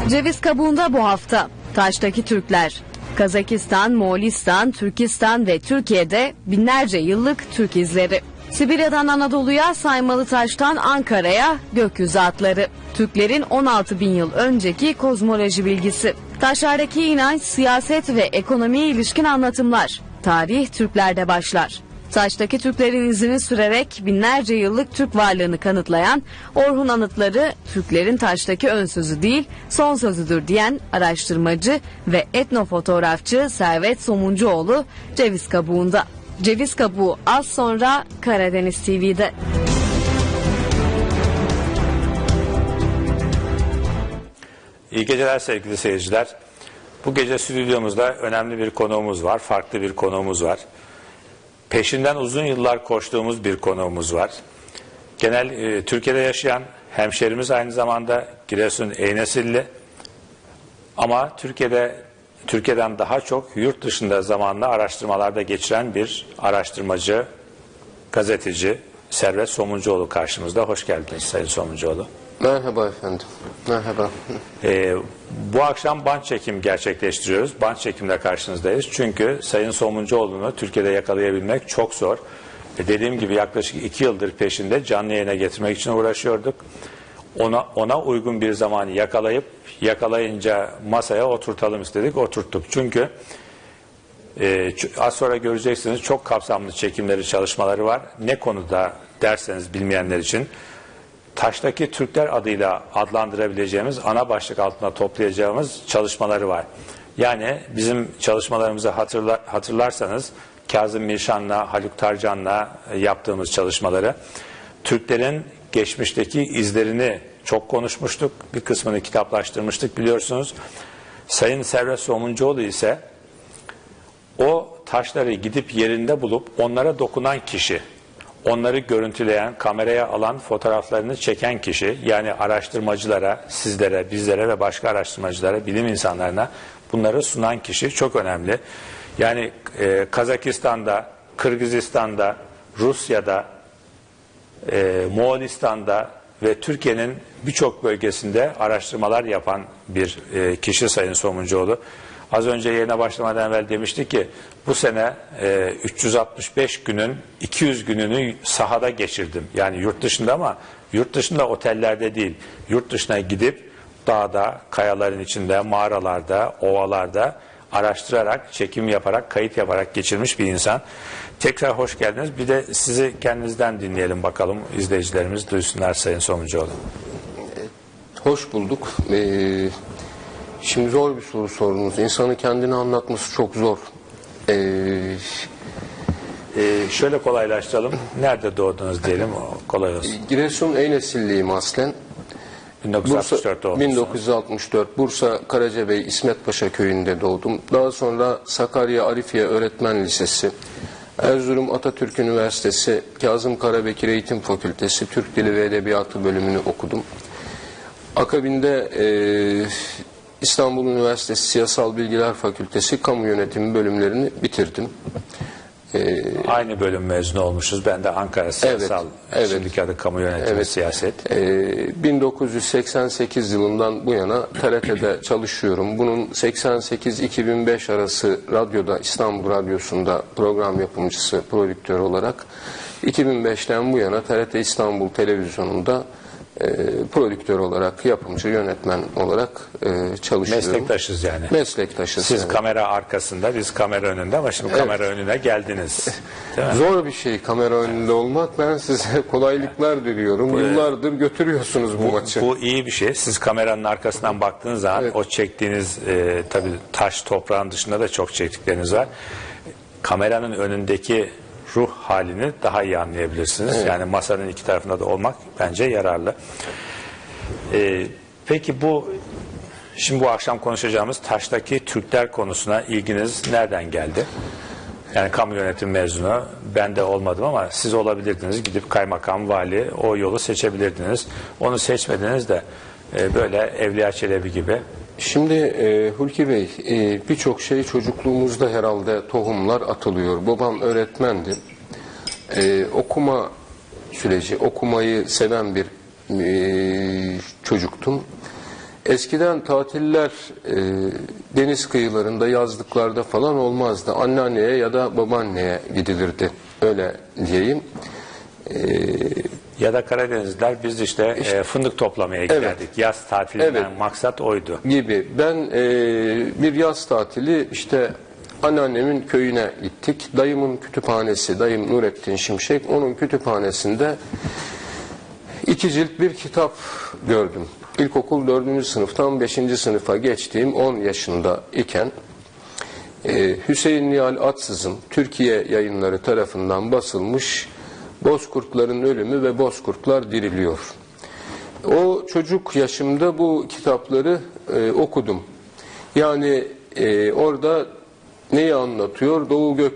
Ceviz kabuğunda bu hafta taştaki Türkler. Kazakistan, Moğolistan, Türkistan ve Türkiye'de binlerce yıllık Türk izleri. Sibirya'dan Anadolu'ya, Saymalı Taş'tan Ankara'ya gökyüzü atları. Türklerin 16 bin yıl önceki kozmoloji bilgisi. Taşlardaki inanç, siyaset ve ekonomiye ilişkin anlatımlar. Tarih Türklerde başlar. Taştaki Türklerin izini sürerek binlerce yıllık Türk varlığını kanıtlayan Orhun Anıtları, Türklerin taştaki ön sözü değil son sözüdür diyen araştırmacı ve etnofotoğrafçı Servet Somuncuoğlu ceviz kabuğunda. Ceviz kabuğu az sonra Karadeniz TV'de. İyi geceler sevgili seyirciler. Bu gece stüdyomuzda önemli bir konuğumuz var, farklı bir konuğumuz var. Peşinden uzun yıllar koştuğumuz bir konuğumuz var. Türkiye'de yaşayan hemşerimiz, aynı zamanda Giresun Eynesilli. Ama Türkiye'den daha çok yurt dışında zamanla araştırmalarda geçiren bir araştırmacı, gazeteci Servet Somuncuoğlu karşımızda. Hoş geldiniz Sayın Somuncuoğlu. Merhaba efendim. Merhaba. Bu akşam band çekim gerçekleştiriyoruz. Band çekimle karşınızdayız. Çünkü Sayın Somuncuoğlu'nu Türkiye'de yakalayabilmek çok zor. Dediğim gibi yaklaşık 2 yıldır peşinde canlı yayına getirmek için uğraşıyorduk. Ona uygun bir zamanı yakalayınca masaya oturtalım istedik. Oturttuk. Çünkü az sonra göreceksiniz çok kapsamlı çekimleri, çalışmaları var. Ne konuda derseniz bilmeyenler için Taştaki Türkler adıyla adlandırabileceğimiz, ana başlık altına toplayacağımız çalışmaları var. Yani bizim çalışmalarımızı hatırlarsanız Kazım Mirşan'la, Haluk Tarcan'la yaptığımız çalışmaları, Türklerin geçmişteki izlerini çok konuşmuştuk. Bir kısmını kitaplaştırmıştık biliyorsunuz. Sayın Servet Somuncuoğlu ise o taşları gidip yerinde bulup onlara dokunan kişi, onları görüntüleyen, kameraya alan, fotoğraflarını çeken kişi, yani araştırmacılara, sizlere, bizlere ve başka araştırmacılara, bilim insanlarına bunları sunan kişi çok önemli. Yani Kazakistan'da, Kırgızistan'da, Rusya'da, Moğolistan'da ve Türkiye'nin birçok bölgesinde araştırmalar yapan bir kişi Sayın Somuncuoğlu. Az önce yayına başlamadan evvel demişti ki bu sene 365 günün 200 gününü sahada geçirdim. Yani yurt dışında, ama yurt dışında otellerde değil. Yurt dışına gidip dağda, kayaların içinde, mağaralarda, ovalarda araştırarak, çekim yaparak, kayıt yaparak geçirmiş bir insan. Tekrar hoş geldiniz. Bir de sizi kendinizden dinleyelim bakalım. İzleyicilerimiz duysunlar Sayın Somuncuoğlu. Hoş bulduk. Şimdi zor bir soru sordunuz. İnsanın kendini anlatması çok zor. Şöyle kolaylaştıralım. Nerede doğdunuz diyelim, kolay olsun. Giresun Eynesilliyim aslen. 1964 doğdunuz. 1964 Bursa Karacabey İsmetpaşa köyünde doğdum. Daha sonra Sakarya Arifiye Öğretmen Lisesi, Erzurum Atatürk Üniversitesi, Kazım Karabekir Eğitim Fakültesi Türk Dili ve Edebiyatı bölümünü okudum. Akabinde İstanbul Üniversitesi Siyasal Bilgiler Fakültesi Kamu Yönetimi bölümlerini bitirdim. Aynı bölüm mezunu olmuşuz. Ben de Ankara Siyasal, evet, şimdiki adı Kamu Yönetimi Siyaset. 1988 yılından bu yana TRT'de çalışıyorum. Bunun 88-2005 arası radyoda, İstanbul Radyosu'nda program yapımcısı, prodüktör olarak, 2005'ten bu yana TRT İstanbul Televizyonu'nda prodüktör olarak, yapımcı, yönetmen olarak çalışıyorum. Meslektaşız yani. Meslektaşız. Siz evet. Kamera arkasında, biz kamera önünde, ama şimdi kamera önüne geldiniz. Zor bir şey kamera önünde olmak. Ben size kolaylıklar diliyorum. Yıllardır götürüyorsunuz bu maçı. Bu iyi bir şey. Siz kameranın arkasından baktığınız zaman o çektiğiniz, tabii taş toprağın dışında da çok çektikleriniz var. Kameranın önündeki ruh halini daha iyi anlayabilirsiniz. Evet. Yani masanın iki tarafında da olmak bence yararlı. Peki şimdi bu akşam konuşacağımız taştaki Türkler konusuna ilginiz nereden geldi? Yani kamu yönetimi mezunu, ben de olmadım ama siz olabilirdiniz. Gidip kaymakam, vali, o yolu seçebilirdiniz. Onu seçmediniz de böyle Evliya Çelebi gibi. Şimdi Hulki Bey, birçok şey çocukluğumuzda herhalde tohumlar atılıyor. Babam öğretmendi. Okuma süreci, okumayı seven bir çocuktum. Eskiden tatiller deniz kıyılarında, yazlıklarda falan olmazdı. Anneanneye ya da babaanneye gidilirdi. Öyle diyeyim. Ya da Karadenizler biz işte fındık toplamaya giderdik. Yaz tatilinden maksat oydu. Gibi. Ben bir yaz tatili işte anneannemin köyüne gittik. Dayımın kütüphanesi, dayım Nurettin Şimşek, onun kütüphanesinde 2 cilt bir kitap gördüm. İlkokul 4. sınıftan 5. sınıfa geçtiğim 10 yaşında iken Hüseyin Nihal Atsız'ın Türkiye Yayınları tarafından basılmış Bozkurtların Ölümü ve Bozkurtlar Diriliyor. O çocuk yaşımda bu kitapları okudum. Yani orada neyi anlatıyor?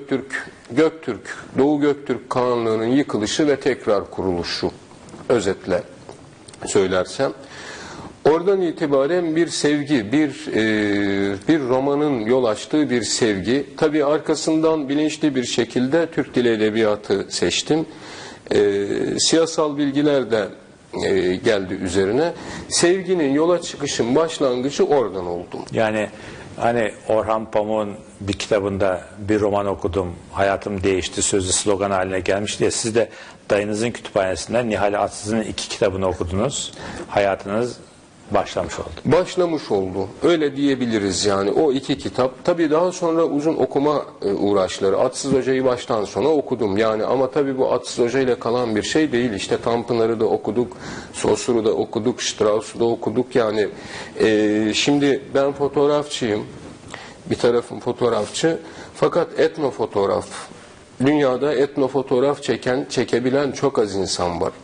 Doğu Göktürk Kağanlığı'nın yıkılışı ve tekrar kuruluşu, özetle söylersem. Oradan itibaren bir sevgi, bir romanın yol açtığı bir sevgi. Tabii arkasından bilinçli bir şekilde Türk Dili Edebiyatı seçtim. Siyasal bilgiler de geldi üzerine. Sevginin yola çıkışın başlangıcı oradan oldu. Yani hani Orhan Pamuk'un bir kitabında bir roman okudum, hayatım değişti sözü slogan haline gelmiş diye siz de dayınızın kütüphanesinden Nihal Atsız'ın 2 kitabını okudunuz. Hayatınız başlamış oldu. Başlamış oldu. Öyle diyebiliriz yani. O 2 kitap. Tabii daha sonra uzun okuma uğraşları. Atsız Hoca'yı baştan sona okudum. Yani ama tabii bu Atsız Hoca ile kalan bir şey değil. İşte Tanpınar'ı da okuduk. Saussure da okuduk. Strauss'u da okuduk. Yani şimdi ben fotoğrafçıyım. Bir tarafım fotoğrafçı. Fakat etnofotoğraf. Dünyada etnofotoğraf çekebilen çok az insan var.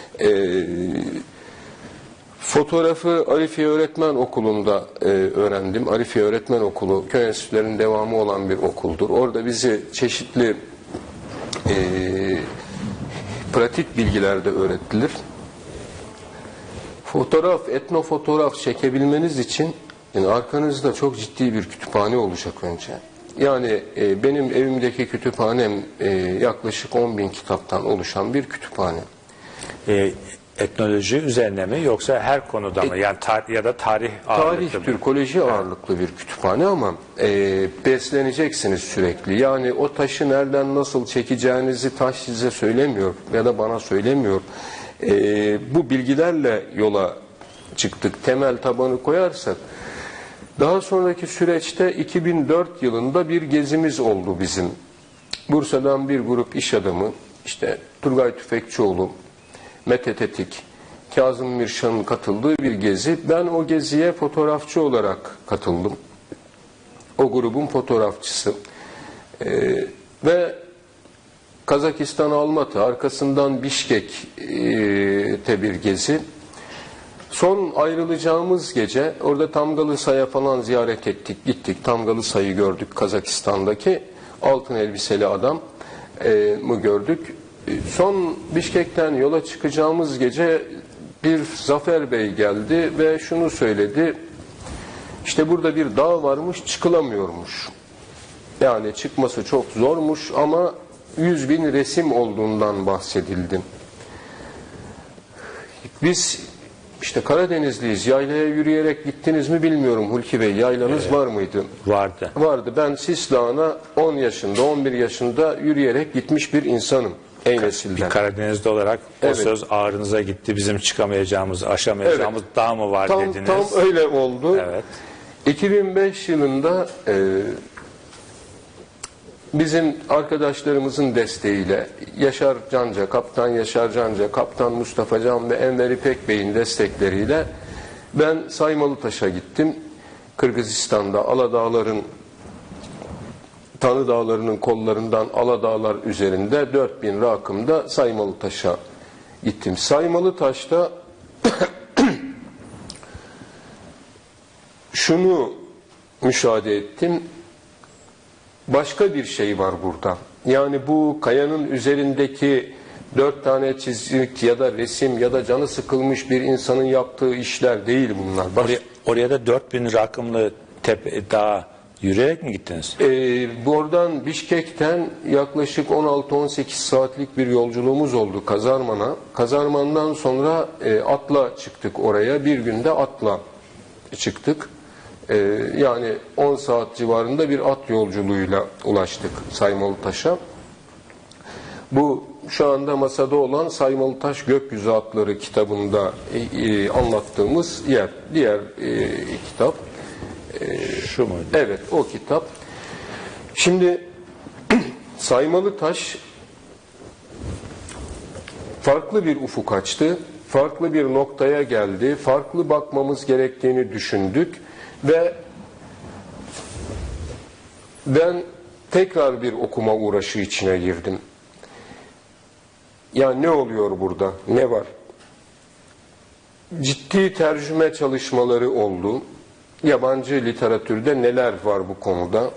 Fotoğrafı Arifiye Öğretmen Okulu'nda öğrendim. Arifiye Öğretmen Okulu, köy enstitülerinin devamı olan bir okuldur. Orada bizi çeşitli pratik bilgiler de öğretilir. Etnofotoğraf çekebilmeniz için yani arkanızda çok ciddi bir kütüphane olacak önce. Yani benim evimdeki kütüphanem yaklaşık 10.000 kitaptan oluşan bir kütüphane. Etnoloji üzerine mi yoksa her konuda mı? Yani ya da tarih ağırlıklı Tarih, Türkoloji ağırlıklı bir kütüphane ama besleneceksiniz sürekli. Yani o taşı nereden nasıl çekeceğinizi taş size söylemiyor ya da bana söylemiyor. Bu bilgilerle yola çıktık. Temel tabanı koyarsak. Daha sonraki süreçte 2004 yılında bir gezimiz oldu bizim. Bursa'dan bir grup iş adamı, işte Turgay Tüfekçioğlu, Mete Tetik, Kazım Mirşan'ın katıldığı bir gezi. Ben o geziye fotoğrafçı olarak katıldım. O grubun fotoğrafçısı. Ve Kazakistan Almatı, arkasından Bişkek'te bir gezi. Son ayrılacağımız gece orada Tamgalı Say'a falan ziyaret ettik, gittik. Tamgalı Say'ı gördük, Kazakistan'daki altın elbiseli adam mı gördük. Son Bişkek'ten yola çıkacağımız gece bir Zafer Bey geldi ve şunu söyledi. İşte burada bir dağ varmış, çıkılamıyormuş. Yani çıkması çok zormuş ama 100.000 resim olduğundan bahsedildi. Biz işte Karadenizliyiz. Yaylaya yürüyerek gittiniz mi bilmiyorum Hulki Bey. Yaylanız var mıydı? Vardı. Vardı. Ben Sis Dağı'na 10 yaşında, 11 yaşında yürüyerek gitmiş bir insanım. Eynesil'den. Bir Karadeniz'de olarak o söz ağrınıza gitti. Bizim çıkamayacağımız, aşamayacağımız dağ mı var dediniz? Tam öyle oldu. Evet. 2005 yılında bizim arkadaşlarımızın desteğiyle Yaşar Canca, Kaptan Yaşar Canca, Kaptan Mustafa Can ve Enver İpek Bey'in destekleriyle ben Saymalıtaş'a gittim. Kırgızistan'da Aladağların, Tanı Dağları'nın kollarından Aladağlar üzerinde 4000 rakımda Saymalıtaş'a gittim. Saymalıtaş'ta şunu müşahede ettim. Başka bir şey var burada. Yani bu kayanın üzerindeki 4 tane çizik ya da resim ya da canı sıkılmış bir insanın yaptığı işler değil bunlar. Oraya da 4000 rakımlı dağ yürüyerek mi gittiniz? Buradan Bişkek'ten yaklaşık 16-18 saatlik bir yolculuğumuz oldu Kazarman'a. Kazarman'dan sonra atla çıktık oraya. Bir günde atla çıktık. Yani 10 saat civarında bir at yolculuğuyla ulaştık Saymalıtaş'a. Bu şu anda masada olan Saymalıtaş Gökyüzü Atları kitabında anlattığımız diğer kitap. Şu muydu? Evet, o kitap. Şimdi Saymalıtaş farklı bir ufuk açtı, farklı bir noktaya geldi, farklı bakmamız gerektiğini düşündük ve ben tekrar bir okuma uğraşı içine girdim. Ya ne oluyor burada? Ne var? Ciddi tercüme çalışmaları oldu. Yabancı literatürde neler var bu konuda?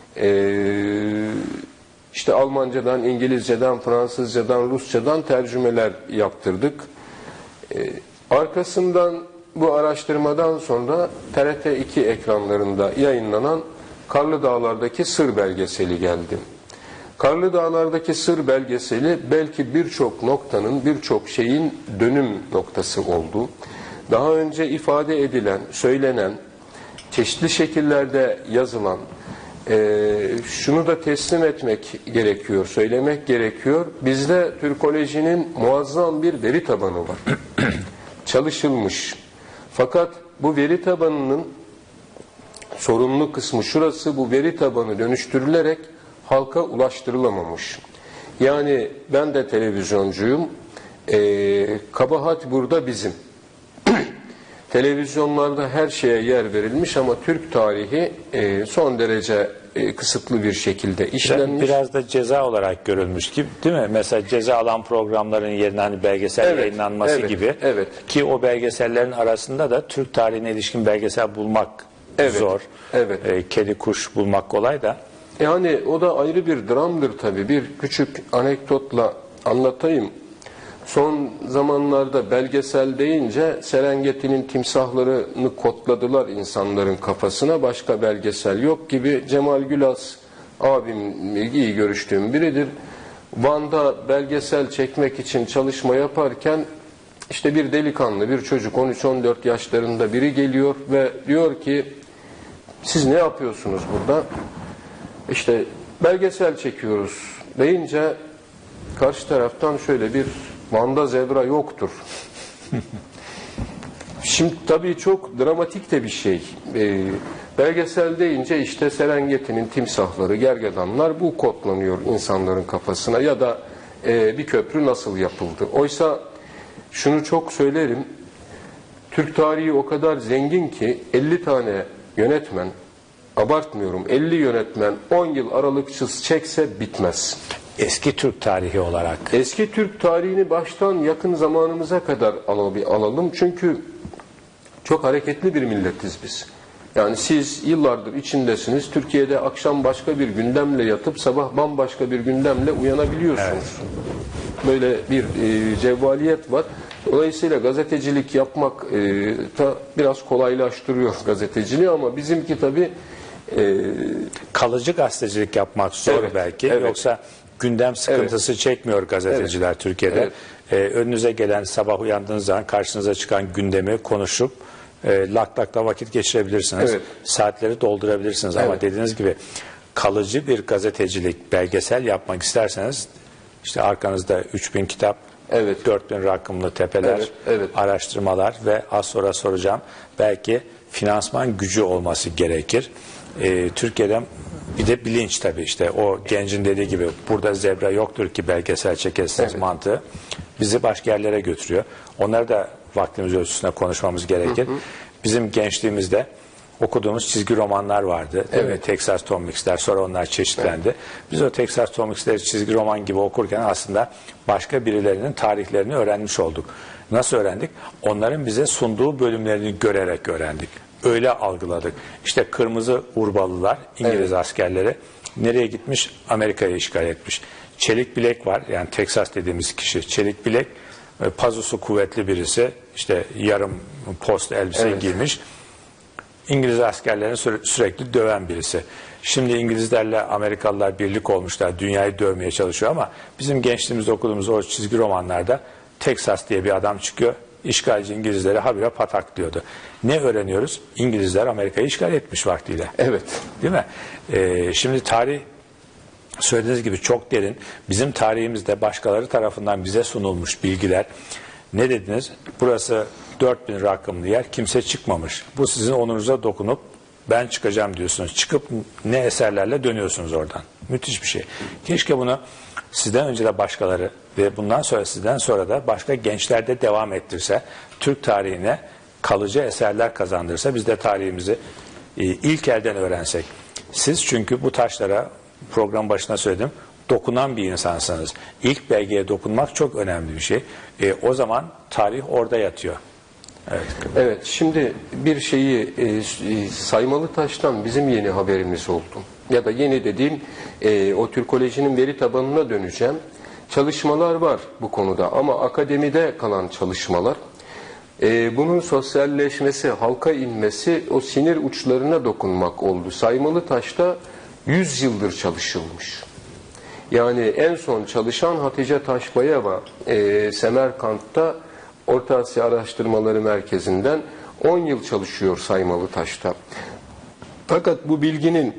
İşte Almancadan, İngilizceden, Fransızcadan, Rusçadan tercümeler yaptırdık. Arkasından bu araştırmadan sonra TRT2 ekranlarında yayınlanan Karlı Dağlar'daki Sır belgeseli geldi. Karlı Dağlar'daki Sır belgeseli belki birçok noktanın, birçok şeyin dönüm noktası oldu. Daha önce ifade edilen, söylenen, çeşitli şekillerde yazılan, şunu da teslim etmek gerekiyor, söylemek gerekiyor. Bizde Türkolojinin muazzam bir veri tabanı var. Çalışılmış. Fakat bu veri tabanının sorunlu kısmı şurası, bu veri tabanı dönüştürülerek halka ulaştırılamamış. Yani ben de televizyoncuyum. Kabahat burada bizim. Televizyonlarda her şeye yer verilmiş ama Türk tarihi son derece kısıtlı bir şekilde işlenmiş. Biraz da ceza olarak görülmüş gibi değil mi? Mesela ceza alan programların yerine hani belgesel yayınlanması gibi. Evet. Ki o belgesellerin arasında da Türk tarihine ilişkin belgesel bulmak zor. Evet. Kedi kuş bulmak kolay da. Yani o da ayrı bir dramdır tabii. Bir küçük anekdotla anlatayım. Son zamanlarda belgesel deyince Serengeti'nin timsahlarını kodladılar insanların kafasına. Başka belgesel yok gibi. Cemal Gülas abim iyi görüştüğüm biridir. Van'da belgesel çekmek için çalışma yaparken işte bir delikanlı, bir çocuk 13-14 yaşlarında biri geliyor ve diyor ki siz ne yapıyorsunuz burada? İşte belgesel çekiyoruz deyince karşı taraftan şöyle bir Van'da zebra yoktur. Şimdi tabii çok dramatik de bir şey. Belgesel deyince işte Serengeti'nin timsahları, gergedanlar bu kodlanıyor insanların kafasına ya da bir köprü nasıl yapıldı. Oysa şunu çok söylerim. Türk tarihi o kadar zengin ki 50 tane yönetmen, abartmıyorum 50 yönetmen 10 yıl aralıksız çekse bitmez. Eski Türk tarihi olarak. Eski Türk tarihini baştan yakın zamanımıza kadar alalım. Çünkü çok hareketli bir milletiz biz. Yani siz yıllardır içindesiniz. Türkiye'de akşam başka bir gündemle yatıp sabah bambaşka bir gündemle uyanabiliyorsunuz. Evet. Böyle bir cevvaliyet var. Dolayısıyla gazetecilik yapmak da biraz kolaylaştırıyor gazeteciliği ama bizimki tabii kalıcı gazetecilik yapmak zor belki. Yoksa gündem sıkıntısı çekmiyor gazeteciler Türkiye'de. Önünüze gelen sabah uyandığınız zaman karşınıza çıkan gündemi konuşup lak lakla vakit geçirebilirsiniz. Saatleri doldurabilirsiniz ama dediğiniz gibi kalıcı bir gazetecilik, belgesel yapmak isterseniz işte arkanızda 3000 kitap, 4000 rakımlı tepeler, araştırmalar ve az sonra soracağım belki finansman gücü olması gerekir. Türkiye'de bir de bilinç tabii işte o gencin dediği gibi burada zebra yoktur ki belgesel çekesiniz mantığı bizi başka yerlere götürüyor. Onları da vaktimiz ölçüsünde konuşmamız gerekir. Bizim gençliğimizde okuduğumuz çizgi romanlar vardı. Değil mi? Texas Tom Mix'ler sonra onlar çeşitlendi. Biz o Texas Tom Mix'leri çizgi roman gibi okurken aslında başka birilerinin tarihlerini öğrenmiş olduk. Nasıl öğrendik? Onların bize sunduğu bölümlerini görerek öğrendik. Öyle algıladık. İşte kırmızı Urbalılar, İngiliz askerleri nereye gitmiş? Amerika'yı işgal etmiş. Çelik Bilek var. Yani Texas dediğimiz kişi. Çelik Bilek, pazusu kuvvetli birisi. İşte yarım post elbise giymiş. İngiliz askerlerini sürekli döven birisi. Şimdi İngilizlerle Amerikalılar birlik olmuşlar. Dünyayı dövmeye çalışıyor ama bizim gençliğimizde okuduğumuz o çizgi romanlarda Texas diye bir adam çıkıyor. işgalci İngilizleri habire pataklıyordu. Ne öğreniyoruz? İngilizler Amerika'yı işgal etmiş vaktiyle. Evet. Değil mi? Şimdi tarih söylediğiniz gibi çok derin. Bizim tarihimizde başkaları tarafından bize sunulmuş bilgiler. Ne dediniz? Burası 4000 rakımlı yer, kimse çıkmamış. Bu sizin onurunuza dokunup ben çıkacağım diyorsunuz. Çıkıp ne eserlerle dönüyorsunuz oradan. Müthiş bir şey. Keşke bunu sizden önce de başkaları ve bundan sonra sizden sonra da başka gençler de devam ettirse, Türk tarihine kalıcı eserler kazandırsa, biz de tarihimizi ilk elden öğrensek. Siz çünkü bu taşlara, program başına söyledim, dokunan bir insansınız. İlk belgeye dokunmak çok önemli bir şey. O zaman tarih orada yatıyor. Evet. Evet, şimdi bir şeyi Saymalı Taş'tan bizim yeni haberimiz oldu. Ya da yeni dediğim o Türkolojinin veri tabanına döneceğim. Çalışmalar var bu konuda ama akademide kalan çalışmalar. Bunun sosyalleşmesi, halka inmesi o sinir uçlarına dokunmak oldu. Saymalı Taş'ta 100 yıldır çalışılmış. Yani en son çalışan Hatice Taşbayeva Semerkant'ta Orta Asya Araştırmaları Merkezi'nden 10 yıl çalışıyor Saymalı Taş'ta. Fakat bu bilginin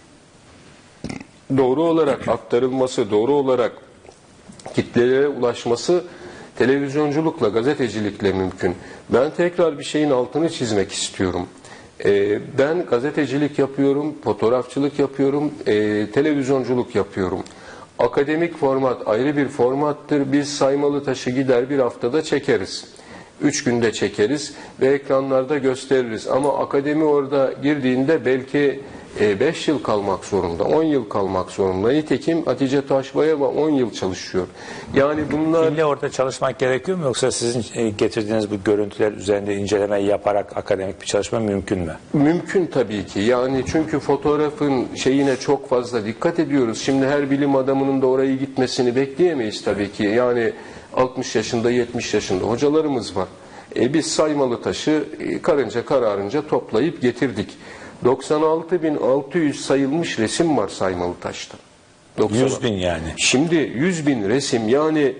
doğru olarak aktarılması, doğru olarak kitlelere ulaşması televizyonculukla, gazetecilikle mümkün. Ben tekrar bir şeyin altını çizmek istiyorum. Ben gazetecilik yapıyorum, fotoğrafçılık yapıyorum, televizyonculuk yapıyorum. Akademik format ayrı bir formattır. Biz Saymalı Taş'ı gider bir haftada çekeriz. 3 günde çekeriz ve ekranlarda gösteririz. Ama akademi orada girdiğinde belki 5 yıl kalmak zorunda, 10 yıl kalmak zorunda. Nitekim Hatice Taşbayeva 10 yıl çalışıyor. Yani bunlar... İlle orada çalışmak gerekiyor mu, yoksa sizin getirdiğiniz bu görüntüler üzerinde inceleme yaparak akademik bir çalışma mümkün mü? Mümkün tabii ki. Yani çünkü fotoğrafın şeyine çok fazla dikkat ediyoruz. Şimdi her bilim adamının da oraya gitmesini bekleyemeyiz tabii ki. Yani 60 yaşında, 70 yaşında hocalarımız var. Biz Saymalı Taş'ı karınca kararınca toplayıp getirdik. 96.600 sayılmış resim var Saymalı Taş'ta. 100.000 yani. Şimdi 100.000 resim, yani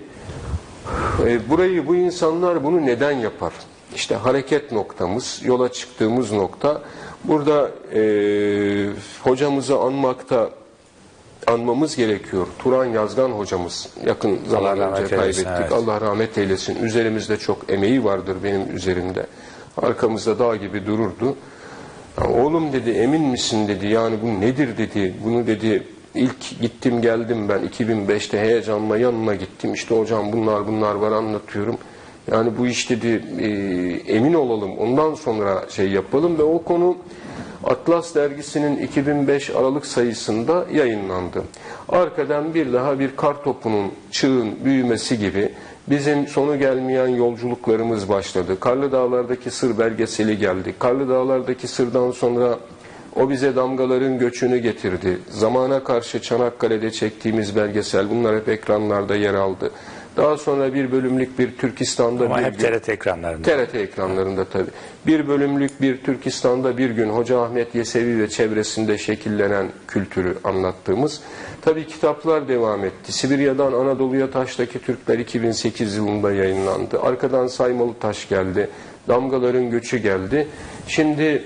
bu insanlar bunu neden yapar? İşte hareket noktamız, yola çıktığımız nokta. Burada hocamızı anmamız gerekiyor. Turan Yazgan hocamız, yakın zaman önce kaybettik. Evet. Allah rahmet eylesin. Üzerimizde çok emeği vardır benim üzerimde. Arkamızda dağ gibi dururdu. Ya oğlum dedi, emin misin dedi, yani bu nedir dedi, bunu dedi, ilk gittim geldim ben 2005'te heyecanla yanına gittim, işte hocam bunlar var anlatıyorum. Yani bu iş dedi, emin olalım, ondan sonra şey yapalım ve o konu Atlas dergisinin 2005 Aralık sayısında yayınlandı. Arkadan bir daha bir kar topunun, çığın büyümesi gibi bizim sonu gelmeyen yolculuklarımız başladı. Karlı Dağlar'daki Sır belgeseli geldi. Karlı Dağlar'daki Sır'dan sonra o bize damgaların göçünü getirdi. Zamana karşı Çanakkale'de çektiğimiz belgesel, bunlar hep ekranlarda yer aldı. Daha sonra bir bölümlük bir Türkistan'da ama bir hep gün, TRT ekranlarında. TRT ekranlarında tabii. Bir bölümlük bir Türkistan'da bir gün Hoca Ahmet Yesevi ve çevresinde şekillenen kültürü anlattığımız. Tabii kitaplar devam etti. Sibirya'dan Anadolu'ya Taş'taki Türkler 2008 yılında yayınlandı. Arkadan Saymalı Taş geldi. Damgaların Göçü geldi. Şimdi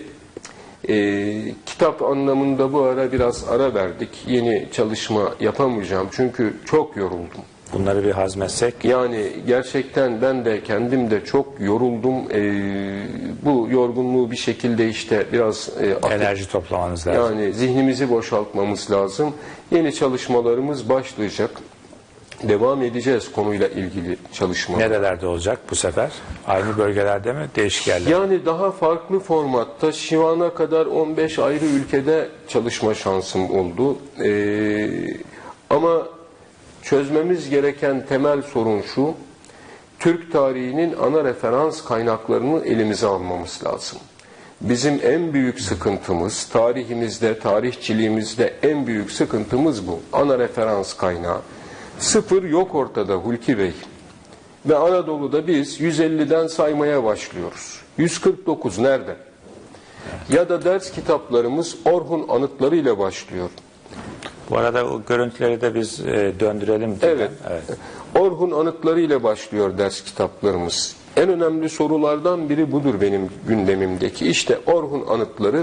kitap anlamında bu ara biraz ara verdik. Yeni çalışma yapamayacağım çünkü çok yoruldum. Bunları bir hazmetsek. Yani gerçekten ben de kendim de çok yoruldum. Bu yorgunluğu bir şekilde işte biraz enerji toplamanız lazım. Yani zihnimizi boşaltmamız lazım. Yeni çalışmalarımız başlayacak. Devam edeceğiz konuyla ilgili çalışmalar. Nerelerde olacak bu sefer? Aynı bölgelerde mi? Değişik yerlerde? Yani daha farklı formatta şu ana kadar 15 ayrı ülkede çalışma şansım oldu. Ama çözmemiz gereken temel sorun şu: Türk tarihinin ana referans kaynaklarını elimize almamız lazım. Bizim en büyük sıkıntımız, tarihimizde, tarihçiliğimizde en büyük sıkıntımız bu. Ana referans kaynağı. Sıfır yok ortada Hulki Bey. Ve Anadolu'da biz 150'den saymaya başlıyoruz. 149 nerede? Ya da ders kitaplarımız Orhun anıtlarıyla başlıyor. Bu arada o görüntüleri de biz döndürelim. Evet. Orhun anıtlarıyla başlıyor ders kitaplarımız. en önemli sorulardan biri budur benim gündemimdeki. İşte Orhun anıtları.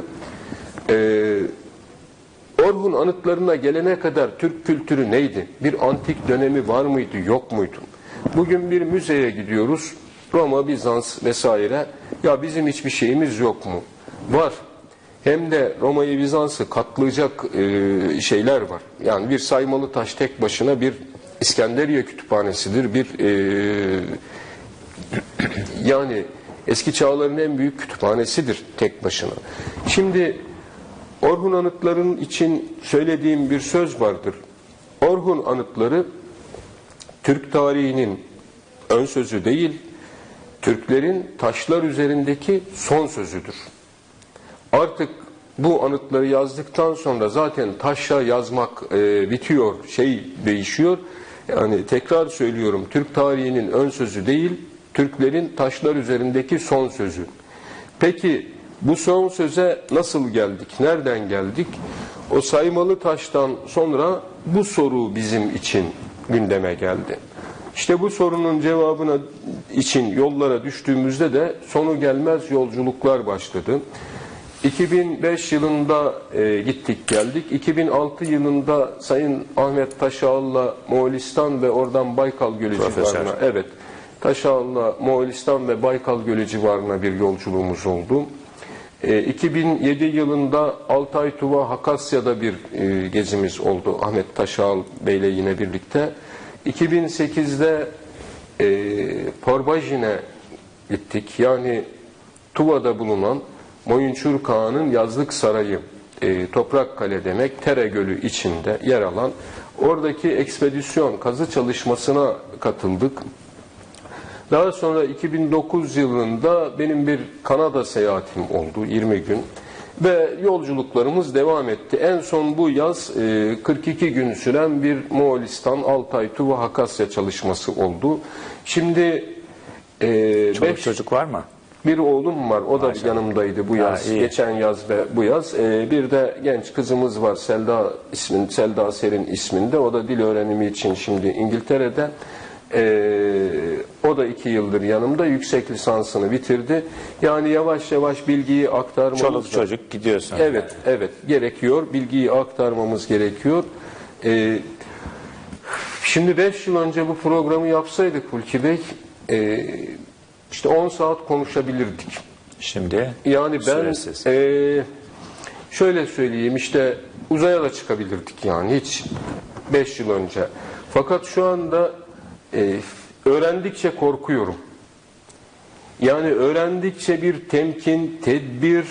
Orhun anıtlarına gelene kadar Türk kültürü neydi? Bir antik dönemi var mıydı, yok muydu? Bugün bir müzeye gidiyoruz, Roma, Bizans vesaire. Ya bizim hiçbir şeyimiz yok mu? Var. Hem de Roma'yı, Bizans'ı katlayacak şeyler var. Yani bir Saymalı Taş tek başına bir İskenderiye kütüphanesidir. Yani eski çağların en büyük kütüphanesidir tek başına. Şimdi Orhun anıtların için söylediğim bir söz vardır. Orhun anıtları Türk tarihinin ön sözü değil, Türklerin taşlar üzerindeki son sözüdür. Artık bu anıtları yazdıktan sonra zaten taşla yazmak bitiyor, değişiyor. Yani tekrar söylüyorum, Türk tarihinin ön sözü değil, Türklerin taşlar üzerindeki son sözü. Peki bu son söze nasıl geldik? Nereden geldik? O Saymalı Taş'tan sonra bu soru bizim için gündeme geldi. İşte bu sorunun cevabına için yollara düştüğümüzde de sonu gelmez yolculuklar başladı. 2005 yılında gittik geldik. 2006 yılında Sayın Ahmet Taşağlı'la Moğolistan ve oradan Baykal Gölü civarına, evet, Taşağlı'la Moğolistan ve Baykal Gölü civarına bir yolculuğumuz oldu. 2007 yılında Altay, Tuva, Hakasya'da bir gezimiz oldu Ahmet Taşağlı Bey'le yine birlikte. 2008'de Porbajin'e gittik. Yani Tuva'da bulunan Moyunçur Kağan'ın yazlık sarayı, Toprakkale demek, Tere Gölü içinde yer alan oradaki ekspedisyon kazı çalışmasına katıldık. Daha sonra 2009 yılında benim bir Kanada seyahatim oldu, 20 gün ve yolculuklarımız devam etti. En son bu yaz 42 gün süren bir Moğolistan, Altay, Tuva, Hakasya çalışması oldu. Şimdi Çoluk çocuk var mı? Bir oğlum var, o da yanımdaydı bu yaz, geçen yaz ve bu yaz. Bir de genç kızımız var, Selda Serin isminde, o da dil öğrenimi için şimdi İngiltere'de. O da 2 yıldır yanımda, yüksek lisansını bitirdi. Yani yavaş yavaş bilgiyi aktarmamız... Çoluk çocuk gidiyorsun. Evet, yani. evet, gerekiyor, bilgiyi aktarmamız gerekiyor. Şimdi 5 yıl önce bu programı yapsaydık Hulki Bey, işte 10 saat konuşabilirdik. Şimdi yani ben şöyle söyleyeyim, işte uzaya da çıkabilirdik yani hiç 5 yıl önce. Fakat şu anda öğrendikçe korkuyorum. Yani öğrendikçe bir temkin, tedbir,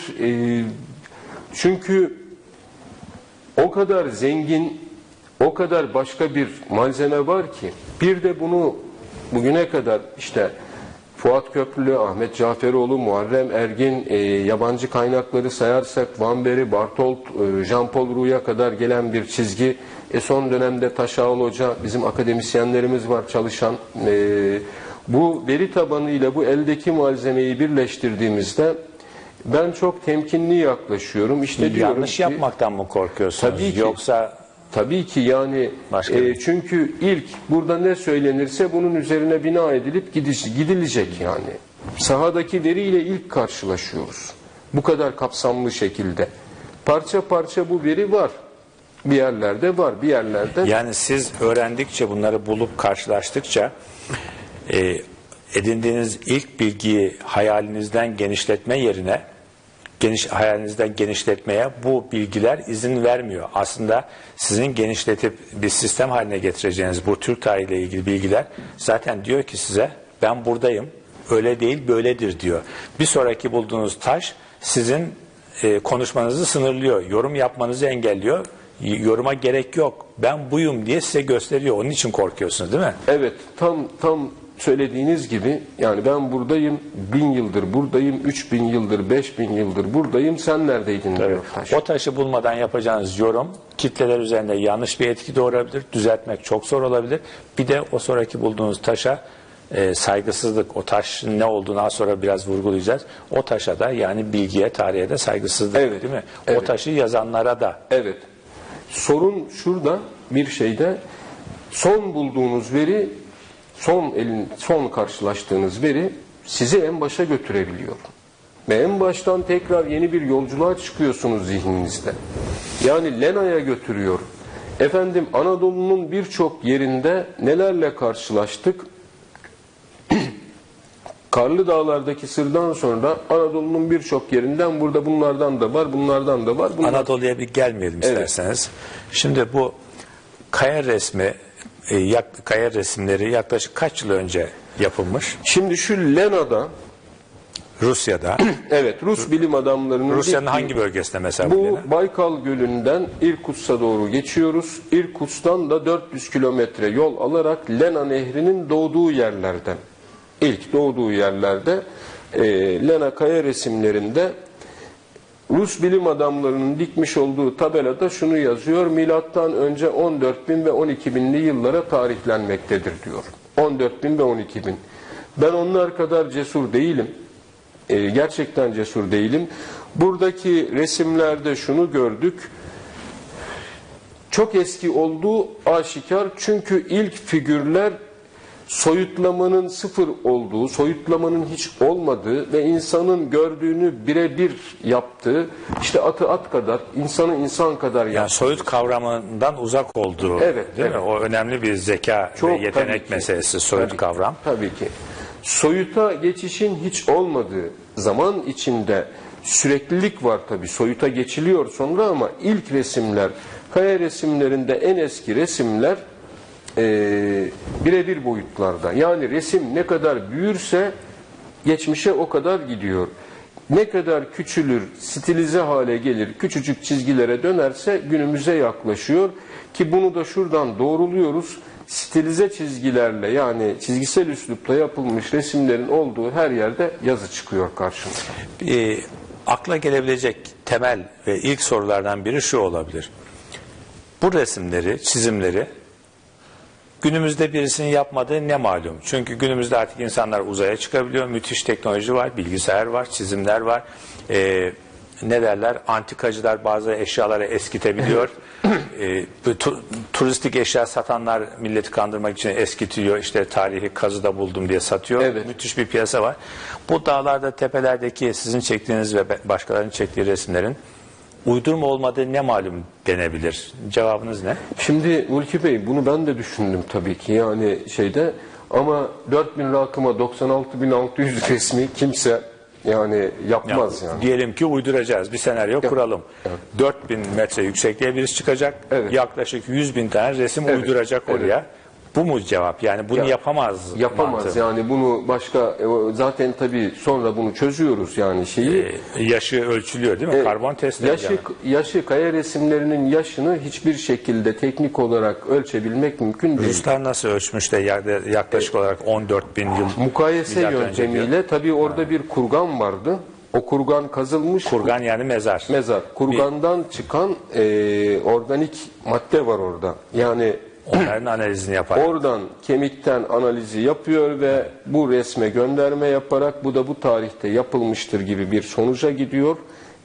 çünkü o kadar zengin, o kadar başka bir malzeme var ki, bir de bunu bugüne kadar işte Fuat Köprülü, Ahmet Caferoğlu, Muharrem Ergin, yabancı kaynakları sayarsak Van Beri, Bartolt, Jean-Paul Roux'a kadar gelen bir çizgi. Son dönemde Taşağlı Hoca, bizim akademisyenlerimiz var çalışan. Bu veri tabanıyla bu eldeki malzemeyi birleştirdiğimizde ben çok temkinli yaklaşıyorum. İşte yanlış yapmaktan mı korkuyorsunuz? Tabii ki. Yoksa tabii ki yani çünkü ilk burada ne söylenirse bunun üzerine bina edilip gidilecek yani. Sahadaki veriyle ilk karşılaşıyoruz. Bu kadar kapsamlı şekilde. Parça parça bu veri var. Bir yerlerde var, bir yerlerde... Yani siz öğrendikçe, bunları bulup karşılaştıkça edindiğiniz ilk bilgiyi hayalinizden genişletme yerine hayalinizden genişletmeye bu bilgiler izin vermiyor. Aslında sizin genişletip bir sistem haline getireceğiniz bu Türk tarihiyle ilgili bilgiler zaten diyor ki size, ben buradayım, öyle değil böyledir diyor. Bir sonraki bulduğunuz taş sizin konuşmanızı sınırlıyor, yorum yapmanızı engelliyor. Yoruma gerek yok, ben buyum diye size gösteriyor. Onun için korkuyorsunuz değil mi? Evet, tam söylediğiniz gibi, yani ben buradayım, 1000 yıldır buradayım, 3000 yıldır, 5000 yıldır buradayım, sen neredeydin diyor taş. O taşı bulmadan yapacağınız yorum kitleler üzerinde yanlış bir etki doğurabilir, düzeltmek çok zor olabilir. Bir de o sonraki bulduğunuz taşa saygısızlık, o taşın ne olduğunu az sonra biraz vurgulayacağız. O taşa da, yani bilgiye, tarihe de saygısızlık, evet, değil mi? Evet. O taşı yazanlara da. Evet. Sorun şurada, bir şeyde, son bulduğunuz veri, son karşılaştığınız veri sizi en başa götürebiliyor. Ve en baştan tekrar yeni bir yolculuğa çıkıyorsunuz zihninizde. Yani Lena'ya götürüyor. Efendim Anadolu'nun birçok yerinde nelerle karşılaştık? Karlı Dağlar'daki sırdan sonra Anadolu'nun birçok yerinden burada bunlardan da var, bunlardan da var. Anadolu'ya bir gelmeyelim isterseniz. Şimdi bu kaya resmi, kaya resimleri yaklaşık kaç yıl önce yapılmış? Şimdi şu Lena'da, Rusya'da. evet, Rus bilim adamlarının... Rusya'nın hangi bölgesinde mesela bu Lena? Baykal Gölü'nden İrkutsk'a doğru geçiyoruz. İrkutsk'tan da 400 kilometre yol alarak Lena Nehri'nin doğduğu yerlerden, ilk doğduğu yerlerde Lena kaya resimlerinde Rus bilim adamlarının dikmiş olduğu tabelada şunu yazıyor: milattan önce 14.000 ve 12.000'li yıllara tarihlenmektedir diyor. 14.000 ve 12.000. Ben onlar kadar cesur değilim. Gerçekten cesur değilim. Buradaki resimlerde şunu gördük. Çok eski olduğu aşikar, çünkü ilk figürler soyutlamanın sıfır olduğu, soyutlamanın hiç olmadığı ve insanın gördüğünü birebir yaptığı, işte atı at kadar, insanı insan kadar yaptığı. Yani soyut kavramından uzak olduğu, evet, değil evet. mi? O önemli bir zeka Çok, ve yetenek meselesi, soyut kavram. Tabii ki. Soyuta geçişin hiç olmadığı zaman içinde süreklilik var tabii. Soyuta geçiliyor sonra ama ilk resimler, kaya resimlerinde en eski resimler birebir boyutlarda. Yani resim ne kadar büyürse geçmişe o kadar gidiyor. Ne kadar küçülür, stilize hale gelir, küçücük çizgilere dönerse günümüze yaklaşıyor. Ki bunu da şuradan doğruluyoruz. Stilize çizgilerle, yani çizgisel üslupla yapılmış resimlerin olduğu her yerde yazı çıkıyor karşımıza. Akla gelebilecek temel ve ilk sorulardan biri şu olabilir. Bu resimleri, çizimleri günümüzde birisinin yapmadığı ne malum? Çünkü günümüzde artık insanlar uzaya çıkabiliyor. Müthiş teknoloji var, bilgisayar var, çizimler var. Ne derler? Antikacılar bazı eşyaları eskitebiliyor. Turistik eşya satanlar milleti kandırmak için eskitiyor. İşte tarihi kazıda buldum diye satıyor. Evet. Müthiş bir piyasa var. Bu dağlarda, tepelerdeki sizin çektiğiniz ve başkalarının çektiği resimlerin uydurma olmadığı ne malum denebilir? Cevabınız ne? Şimdi Ulki Bey, bunu ben de düşündüm tabii ki, yani ama 4000 rakıma 96.600 resmi kimse yani yapmaz yani. Diyelim ki uyduracağız. Bir senaryo kuralım. Evet. 4000 metre yüksekliğe birisi çıkacak. Evet. Yaklaşık 100.000 tane resim Evet. uyduracak oraya. Evet. Bu mu cevap? Yani bunu yapamaz. Yapamaz mantığı. yani, bunu başka zaten tabii sonra bunu çözüyoruz yani Yaşı ölçülüyor değil mi? Karbon testleri. Yaşı, kaya resimlerinin yaşını hiçbir şekilde teknik olarak ölçebilmek mümkün değil. Ruslar nasıl ölçmüş de yaklaşık olarak 14.000 yıl Mukayese milattan önce diyor. yöntemiyle tabii orada bir kurgan vardı. O kurgan kazılmış. Kurgan yani mezar. Mezar. Kurgandan çıkan organik madde var orada. Yani onların analizini yapar. oradan kemikten analizi yapıyor ve bu resme gönderme yaparak bu da bu tarihte yapılmıştır gibi bir sonuca gidiyor.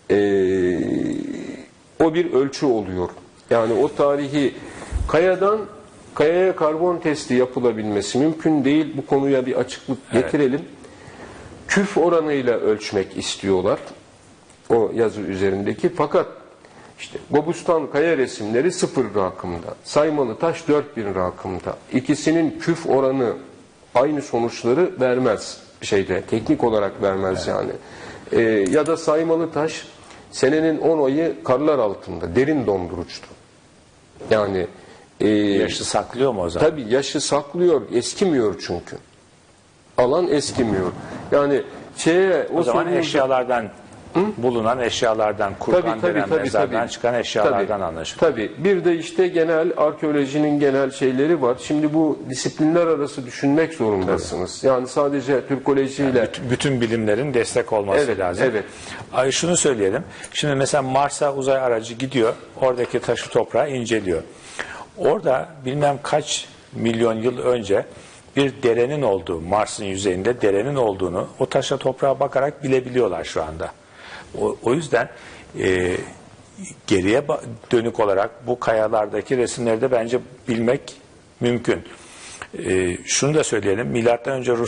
O bir ölçü oluyor. Yani o tarihi kayaya karbon testi yapılabilmesi mümkün değil. Bu konuya bir açıklık getirelim. Küf oranıyla ölçmek istiyorlar o yazı üzerindeki, fakat İşte Gobustan kaya resimleri 0 rakımda, Saymalı taş 4000 rakımda. İkisinin küf oranı aynı sonuçları vermez teknik olarak vermez yani. Ya da Saymalı taş senenin 10 ayı karlar altında, derin dondurucudu. Yani yaşı saklıyor mu o zaman? Tabii yaşı saklıyor, eskimiyor çünkü. Alan eskimiyor. Yani o zaman eşyalardan bulunan eşyalardan, kurgan denen mezardan çıkan eşyalardan anlaşılıyor. Tabii. Bir de işte genel arkeolojinin genel şeyleri var. Şimdi bu disiplinler arası düşünmek zorundasınız. Yani sadece Türkolojiyle bütün bilimlerin destek olması lazım. Evet. Ay şunu söyleyelim. Şimdi mesela Mars'a uzay aracı gidiyor. Oradaki taşı toprağı inceliyor. Orada bilmem kaç milyon yıl önce bir derenin olduğu, Mars'ın yüzeyinde derenin olduğunu o taşa toprağa bakarak bilebiliyorlar şu anda. O yüzden geriye dönük olarak bu kayalardaki resimleri de bence bilmek mümkün. Şunu da söyleyelim. Milattan önce Ruslar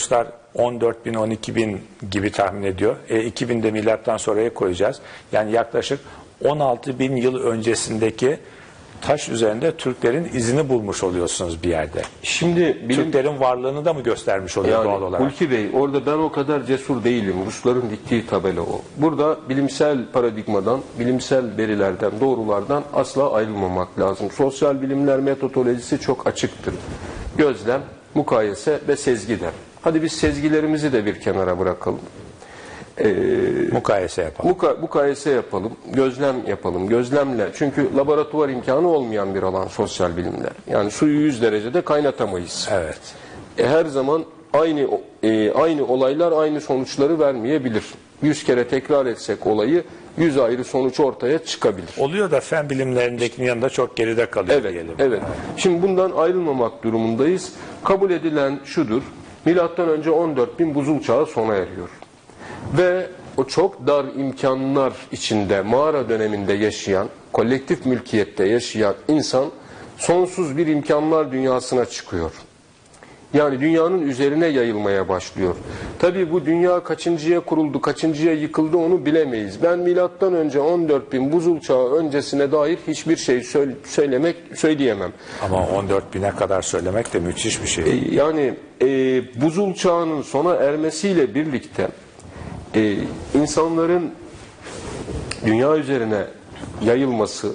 14.000 12.000 gibi tahmin ediyor. 2.000 de milattan sonraya koyacağız. Yani yaklaşık 16.000 yıl öncesindeki taş üzerinde Türklerin izini bulmuş oluyorsunuz bir yerde. Şimdi Türklerin varlığını da mı göstermiş oluyor doğal olarak? Hulki Bey, orada ben o kadar cesur değilim. Rusların diktiği tabela o. Burada bilimsel paradigmadan, bilimsel verilerden, doğrulardan asla ayrılmamak lazım. Sosyal bilimler metodolojisi çok açıktır. Gözlem, mukayese ve sezgi der. Hadi biz sezgilerimizi de bir kenara bırakalım. Mukayese yapalım. Mukayese yapalım, gözlem yapalım. Gözlemle, çünkü laboratuvar imkanı olmayan bir alan sosyal bilimler. Yani suyu 100 derecede kaynatamayız. Evet. Her zaman aynı olaylar aynı sonuçları vermeyebilir. 100 kere tekrar etsek olayı 100 ayrı sonuç ortaya çıkabilir. Oluyor da fen bilimlerindekinin yanında çok geride kalıyor Evet, diyelim. evet. Şimdi bundan ayrılmamak durumundayız. Kabul edilen şudur. Milattan önce 14.000 buzul çağı sona eriyor. Ve o çok dar imkanlar içinde mağara döneminde yaşayan, kolektif mülkiyette yaşayan insan sonsuz bir imkanlar dünyasına çıkıyor. Yani dünyanın üzerine yayılmaya başlıyor. Tabii bu dünya kaçıncıya kuruldu, kaçıncıya yıkıldı onu bilemeyiz. Ben milattan önce 14.000 buzul çağı öncesine dair hiçbir şey söyleyemem. Ama 14.000'e kadar söylemek de müthiş bir şey. Yani buzul çağının sona ermesiyle birlikte insanların dünya üzerine yayılması,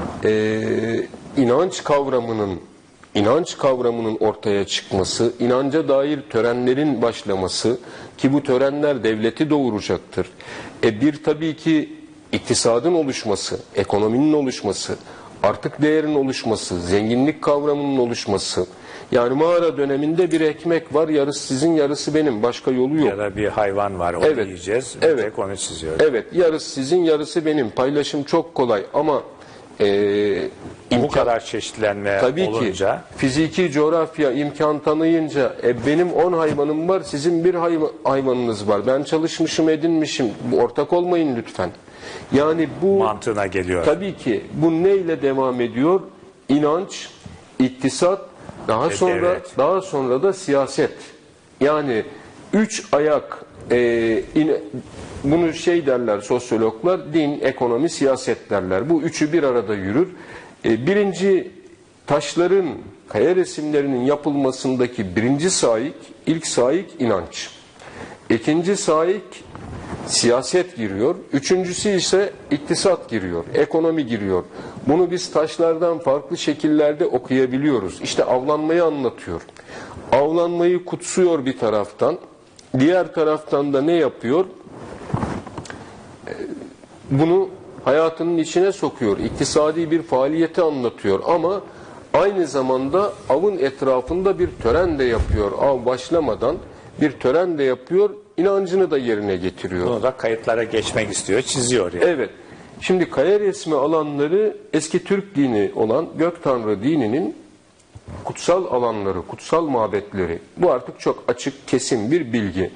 inanç kavramının ortaya çıkması, inanca dair törenlerin başlaması ki bu törenler devleti doğuracaktır. Bir tabii ki iktisadın oluşması, ekonominin oluşması, artık değerin oluşması, zenginlik kavramının oluşması. Yani mağara döneminde bir ekmek var, yarısı sizin, yarısı benim. Başka yolu yok. Ya da bir hayvan var, onu yiyeceğiz. Bir tek onu çiziyoruz. Evet, yarısı sizin, yarısı benim. Paylaşım çok kolay ama bu kadar çeşitlenme tabii olunca, ki fiziki coğrafya imkan tanıyınca benim 10 hayvanım var, sizin bir hayvanınız var. Ben çalışmışım, edinmişim. Ortak olmayın lütfen. Yani bu mantığına geliyor. Tabii ki bu neyle devam ediyor? İnanç, iktisat, daha sonra da siyaset. Yani 3 ayak bunu derler sosyologlar, din, ekonomi, siyaset derler. Bu üçü bir arada yürür. Birinci taşların, kaya resimlerinin yapılmasındaki ilk saik inanç. İkinci saik siyaset giriyor. Üçüncüsü ise iktisat giriyor, ekonomi giriyor. Bunu biz taşlardan farklı şekillerde okuyabiliyoruz. İşte avlanmayı anlatıyor. Avlanmayı kutsuyor bir taraftan. Diğer taraftan da ne yapıyor? Bunu hayatının içine sokuyor. İktisadi bir faaliyeti anlatıyor ama aynı zamanda avın etrafında bir tören de yapıyor. Av başlamadan bir tören de yapıyor. İnancını da yerine getiriyor. Bunu da kayıtlara geçmek istiyor, çiziyor yani. Evet. Şimdi kaya resmi alanları eski Türk dini olan Gök Tanrı dininin kutsal alanları, kutsal mabetleri. Bu artık çok açık, kesin bir bilgi.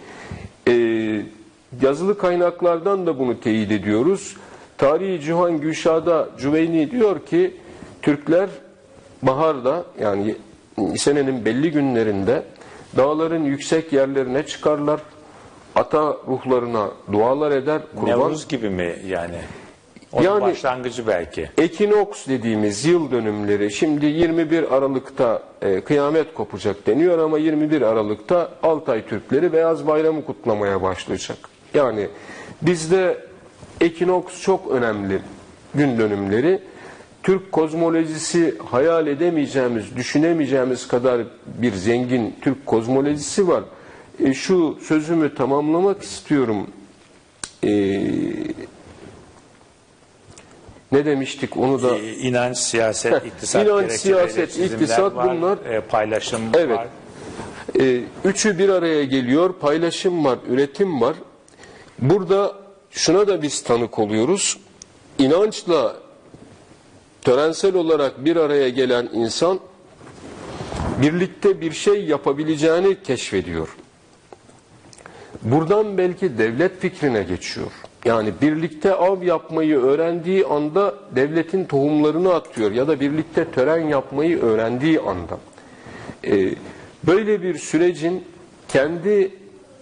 Yazılı kaynaklardan da bunu teyit ediyoruz. Tarihi Cihan Gülşah'da Cüveyni diyor ki Türkler baharda, yani senenin belli günlerinde dağların yüksek yerlerine çıkarlar. Ata ruhlarına dualar eder. Nevruz gibi mi yani? Onun başlangıcı belki. Ekinoks dediğimiz yıl dönümleri, şimdi 21 Aralık'ta kıyamet kopacak deniyor ama 21 Aralık'ta Altay Türkleri Beyaz Bayramı kutlamaya başlayacak. Yani bizde ekinoks çok önemli gün dönümleri. Türk kozmolojisi hayal edemeyeceğimiz, düşünemeyeceğimiz kadar bir zengin Türk kozmolojisi var. Şu sözümü tamamlamak istiyorum. Ne demiştik onu da? İnanç, siyaset, iktisat, İnanç, siyaset, iktisat var, bunlar. Paylaşım Evet. var. Üçü bir araya geliyor. Paylaşım var, üretim var. Burada şuna da biz tanık oluyoruz. İnançla törensel olarak bir araya gelen insan birlikte bir şey yapabileceğini keşfediyor. Buradan belki devlet fikrine geçiyor. Yani birlikte av yapmayı öğrendiği anda devletin tohumlarını atıyor ya da birlikte tören yapmayı öğrendiği anda. Böyle bir sürecin kendi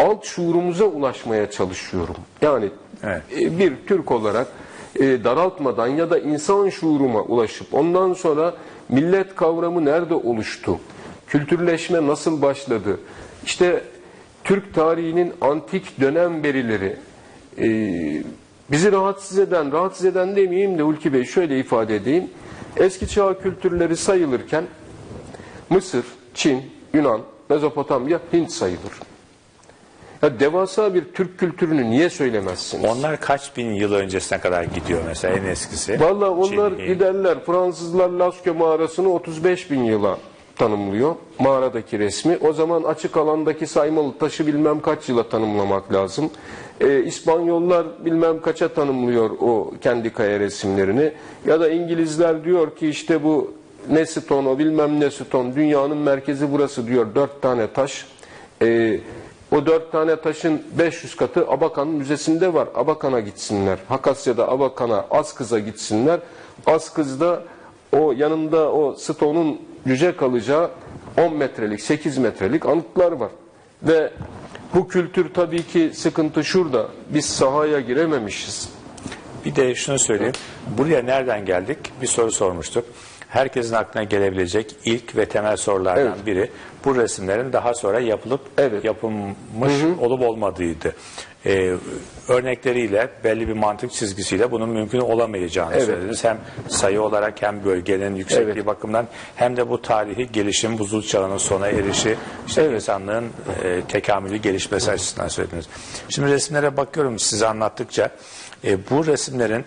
alt şuurumuza ulaşmaya çalışıyorum. Yani Evet. Bir Türk olarak daraltmadan ya da insan şuuruma ulaşıp ondan sonra millet kavramı nerede oluştu? Kültürleşme nasıl başladı? İşte Türk tarihinin antik dönem verileri bizi rahatsız eden demeyeyim de Hulki Bey şöyle ifade edeyim. Eski çağ kültürleri sayılırken Mısır, Çin, Yunan, Mezopotamya, Hint sayılır. Ya devasa bir Türk kültürünü niye söylemezsiniz? Onlar kaç bin yıl öncesine kadar gidiyor mesela en eskisi? Vallahi onlar Çin, giderler. Fransızlar Lascaux mağarasını 35 bin yıla tanımlıyor. Mağaradaki resmi. O zaman açık alandaki saymalı taşı bilmem kaç yıla tanımlamak lazım. İspanyollar bilmem kaça tanımlıyor o kendi kaya resimlerini. Ya da İngilizler diyor ki işte bu ne stone o bilmem ne stone. Dünyanın merkezi burası diyor. 4 tane taş. O 4 tane taşın 500 katı Abakan'ın müzesinde var. Abakan'a gitsinler. Hakasya'da Abakan'a, Askız'a gitsinler. Askız'da o yanında o stone'un cüce kalacağı 10 metrelik, 8 metrelik anıtlar var. Ve bu kültür tabii ki sıkıntı şurada. Biz sahaya girememişiz. Bir de şunu söyleyeyim. Buraya nereden geldik? Bir soru sormuştuk. Herkesin aklına gelebilecek ilk ve temel sorulardan biri bu resimlerin daha sonra yapılıp yapılmış olup olmadığıydı. Örnekleriyle belli bir mantık çizgisiyle bunun mümkün olamayacağını söylediniz. Hem sayı olarak hem bölgenin yüksekliği bakımından hem de bu tarihi gelişim, buzul çağının sona erişi, işte insanlığın tekamülü gelişmesi açısından söylediniz. Şimdi resimlere bakıyorum size anlattıkça bu resimlerin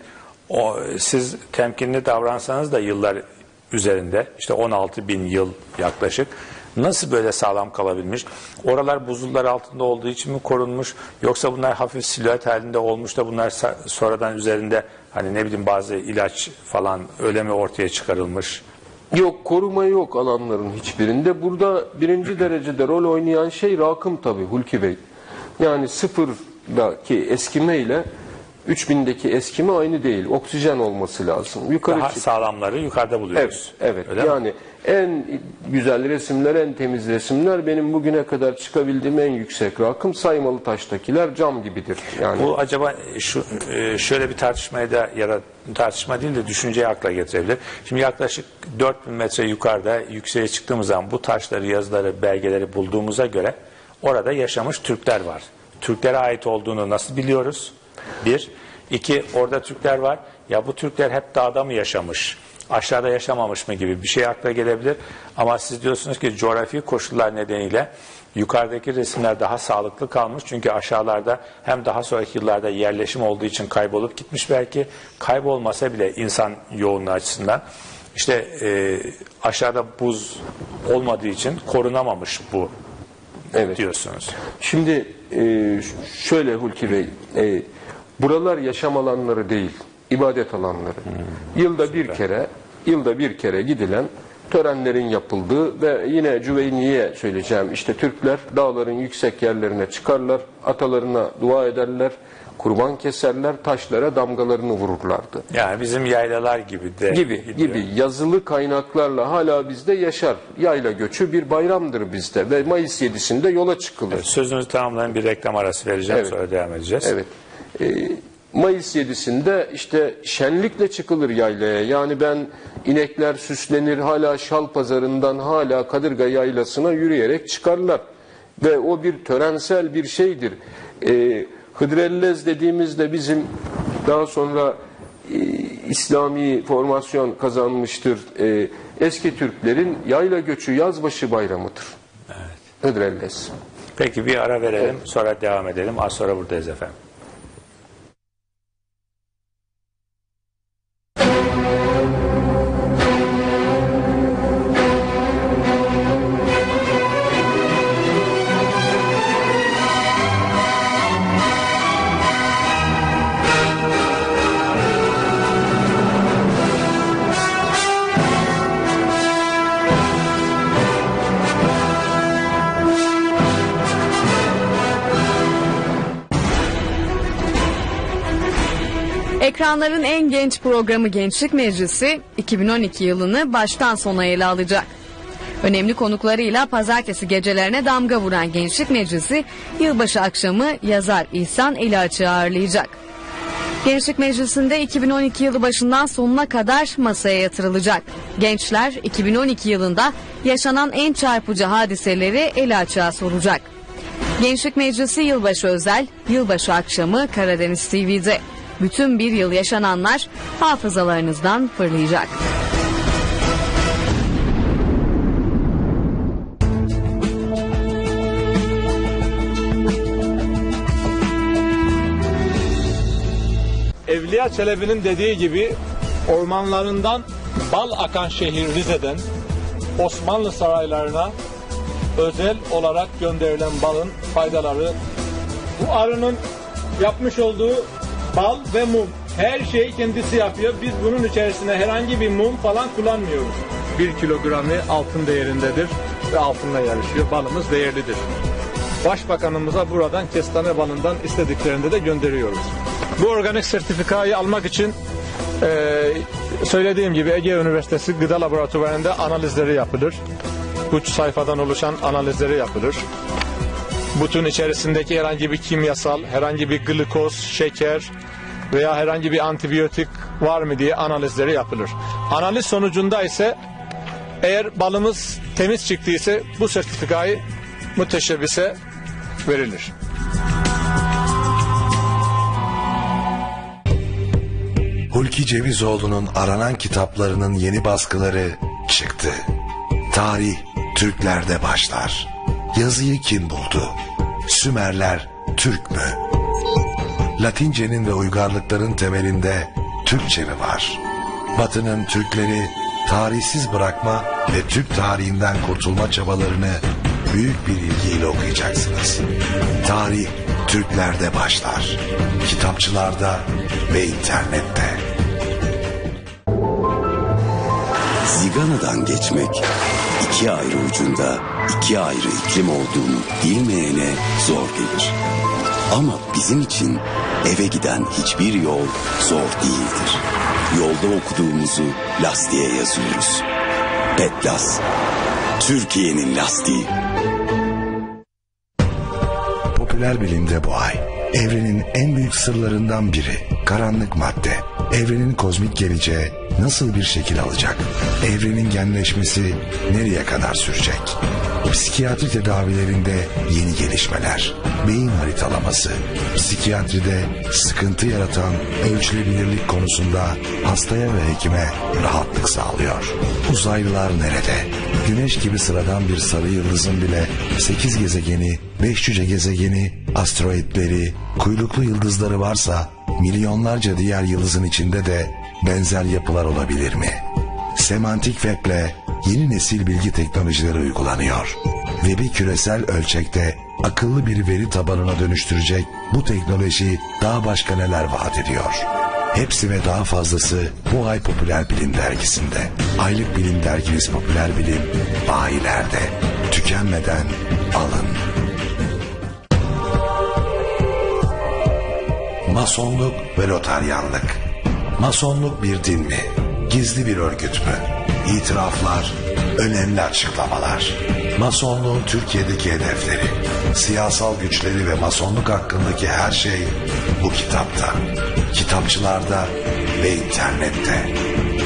siz temkinli davransanız da yıllar üzerinde işte 16 bin yıl yaklaşık nasıl böyle sağlam kalabilmiş? Oralar buzullar altında olduğu için mi korunmuş? Yoksa bunlar hafif silüet halinde olmuş da bunlar sonradan üzerinde hani ne bileyim bazı ilaç falan öyle mi ortaya çıkarılmış? Yok, koruma yok alanların hiçbirinde. Burada birinci derecede rol oynayan şey rakım tabii Hulki Bey. Yani sıfırdaki eskime ile 3000'deki eskime aynı değil. Oksijen olması lazım. Daha sağlamları yukarıda buluyoruz. Evet. Yani en güzel resimler, en temiz resimler benim bugüne kadar çıkabildiğim en yüksek rakım saymalı taştakiler cam gibidir. Yani bu acaba şöyle bir tartışmaya da ya da tartışma değil de düşünceyi akla getirebilir. Şimdi yaklaşık 4000 metre yukarıda yükseğe çıktığımız zaman bu taşları, yazıları, belgeleri bulduğumuza göre orada yaşamış Türkler var. Türklere ait olduğunu nasıl biliyoruz? Bir. İki, orada Türkler var. Ya bu Türkler hep dağda mı yaşamış? Aşağıda yaşamamış mı gibi bir şey akla gelebilir. Ama siz diyorsunuz ki coğrafi koşullar nedeniyle yukarıdaki resimler daha sağlıklı kalmış. Çünkü aşağılarda hem daha sonraki yıllarda yerleşim olduğu için kaybolup gitmiş belki. Kaybolmasa bile insan yoğunluğu açısından. İşte aşağıda buz olmadığı için korunamamış bu diyorsunuz. Şimdi şöyle Hulki Bey, buralar yaşam alanları değil, ibadet alanları. Yılda bir kere gidilen törenlerin yapıldığı ve yine Cüveyni'ye söyleyeceğim. İşte Türkler dağların yüksek yerlerine çıkarlar, atalarına dua ederler, kurban keserler, taşlara damgalarını vururlardı. Yani bizim yaylalar gibi de. Gibi yazılı kaynaklarla hala bizde yaşar. Yayla göçü bir bayramdır bizde ve Mayıs 7'sinde yola çıkılır. Sözünüzü tamamlayın, bir reklam arası vereceğim, sonra devam edeceğiz. Evet. Mayıs 7'sinde işte şenlikle çıkılır yaylaya. Yani inekler süslenir, hala Şal Pazarı'ndan hala Kadırga Yaylası'na yürüyerek çıkarlar. Ve o bir törensel bir şeydir. Hıdrellez dediğimizde bizim daha sonra İslami formasyon kazanmıştır. Eski Türklerin yayla göçü yazbaşı bayramıdır. Evet. Hıdrellez. Peki bir ara verelim, sonra devam edelim. Az sonra buradayız efendim. Ekranların en genç programı Gençlik Meclisi 2012 yılını baştan sona ele alacak. Önemli konuklarıyla pazartesi gecelerine damga vuran Gençlik Meclisi yılbaşı akşamı yazar İhsan Eli Açık'ı ağırlayacak. Gençlik Meclisi'nde 2012 yılı başından sonuna kadar masaya yatırılacak. Gençler 2012 yılında yaşanan en çarpıcı hadiseleri Eli Açık'a soracak. Gençlik Meclisi yılbaşı özel, yılbaşı akşamı Karadeniz TV'de. Bütün bir yıl yaşananlar hafızalarınızdan fırlayacak. Evliya Çelebi'nin dediği gibi ormanlarından bal akan şehir Rize'den Osmanlı saraylarına özel olarak gönderilen balın faydaları, bu arının yapmış olduğu bal ve mum, her şeyi kendisi yapıyor. Biz bunun içerisine herhangi bir mum falan kullanmıyoruz. 1 kilogramı altın değerindedir ve altınla yarışıyor. Balımız değerlidir. Başbakanımıza buradan kestane balından istediklerinde de gönderiyoruz. Bu organik sertifikayı almak için söylediğim gibi Ege Üniversitesi Gıda Laboratuvarı'nda analizleri yapılır. 3 sayfadan oluşan analizleri yapılır. Butun içerisindeki herhangi bir kimyasal, herhangi bir glikoz, şeker veya herhangi bir antibiyotik var mı diye analizleri yapılır. Analiz sonucunda ise eğer balımız temiz çıktıysa bu sertifikayı müteşebbise verilir. Hulki Cevizoğlu'nun aranan kitaplarının yeni baskıları çıktı. Tarih Türklerde başlar. Yazıyı kim buldu? Sümerler Türk mü? Latincenin ve uygarlıkların temelinde Türkçe mi var? Batı'nın Türkleri tarihsiz bırakma ve Türk tarihinden kurtulma çabalarını büyük bir ilgiyle okuyacaksınız. Tarih Türklerde başlar. Kitapçılarda ve internette. Zigana'dan geçmek, iki ayrı ucunda iki ayrı iklim olduğunu bilmeyene zor gelir. Ama bizim için eve giden hiçbir yol zor değildir. Yolda okuduğumuzu lastiğe yazıyoruz. Petlas, Türkiye'nin lastiği. Popüler bilimde bu ay evrenin en büyük sırlarından biri karanlık madde. Evrenin kozmik geleceği nasıl bir şekil alacak? Evrenin genleşmesi nereye kadar sürecek? Psikiyatri tedavilerinde yeni gelişmeler. Beyin haritalaması. Psikiyatride sıkıntı yaratan ölçülebilirlik konusunda hastaya ve hekime rahatlık sağlıyor. Uzaylılar nerede? Güneş gibi sıradan bir sarı yıldızın bile 8 gezegeni, 5 cüce gezegeni, asteroidleri, kuyruklu yıldızları varsa milyonlarca diğer yıldızın içinde de benzer yapılar olabilir mi? Semantik Web'le yeni nesil bilgi teknolojileri uygulanıyor. Web'i küresel ölçekte akıllı bir veri tabanına dönüştürecek bu teknoloji daha başka neler vaat ediyor? Hepsi ve daha fazlası bu ay Popüler Bilim dergisinde. Aylık bilim derginiz Popüler Bilim bayilerde. Tükenmeden alın. Masonluk ve Lotaryanlık. Masonluk bir din mi? Gizli bir örgüt mü? İtiraflar, önemli açıklamalar. Masonluğun Türkiye'deki hedefleri, siyasal güçleri ve masonluk hakkındaki her şey bu kitapta. Kitapçılarda ve internette.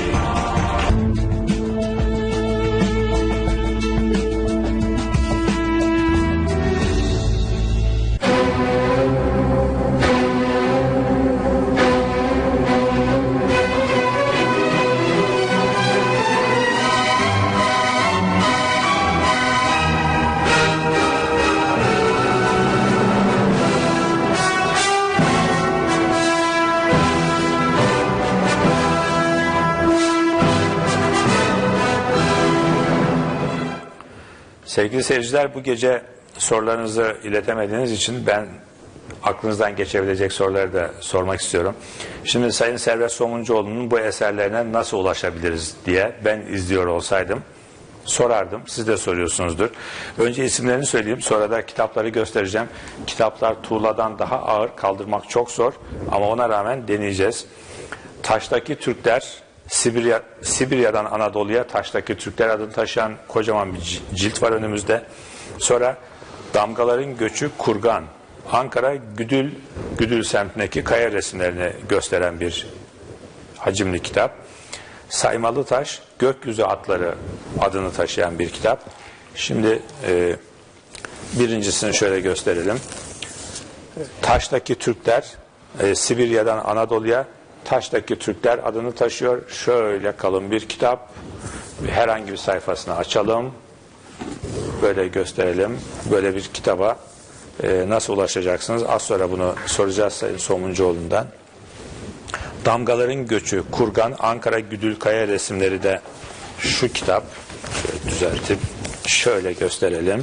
Sevgili seyirciler, bu gece sorularınızı iletemediğiniz için ben aklınızdan geçebilecek soruları da sormak istiyorum. Şimdi Sayın Servet Somuncuoğlu'nun bu eserlerine nasıl ulaşabiliriz diye ben izliyor olsaydım sorardım. Siz de soruyorsunuzdur. Önce isimlerini söyleyeyim, sonra da kitapları göstereceğim. Kitaplar tuğladan daha ağır, kaldırmak çok zor ama ona rağmen deneyeceğiz. Taştaki Türkler Sibirya'dan Anadolu'ya taştaki Türkler adını taşıyan kocaman bir cilt var önümüzde. Sonra Damgaların Göçü Kurgan, Ankara Güdül semtindeki kaya resimlerini gösteren bir hacimli kitap. Saymalı Taş, Gökyüzü Atları adını taşıyan bir kitap. Şimdi birincisini şöyle gösterelim. Taştaki Türkler, Sibirya'dan Anadolu'ya Taştaki Türkler adını taşıyor. Şöyle kalın bir kitap. Herhangi bir sayfasını açalım. Böyle gösterelim. Böyle bir kitaba nasıl ulaşacaksınız? Az sonra bunu soracağız Sayın Somuncuoğlu'ndan. Damgaların Göçü, Kurgan, Ankara Güdülkaya resimleri de şu kitap. Şöyle düzeltip şöyle gösterelim.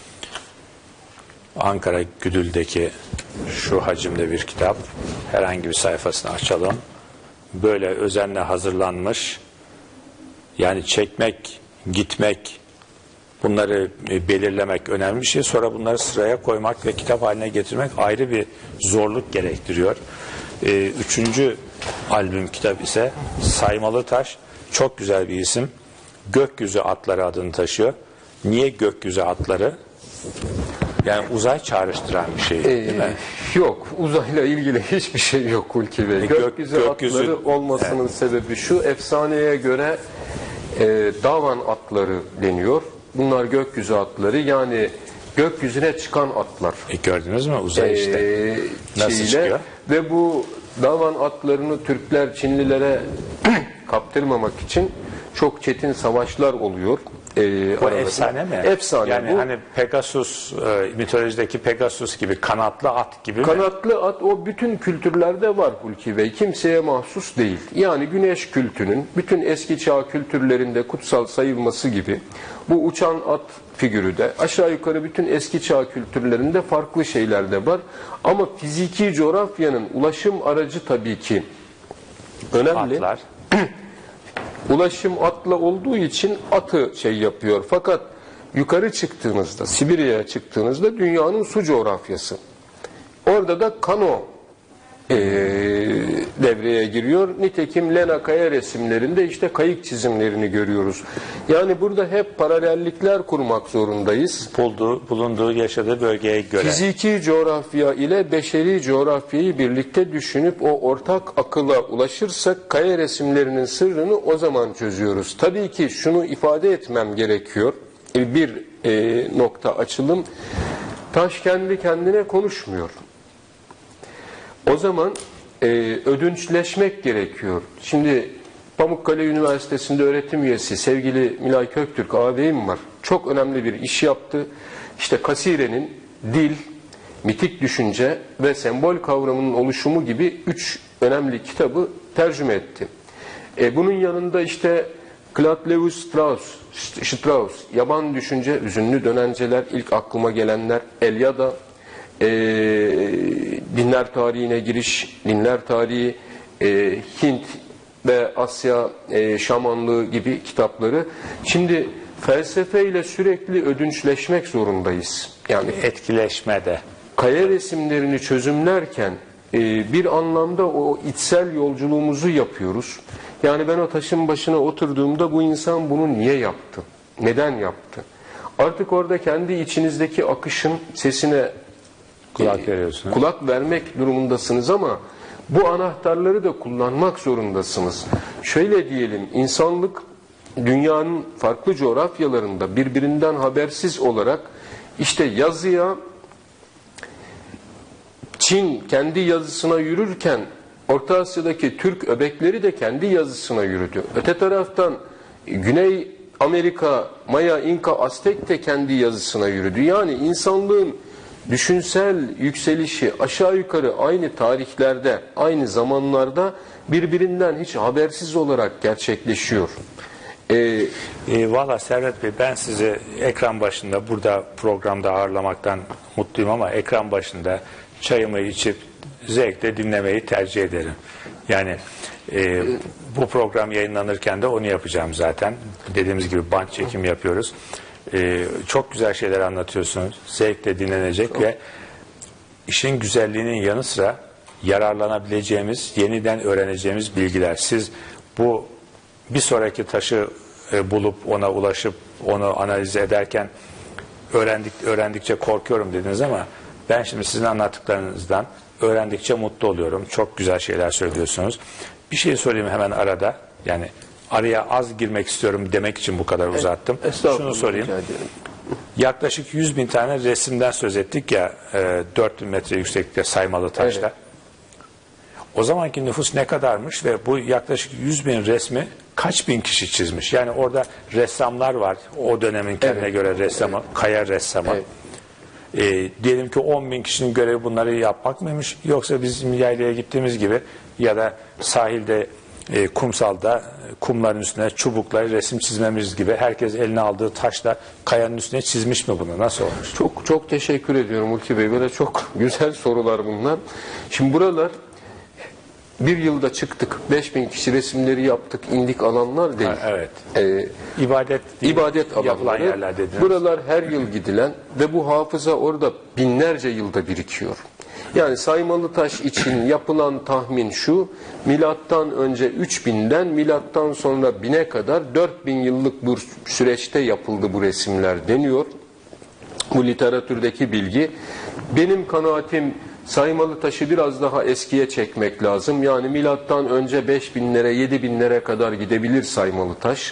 Ankara Güdül'deki şu hacimde bir kitap. Herhangi bir sayfasını açalım. Böyle özenle hazırlanmış. Yani çekmek, gitmek, bunları belirlemek önemli bir şey. Sonra bunları sıraya koymak ve kitap haline getirmek ayrı bir zorluk gerektiriyor. Üçüncü albüm kitap ise Saymalı Taş. Çok güzel bir isim. Gökyüzü Atları adını taşıyor. Niye gökyüzü atları? Yani uzay çağrıştıran bir şey değil mi? Yok. Uzayla ilgili hiçbir şey yok Hulki Bey. Gökyüzü atları olmasının sebebi şu. Efsaneye göre davan atları deniyor. Bunlar gökyüzü atları. Yani gökyüzüne çıkan atlar. Gördünüz mü? Uzay işte. Nasıl çıkıyor? Ve bu davan atlarını Türkler Çinlilere kaptırmamak için çok çetin savaşlar oluyor. Bu efsane mi? Efsane. Yani bu. hani Pegasus, mitolojideki Pegasus gibi kanatlı at gibi kanatlı mi? at o bütün kültürlerde var Hulki Bey. Kimseye mahsus değil. Yani güneş kültünün bütün eski çağ kültürlerinde kutsal sayılması gibi bu uçan at figürü de aşağı yukarı bütün eski çağ kültürlerinde farklı şeyler de var. Ama fiziki coğrafyanın ulaşım aracı tabii ki önemli. Atlar. Ulaşım atla olduğu için atı yapıyor. Fakat yukarı çıktığınızda, Sibirya'ya çıktığınızda dünyanın su coğrafyası. Orada da kano devreye giriyor. Nitekim Lena kaya resimlerinde işte kayık çizimlerini görüyoruz. Yani burada hep paralellikler kurmak zorundayız. Bulunduğu, yaşadığı bölgeye göre. Fiziki coğrafya ile beşeri coğrafyayı birlikte düşünüp o ortak akıla ulaşırsak kaya resimlerinin sırrını o zaman çözüyoruz. Tabii ki şunu ifade etmem gerekiyor. Bir nokta açılım. Taş kendi kendine konuşmuyor. O zaman ödünçleşmek gerekiyor. Şimdi Pamukkale Üniversitesi'nde öğretim üyesi sevgili Milay Köktürk ağabeyim var. Çok önemli bir iş yaptı. İşte Kasire'nin dil, mitik düşünce ve sembol kavramının oluşumu gibi 3 önemli kitabı tercüme etti. Bunun yanında işte Claude Lévi-Strauss, Yaban Düşünce, Hüzünlü Dönenceler, ilk aklıma gelenler, Elyada, dinler tarihine giriş, dinler tarihi, Hint ve Asya şamanlığı gibi kitapları. Şimdi felsefeyle sürekli ödünçleşmek zorundayız. Yani Etkileşmede. kaya resimlerini çözümlerken bir anlamda o içsel yolculuğumuzu yapıyoruz. Yani ben o taşın başına oturduğumda bu insan bunu niye yaptı? Neden yaptı? Artık orada kendi içinizdeki akışın sesine kulak vermek durumundasınız ama bu anahtarları da kullanmak zorundasınız. Şöyle diyelim, insanlık dünyanın farklı coğrafyalarında birbirinden habersiz olarak işte yazıya Çin kendi yazısına yürürken Orta Asya'daki Türk öbekleri de kendi yazısına yürüdü. Öte taraftan Güney Amerika, Maya, İnka, Aztek de kendi yazısına yürüdü. Yani insanlığın düşünsel yükselişi aşağı yukarı aynı tarihlerde, aynı zamanlarda birbirinden hiç habersiz olarak gerçekleşiyor. Valla Servet Bey, ben sizi ekran başında burada programda ağırlamaktan mutluyum ama ekran başında çayımı içip zevkle dinlemeyi tercih ederim. Yani bu program yayınlanırken de onu yapacağım zaten. Dediğimiz gibi band çekim yapıyoruz. Çok güzel şeyler anlatıyorsunuz. Zevkle dinlenecek ve işin güzelliğinin yanı sıra yararlanabileceğimiz, yeniden öğreneceğimiz bilgiler. Siz bu bir sonraki taşı bulup ona ulaşıp onu analiz ederken öğrendikçe korkuyorum dediniz ama ben şimdi sizin anlattıklarınızdan öğrendikçe mutlu oluyorum. Çok güzel şeyler söylüyorsunuz. Bir şey söyleyeyim hemen arada. Yani araya az girmek istiyorum demek için bu kadar uzattım. Şunu sorayım. Yaklaşık 100.000 tane resimden söz ettik ya 4.000 metre yükseklikte saymalı taşta. Evet. O zamanki nüfus ne kadarmış ve bu yaklaşık 100.000 resmi kaç bin kişi çizmiş? Yani orada ressamlar var. O dönemin kendine göre ressamı, kaya ressamı. Diyelim ki 10.000 kişinin görevi bunları yapmak mıymış? Yoksa bizim yaylaya gittiğimiz gibi ya da sahilde, kumsalda kumların üstüne çubukları resim çizmemiz gibi herkes eline aldığı taşla kayanın üstüne çizmiş mi bunu? Nasıl olmuş? Çok teşekkür ediyorum Ulki Bey. Böyle çok güzel sorular bunlar. Şimdi buralar bir yılda çıktık. 5.000 kişi resimleri yaptık. İndik alanlar değil. Evet. İbadet alanları. Yerler dediniz. Buralar her yıl gidilen ve bu hafıza orada binlerce yılda birikiyor. Yani saymalı taş için yapılan tahmin şu: milattan önce 3000'den milattan sonra 1000'e kadar 4000 yıllık bu süreçte yapıldı bu resimler deniyor. Bu literatürdeki bilgi. Benim kanaatim, saymalı taşı biraz daha eskiye çekmek lazım. Yani milattan önce 5000'lere 7000'lere kadar gidebilir saymalı taş.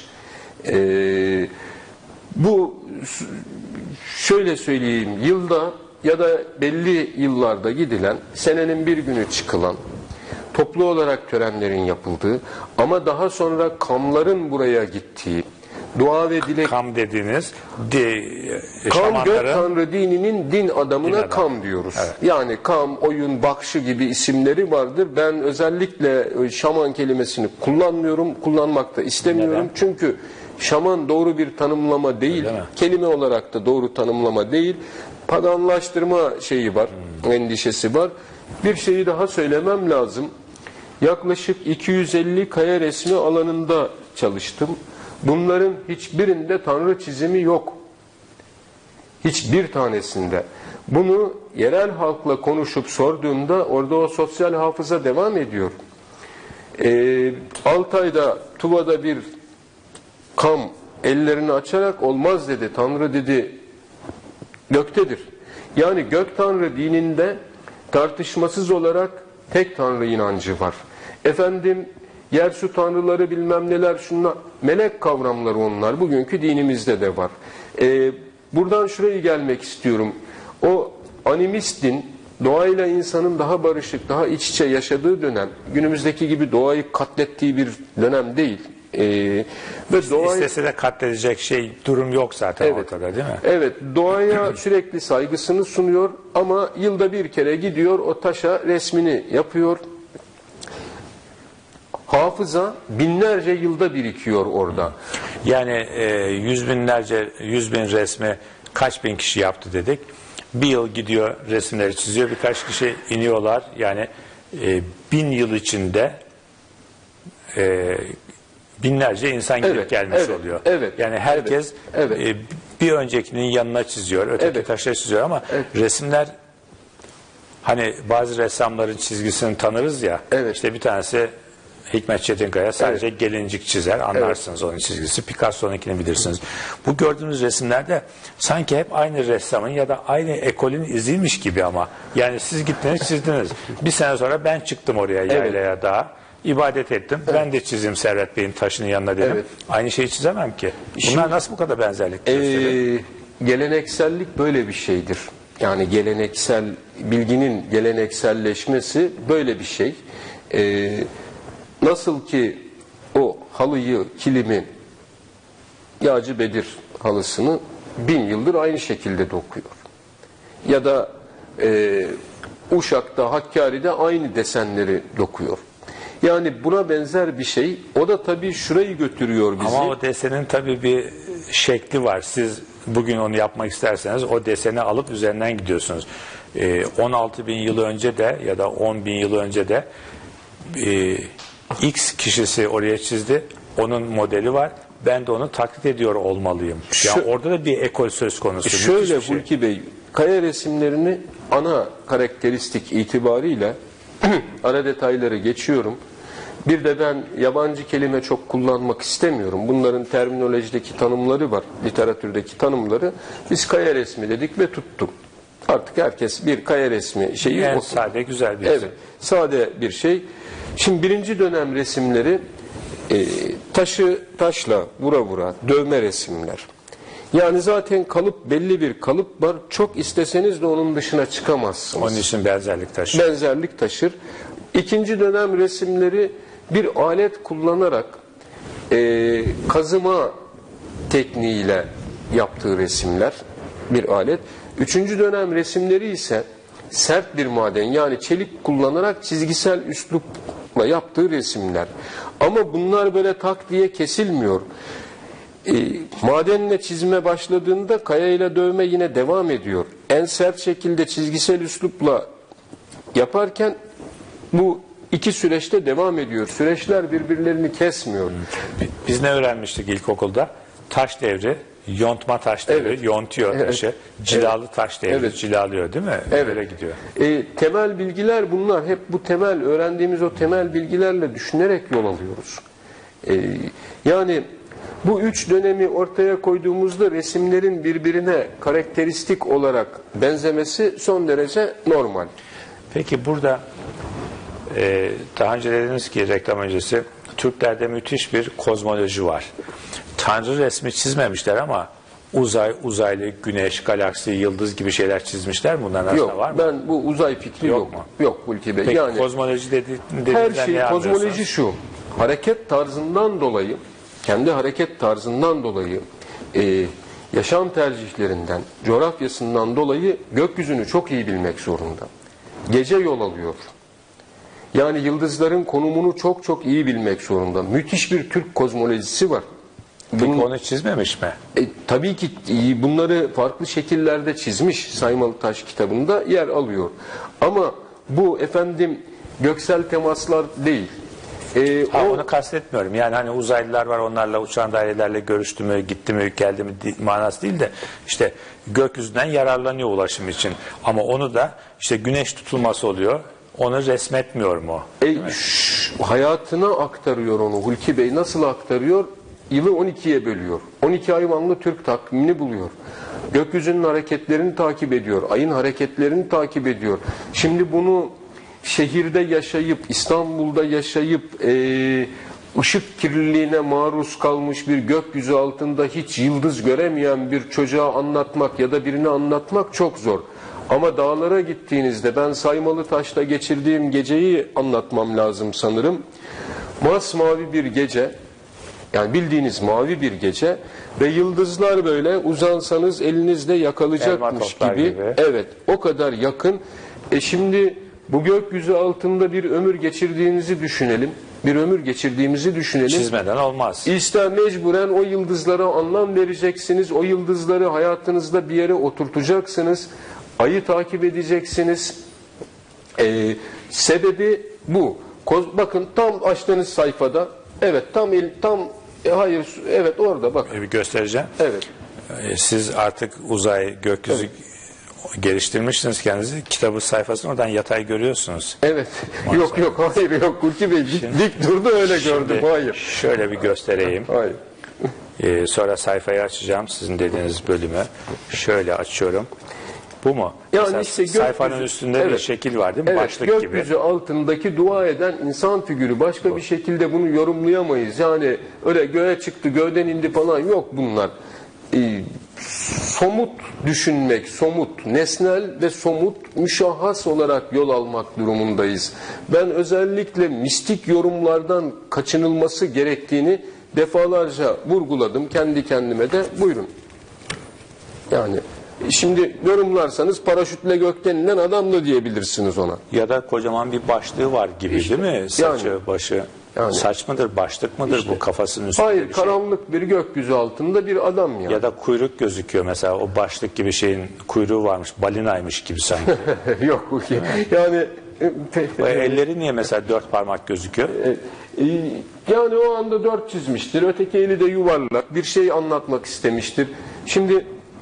Bu şöyle söyleyeyim, yılda ya da belli yıllarda gidilen, senenin bir günü çıkılan, toplu olarak törenlerin yapıldığı ama daha sonra kamların buraya gittiği, dua ve dilek... Kam dediğiniz Kam, gök tanrı dininin din adamına kam diyoruz. Evet. Yani kam, oyun, bakşı gibi isimleri vardır. Ben özellikle şaman kelimesini kullanmıyorum, kullanmak da istemiyorum. Neden? Çünkü şaman doğru bir tanımlama değil, kelime olarak da doğru tanımlama değil. Paganlaştırma şeyi var, endişesi var. Bir şeyi daha söylemem lazım. Yaklaşık 250 kaya resmi alanında çalıştım. Bunların hiçbirinde tanrı çizimi yok. Hiçbir tanesinde. Bunu yerel halkla konuşup sorduğumda orada o sosyal hafıza devam ediyor. Altay'da, Tuva'da bir kam ellerini açarak olmaz dedi. Tanrı dedi göktedir. Yani gök tanrı dininde tartışmasız olarak tek tanrı inancı var. Efendim, yer su tanrıları bilmem neler şunlar, melek kavramları onlar. Bugünkü dinimizde de var. Buradan şuraya gelmek istiyorum. O animist din, doğayla insanın daha barışık, daha iç içe yaşadığı dönem, günümüzdeki gibi doğayı katlettiği bir dönem değil. Ve doğayı... İstese de katledecek durum yok zaten ortada, değil mi? Evet, doğaya sürekli saygısını sunuyor ama yılda bir kere gidiyor, o taşa resmini yapıyor. Hafıza binlerce yılda birikiyor orada. Yani 100 bin resmi kaç bin kişi yaptı dedik. Bir yıl gidiyor, resimleri çiziyor, birkaç kişi iniyorlar. Yani 1000 yıl içinde binlerce insan gidip gelmiş oluyor. Yani herkes bir öncekinin yanına çiziyor, öteki taşa çiziyor ama resimler, hani bazı ressamların çizgisini tanırız ya, işte bir tanesi Hikmet Çetinkaya sadece gelincik çizer, anlarsınız onun çizgisi. Picasso'nunkini bilirsiniz. Bu gördüğünüz resimlerde sanki hep aynı ressamın ya da aynı ekolün iziymiş gibi ama. Yani siz gittiniz, çizdiniz. Bir sene sonra ben çıktım oraya, yaylaya, dağa. İbadet ettim. Ben de çizeyim Servet Bey'in taşının yanına dedim. Aynı şeyi çizemem ki. Bunlar nasıl bu kadar benzerlik gösteriyor? Geleneksellik böyle bir şeydir. Yani geleneksel, bilginin gelenekselleşmesi böyle bir şey. Nasıl ki o halıyı, kilimi, Yağcı Bedir halısını 1000 yıldır aynı şekilde dokuyor. Ya da Uşak'ta, Hakkari'de aynı desenleri dokuyor. Yani buna benzer bir şey. O da tabii şurayı götürüyor bizi. Ama o desenin tabii bir şekli var. Siz bugün onu yapmak isterseniz o deseni alıp üzerinden gidiyorsunuz. 16 bin yıl önce de ya da 10 bin yıl önce de X kişisi oraya çizdi. Onun modeli var. Ben de onu taklit ediyor olmalıyım. Yani orada da bir ekol söz konusu. Şöyle Hulki Bey, kaya resimlerini ana karakteristik itibariyle ara detayları geçiyorum. Bir de ben yabancı kelime çok kullanmak istemiyorum. Bunların terminolojideki tanımları var, literatürdeki tanımları. Biz kaya resmi dedik ve tuttuk. Artık herkes bir kaya resmi şeyi Yani okudu. sade, güzel bir Evet, isim. sade bir şey. Şimdi birinci dönem resimleri taşı taşla vura vura dövme resimler. Yani zaten kalıp, belli bir kalıp var. Çok isteseniz de onun dışına çıkamazsınız. Onun için benzerlik taşıyor. Benzerlik taşır. İkinci dönem resimleri bir alet kullanarak kazıma tekniğiyle yaptığı resimler, bir alet. Üçüncü dönem resimleri ise sert bir maden, yani çelik kullanarak çizgisel üslupla yaptığı resimler. Ama bunlar böyle tak diye kesilmiyor. Madenle çizime başladığında kayayla dövme yine devam ediyor. En sert şekilde çizgisel üslupla yaparken bu iki süreçte devam ediyor. Süreçler birbirlerini kesmiyor. Biz ne öğrenmiştik ilkokulda? Taş devri, yontma taş devri, Evet. yontuyor taşı. Cilalı taş devri, Evet. cilalıyor değil mi? Evet. Öyle gidiyor. Temel bilgiler bunlar. Hep bu temel, öğrendiğimiz o temel bilgilerle düşünerek yol alıyoruz. Yani bu üç dönemi ortaya koyduğumuzda resimlerin birbirine karakteristik olarak benzemesi son derece normal. Peki burada daha önce dediniz ki reklam öncesi Türklerde müthiş bir kozmoloji var. Tanrı resmi çizmemişler ama uzay, uzaylı, güneş, galaksi, yıldız gibi şeyler çizmişler. Bunların arasında Yok, var mı? ben bu uzay fikri Yok yok. mu? Yok Hulki Bey. Peki Yani kozmoloji her dediğinizden şey, ne kozmoloji anlıyorsunuz? şu: hareket tarzından dolayı, kendi hareket tarzından dolayı, yaşam tercihlerinden, coğrafyasından dolayı gökyüzünü çok iyi bilmek zorunda. Gece yol alıyor. Yani yıldızların konumunu çok çok iyi bilmek zorunda. Müthiş bir Türk kozmolojisi var. Peki onu çizmemiş mi? Tabii ki bunları farklı şekillerde çizmiş, Saymalı Taş kitabında yer alıyor. Ama bu efendim göksel temaslar değil. Onu kastetmiyorum. Yani hani uzaylılar var, onlarla uçan dairelerle görüştü mü, gitti mi, geldi mi manası değil de işte gökyüzünden yararlanıyor ulaşım için. Ama onu da işte güneş tutulması oluyor. Onu resmetmiyor mu? Hayatına aktarıyor onu Hulki Bey. Nasıl aktarıyor? Yılı 12'ye bölüyor. 12 hayvanlı Türk takvimini buluyor. Gökyüzünün hareketlerini takip ediyor. Ayın hareketlerini takip ediyor. Şimdi bunu şehirde yaşayıp, İstanbul'da yaşayıp ışık kirliliğine maruz kalmış bir gökyüzü altında hiç yıldız göremeyen bir çocuğa anlatmak ya da birine anlatmak çok zor. Ama dağlara gittiğinizde, ben Saymalı Taş'ta geçirdiğim geceyi anlatmam lazım sanırım. Masmavi bir gece, yani bildiğiniz mavi bir gece ve yıldızlar böyle uzansanız elinizde yakalayacakmış gibi. Evet, o kadar yakın. Şimdi bu gökyüzü altında bir ömür geçirdiğinizi düşünelim. Bir ömür geçirdiğimizi düşünelim. Çizmeden olmaz. İster mecburen o yıldızlara anlam vereceksiniz. O yıldızları hayatınızda bir yere oturtacaksınız. Ayı takip edeceksiniz. Sebebi bu. Bakın tam açtığınız sayfada. Evet, hayır, evet orada bak. Bir göstereceğim. Evet. Siz artık uzay, gökyüzü geliştirmişsiniz kendinizi. Kitabı sayfasını oradan yatay görüyorsunuz. Evet. Maalesef. Yok, hayır, Hulki Bey dik durdu, öyle gördüm. Hayır. Şöyle bir göstereyim. Hayır. Sonra sayfayı açacağım sizin dediğiniz bölümü. Şöyle açıyorum. Bu mu? Yani mesela işte sayfanın üstünde bir şekil var değil mi? Evet, Başlık gibi. gökyüzü altındaki dua eden insan figürü. Başka bir şekilde bunu yorumlayamayız. Yani öyle göğe çıktı, göğden indi falan yok bunlar. Somut düşünmek, somut, nesnel ve somut, müşahhas olarak yol almak durumundayız. Ben özellikle mistik yorumlardan kaçınılması gerektiğini defalarca vurguladım kendi kendime de. Buyurun. Yani şimdi yorumlarsanız paraşütle gökten inen adam da diyebilirsiniz ona. Ya da kocaman bir başlığı var gibi değil mi? Saçı, başı. Yani. Saç mıdır, başlık mıdır bu kafasının üstünde Hayır, bir şey? karanlık bir gökyüzü altında bir adam yani. Ya da kuyruk gözüküyor mesela, o başlık gibi şeyin kuyruğu varmış, balinaymış gibi sanki. Yok yani Elleri niye mesela 4 parmak gözüküyor? yani o anda 4 çizmiştir. Öteki eli de yuvarlak. Bir şey anlatmak istemiştir. Şimdi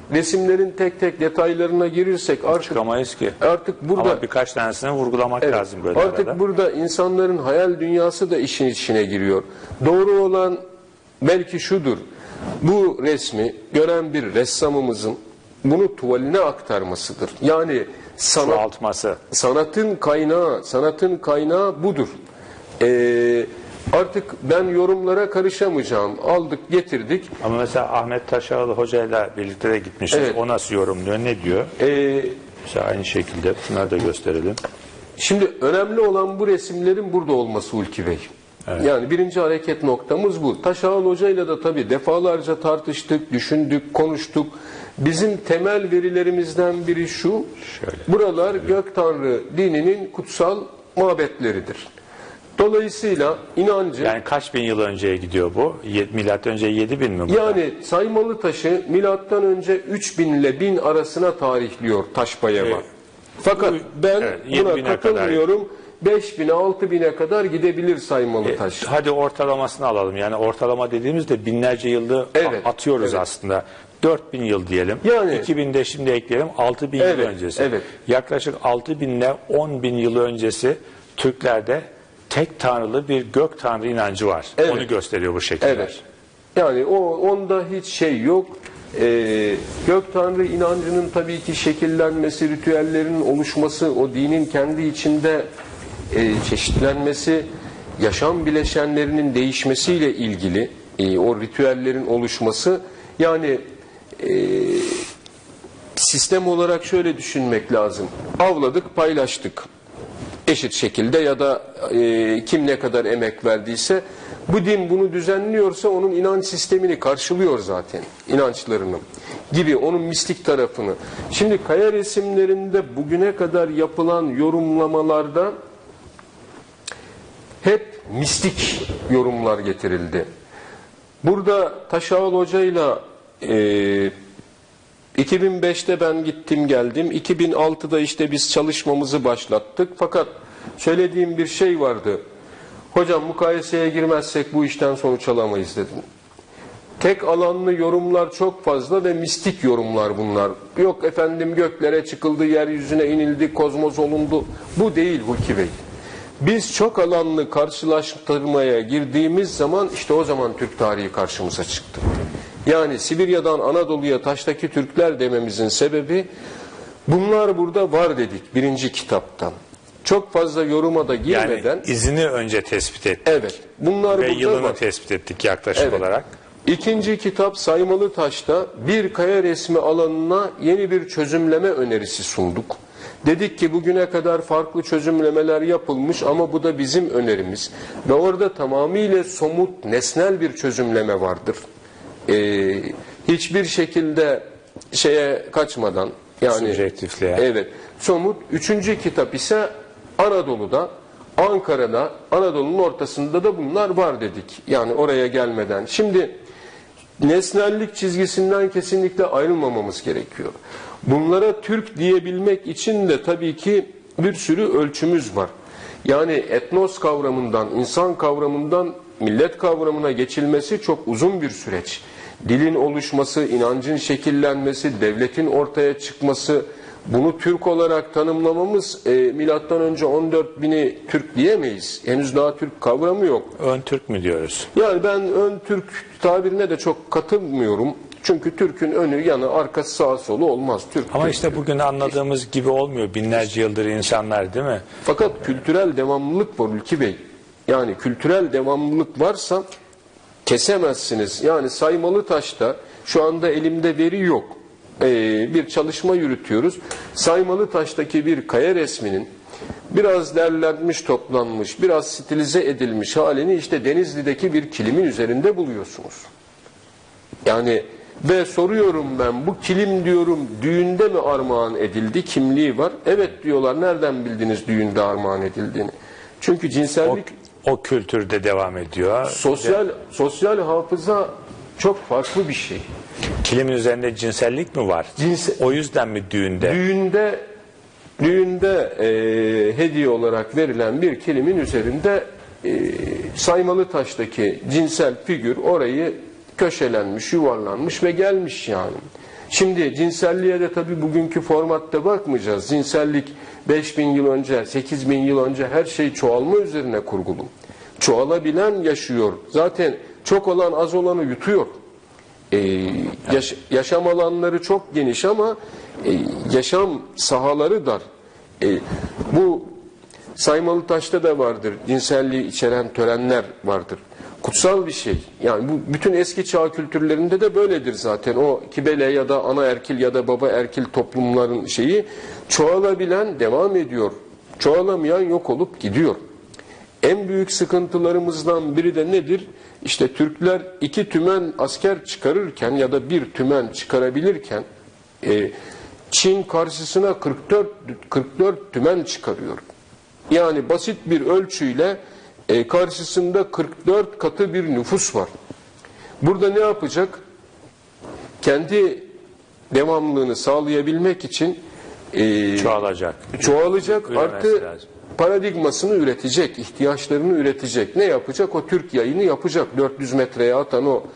resimlerin tek tek detaylarına girirsek Çıkamayız ki. artık burada Ama birkaç tanesini vurgulamak lazım böyle artık arada. burada insanların hayal dünyası da işin içine giriyor. Doğru olan belki şudur. Bu resmi gören bir ressamımızın bunu tuvaline aktarmasıdır. Yani Çoğaltması. sanatın kaynağı budur. Artık ben yorumlara karışamayacağım. Aldık, getirdik. Ama mesela Ahmet Taşağlı hocayla birlikte de gitmişiz. Evet. O nasıl yorumluyor, ne diyor? Mesela aynı şekilde bunları da gösterelim. Şimdi önemli olan bu resimlerin burada olması Hulki Bey. Yani birinci hareket noktamız bu. Taşağlı hocayla da tabii defalarca tartıştık, düşündük, konuştuk. Bizim temel verilerimizden biri şu. Buralar Gök Tanrı dininin kutsal mabetleridir. Dolayısıyla inancı... Yani kaç bin yıl önceye gidiyor bu? Milattan önce 7000 mi? Yani Saymalı taşı milattan önce 3000 ile 1000 arasına tarihliyor Taşbayeva. Fakat ben buna katılmıyorum. 5000'e 6000'e kadar gidebilir Saymalı taş. Hadi ortalamasını alalım. Yani ortalama dediğimizde binlerce yılı atıyoruz aslında. 4000 yıl diyelim. Yani 2000'de şimdi ekleyelim 6000 yıl öncesi. Yaklaşık 6000 ile 10.000 yıl öncesi Türklerde tek tanrılı bir gök tanrı inancı var. Onu gösteriyor bu şekiller. Yani onda hiç şey yok. Gök tanrı inancının tabii ki şekillenmesi, ritüellerin oluşması, o dinin kendi içinde çeşitlenmesi, yaşam bileşenlerinin değişmesiyle ilgili o ritüellerin oluşması, yani sistem olarak şöyle düşünmek lazım. Avladık, paylaştık. Eşit şekilde ya da kim ne kadar emek verdiyse, bu din bunu düzenliyorsa onun inanç sistemini karşılıyor zaten, inançlarını gibi, onun mistik tarafını. Şimdi kaya resimlerinde bugüne kadar yapılan yorumlamalarda hep mistik yorumlar getirildi. Burada Taşağlı hocayla 2005'te ben gittim geldim. 2006'da işte biz çalışmamızı başlattık. Fakat söylediğim bir şey vardı. Hocam mukayeseye girmezsek bu işten sonuç alamayız dedim. Tek alanlı yorumlar çok fazla ve mistik yorumlar bunlar. Yok efendim göklere çıkıldı, yeryüzüne inildi, kozmos olundu. Bu değil Hulki Bey. Biz çok alanlı karşılaştırmaya girdiğimiz zaman işte o zaman Türk tarihi karşımıza çıktı. Yani Sibirya'dan Anadolu'ya taştaki Türkler dememizin sebebi, bunlar burada var dedik birinci kitaptan. Çok fazla yoruma da girmeden... Yani izini önce tespit ettik. Evet. Bunlar ve burada yılını var. tespit ettik yaklaşık olarak. İkinci kitap Saymalı Taş'ta bir kaya resmi alanına yeni bir çözümleme önerisi sunduk. Dedik ki bugüne kadar farklı çözümlemeler yapılmış ama bu da bizim önerimiz. Ve orada tamamıyla somut, nesnel bir çözümleme vardır. Hiçbir şekilde şeye kaçmadan, yani subjektifliğe. Evet. Somut. Üçüncü kitap ise Anadolu'da, Ankara'da, Anadolu'nun ortasında da bunlar var dedik. Yani oraya gelmeden. Şimdi nesnellik çizgisinden kesinlikle ayrılmamamız gerekiyor. Bunlara Türk diyebilmek için de tabii ki bir sürü ölçümüz var. Yani etnos kavramından, insan kavramından millet kavramına geçilmesi çok uzun bir süreç. Dilin oluşması, inancın şekillenmesi, devletin ortaya çıkması, bunu Türk olarak tanımlamamız milattan önce 14.000'i Türk diyemeyiz. Henüz daha Türk kavramı yok. Ön Türk mü diyoruz? Yani ben ön Türk tabirine de çok katılmıyorum. Çünkü Türk'ün önü, yanı, arkası, sağı, solu olmaz. Türk. Ama işte bugün anladığımız gibi olmuyor. Binlerce yıldır insanlar, değil mi? Fakat kültürel devamlılık var Hulki Bey. Yani kültürel devamlılık varsa kesemezsiniz. Yani Saymalı Taş'ta şu anda elimde veri yok. Bir çalışma yürütüyoruz. Saymalı Taş'taki bir kaya resminin biraz derlenmiş, toplanmış, biraz stilize edilmiş halini işte Denizli'deki bir kilimin üzerinde buluyorsunuz. Yani ve soruyorum ben, bu kilim diyorum düğünde mi armağan edildi, kimliği var? Evet diyorlar, nereden bildiniz düğünde armağan edildiğini? Çünkü cinsellik... O kültürde devam ediyor. Sosyal hafıza çok farklı bir şey. Kilimin üzerinde cinsellik mi var? O yüzden mi düğünde? Düğünde hediye olarak verilen bir kilimin üzerinde Saymalı Taş'taki cinsel figür orayı köşelenmiş, yuvarlanmış ve gelmiş yani. Şimdi cinselliğe de tabii bugünkü formatta bakmayacağız. Cinsellik 5000 yıl önce, 8000 yıl önce her şey çoğalma üzerine kurgulu. Çoğalabilen yaşıyor. Zaten çok olan az olanı yutuyor. Yaşam alanları çok geniş ama yaşam sahaları dar. Bu Saymalı Taş'ta da vardır. Cinselliği içeren törenler vardır. Kutsal bir şey. Yani bu bütün eski çağ kültürlerinde de böyledir zaten. O kibele ya da ana erkil ya da baba erkil toplumların şeyi, çoğalabilen devam ediyor. Çoğalamayan yok olup gidiyor. En büyük sıkıntılarımızdan biri de nedir? İşte Türkler 2 tümen asker çıkarırken ya da 1 tümen çıkarabilirken Çin karşısına 44 tümen çıkarıyor. Yani basit bir ölçüyle karşısında 44 katı bir nüfus var. Burada ne yapacak? Kendi devamlılığını sağlayabilmek için çoğalacak artı paradigmasını üretecek, ihtiyaçlarını üretecek. Ne yapacak? O Türk yayını yapacak. 400 metreye atan o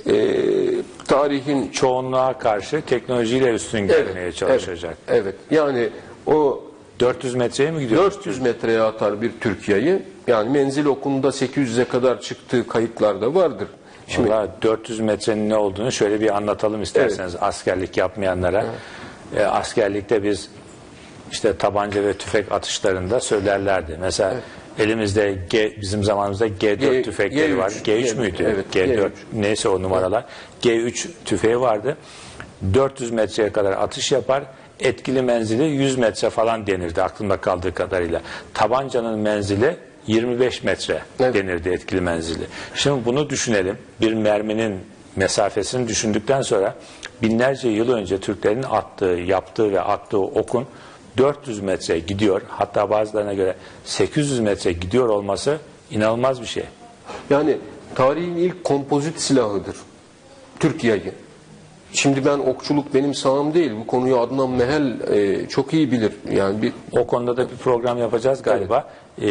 tarihin çoğunluğa karşı teknolojiyle üstün gelmeye çalışacak. Evet. Yani o 400 metreye mi gidiyor? 400 metreye atar bir Türk yayı. Yani menzil okunda 800'e kadar çıktığı kayıtlarda vardır. Şimdi 400 metrenin ne olduğunu şöyle bir anlatalım isterseniz askerlik yapmayanlara. Askerlikte biz işte tabanca ve tüfek atışlarında söylerlerdi. Mesela elimizde bizim zamanımızda G4 tüfekleri G3, var. G3 müydü? Evet, G4 neyse o numaralar. G3 tüfeği vardı. 400 metreye kadar atış yapar. Etkili menzili 100 metre falan denirdi aklımda kaldığı kadarıyla. Tabancanın menzili 25 metre denirdi etkili menzili. Şimdi bunu düşünelim. Bir merminin mesafesini düşündükten sonra binlerce yıl önce Türklerin yaptığı ve attığı okun 400 metre gidiyor. Hatta bazılarına göre 800 metre gidiyor olması inanılmaz bir şey. Yani tarihin ilk kompozit silahıdır. Türk yayı. Şimdi ben okçuluk benim saham değil. Bu konuyu Adnan Mehel çok iyi bilir. Yani o konuda da bir program yapacağız galiba.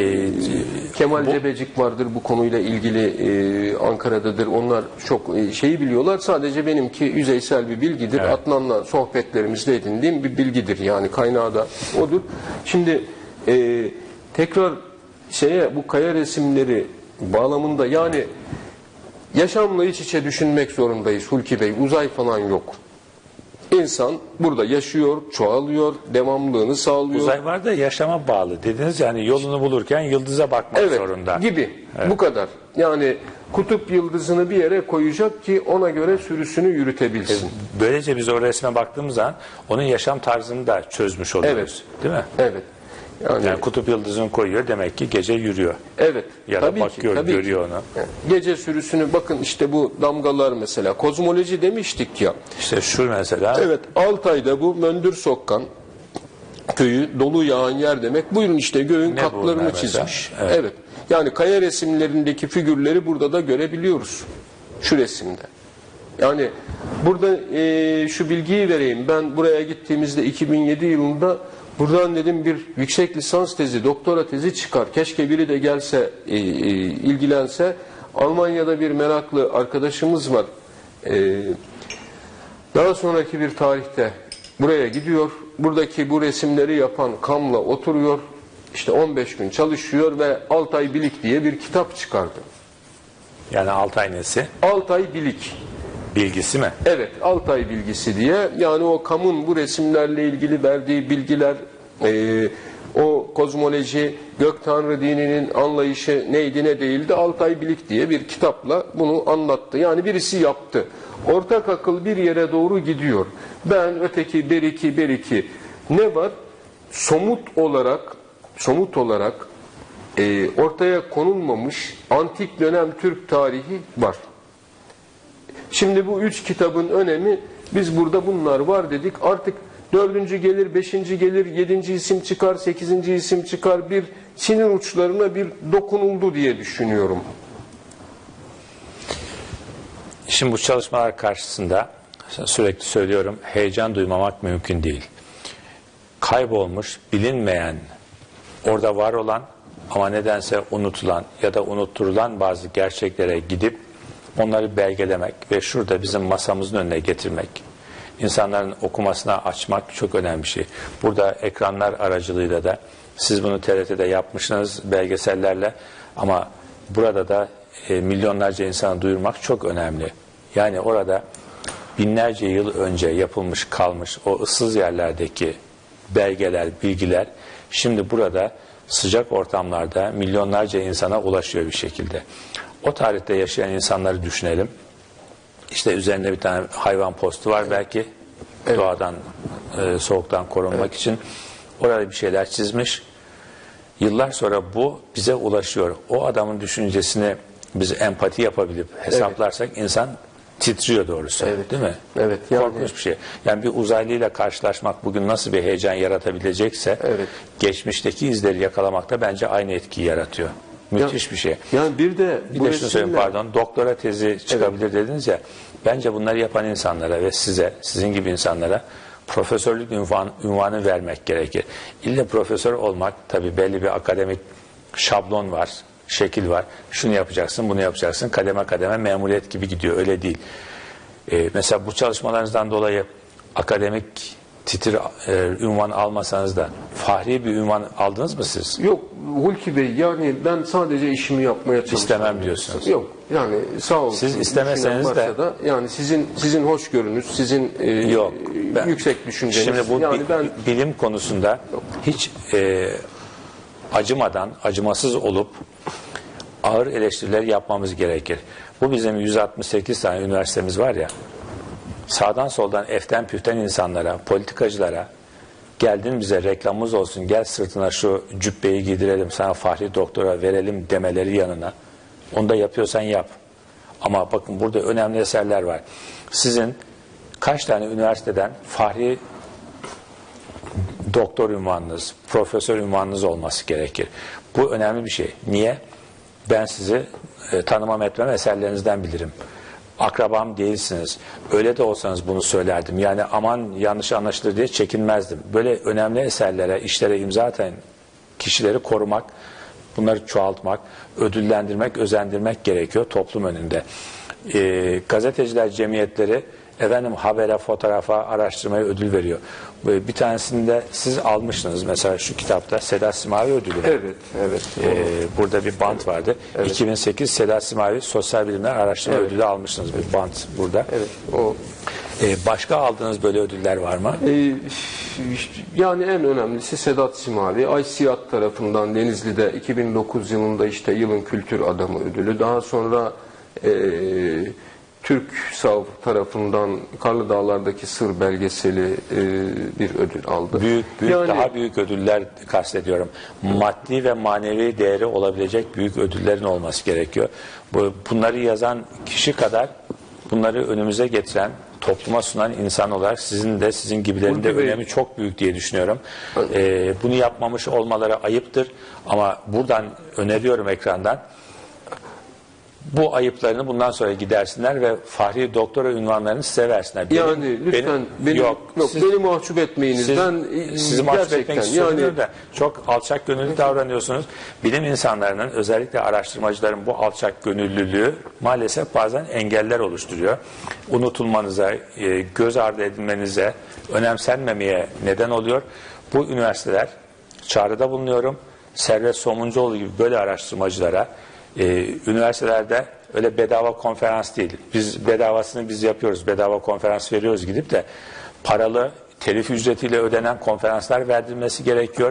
Kemal Cebecik vardır bu konuyla ilgili Ankara'dadır. Onlar çok şeyi biliyorlar. Sadece benimki yüzeysel bir bilgidir. Evet. Adnan'la sohbetlerimizde edindiğim bir bilgidir. Yani kaynağı da odur. Şimdi tekrar bu kaya resimleri bağlamında yani yaşamla iç içe düşünmek zorundayız Hulki Bey. Uzay falan yok. İnsan burada yaşıyor, çoğalıyor, devamlılığını sağlıyor. Uzay var da yaşama bağlı dediniz yani yolunu bulurken yıldıza bakmak zorunda. Gibi. Bu kadar. Yani kutup yıldızını bir yere koyacak ki ona göre sürüsünü yürütebilsin. Böylece biz o resme baktığımız zaman onun yaşam tarzını da çözmüş oluyoruz. Değil mi? Evet. Yani kutup yıldızını koyuyor demek ki gece yürüyor. Evet. Ya da bakıyor, görüyor onu. Gece sürüsünü bakın işte bu damgalar mesela. Kozmoloji demiştik ya. İşte şu mesela. Evet. Altay'da bu Möndür Sokkan köyü dolu yağan yer demek. Buyurun işte göğün katlarını çizmiş. Evet. Yani kaya resimlerindeki figürleri burada da görebiliyoruz. Şu resimde. Yani burada şu bilgiyi vereyim. Ben buraya gittiğimizde 2007 yılında buradan dedim bir yüksek lisans tezi, doktora tezi çıkar. Keşke biri de gelse, ilgilense. Almanya'da bir meraklı arkadaşımız var. Daha sonraki bir tarihte buraya gidiyor. Buradaki bu resimleri yapan Kam'la oturuyor. İşte 15 gün çalışıyor ve Altay Bilik diye bir kitap çıkardı. Yani Altay nesi? Altay Bilik. Bilgisi mi? Evet, Altay bilgisi diye. Yani o Kam'ın bu resimlerle ilgili verdiği bilgiler, o kozmoloji, gök tanrı dininin anlayışı neydi ne değildi, Altay Bilik diye bir kitapla bunu anlattı. Yani birisi yaptı. Ortak akıl bir yere doğru gidiyor. Ben, öteki, beriki. Ne var? Somut olarak ortaya konulmamış antik dönem Türk tarihi var. Şimdi bu 3 kitabın önemi, biz burada bunlar var dedik. Artık 4. gelir, 5. gelir, 7. isim çıkar, 8. isim çıkar. Bir sinir uçlarına bir dokunuldu diye düşünüyorum. Şimdi bu çalışmalar karşısında sürekli söylüyorum, heyecan duymamak mümkün değil. Kaybolmuş, bilinmeyen, orada var olan ama nedense unutulan ya da unutturulan bazı gerçeklere gidip onları belgelemek ve şurada bizim masamızın önüne getirmek. insanların okumasına açmak çok önemli bir şey. Burada ekranlar aracılığıyla da siz bunu TRT'de yapmışsınız belgesellerle ama burada da milyonlarca insana duyurmak çok önemli. Yani orada binlerce yıl önce yapılmış kalmış o ıssız yerlerdeki belgeler, bilgiler şimdi burada sıcak ortamlarda milyonlarca insana ulaşıyor bir şekilde. O tarihte yaşayan insanları düşünelim. İşte üzerinde bir tane hayvan postu var belki doğadan, soğuktan korunmak için. Orada bir şeyler çizmiş. Yıllar sonra bu bize ulaşıyor. O adamın düşüncesini biz empati yapabilip hesaplarsak insan titriyor doğrusu. Değil mi? Evet. Yani, korkunç bir şey. Yani bir uzaylıyla karşılaşmak bugün nasıl bir heyecan yaratabilecekse geçmişteki izleri yakalamak da bence aynı etkiyi yaratıyor. Müthiş bir şey. Yani bir de şunu söyleyeyim pardon. Doktora tezi çıkabilir dediniz ya. Bence bunları yapan insanlara ve size, sizin gibi insanlara profesörlük unvanı vermek gerekir. İlle profesör olmak tabii belli bir akademik şablon var, şekil var. Şunu yapacaksın, bunu yapacaksın. Kademe kademe memuriyet gibi gidiyor. Öyle değil. Mesela bu çalışmalarınızdan dolayı akademik titir ünvan almasanız da fahri bir ünvan aldınız mı siz? Yok Hulki Bey, yani ben sadece işimi yapmaya çalışıyorum. İstemem diyorsunuz. Yok yani sağ olun. Siz istemeseniz de yani sizin hoşgörünüz, sizin yüksek düşünceniz. Şimdi bu yani bilim konusunda hiç acımadan, acımasız olup ağır eleştiriler yapmamız gerekir. Bu bizim 168 tane üniversitemiz var ya, sağdan soldan eften püften insanlara, politikacılara geldin bize reklamımız olsun, gel sırtına şu cübbeyi giydirelim, sana fahri doktora verelim demeleri yanına. Onu da yapıyorsan yap. Ama bakın burada önemli eserler var. Sizin kaç tane üniversiteden fahri doktor unvanınız, profesör unvanınız olması gerekir. Bu önemli bir şey. Niye? Ben sizi tanımam etmem eserlerinizden bilirim. Akrabam değilsiniz. Öyle de olsanız bunu söylerdim. Yani aman yanlış anlaşılır diye çekinmezdim. Böyle önemli eserlere, işlere imza atan kişileri korumak, bunları çoğaltmak, ödüllendirmek, özendirmek gerekiyor toplum önünde. Gazeteciler cemiyetleri habere, fotoğrafa, araştırmaya ödül veriyor. Bir tanesinde siz almışsınız mesela şu kitapta Sedat Simavi ödülü. Evet. Burada bir bant vardı. 2008 Sedat Simavi Sosyal Bilimler Araştırma Ödülü almışsınız, bir bant burada. Başka aldığınız böyle ödüller var mı? Yani en önemlisi Sedat Simavi, ICİAD tarafından Denizli'de 2009 yılında işte yılın kültür adamı ödülü. Daha sonra TürkSav tarafından Karlı Dağlar'daki Sır belgeseli bir ödül aldı. Büyük yani, daha büyük ödüller kastediyorum. Maddi ve manevi değeri olabilecek büyük ödüllerin olması gerekiyor. Bunları yazan kişi kadar bunları önümüze getiren, topluma sunan insan olarak sizin de sizin gibilerin de önemi çok büyük diye düşünüyorum. Bunu yapmamış olmaları ayıptır ama buradan öneriyorum ekrandan. Bu ayıplarını bundan sonra gidersinler ve fahri doktora unvanlarını size versinler. Yani lütfen beni mahcup etmeyinizden sizi mahcup etmek istiyorum da çok alçak gönüllü davranıyorsunuz. Bilim insanlarının, özellikle araştırmacıların bu alçak gönüllülüğü maalesef bazen engeller oluşturuyor. Unutulmanıza, göz ardı edilmenize, önemsenmemeye neden oluyor. Bu üniversiteler, çağrıda bulunuyorum, Servet Somuncuoğlu gibi böyle araştırmacılara üniversitelerde öyle bedava konferans değil. Biz bedavasını biz yapıyoruz. Bedava konferans veriyoruz gidip de paralı, telif ücretiyle ödenen konferanslar verdirilmesi gerekiyor.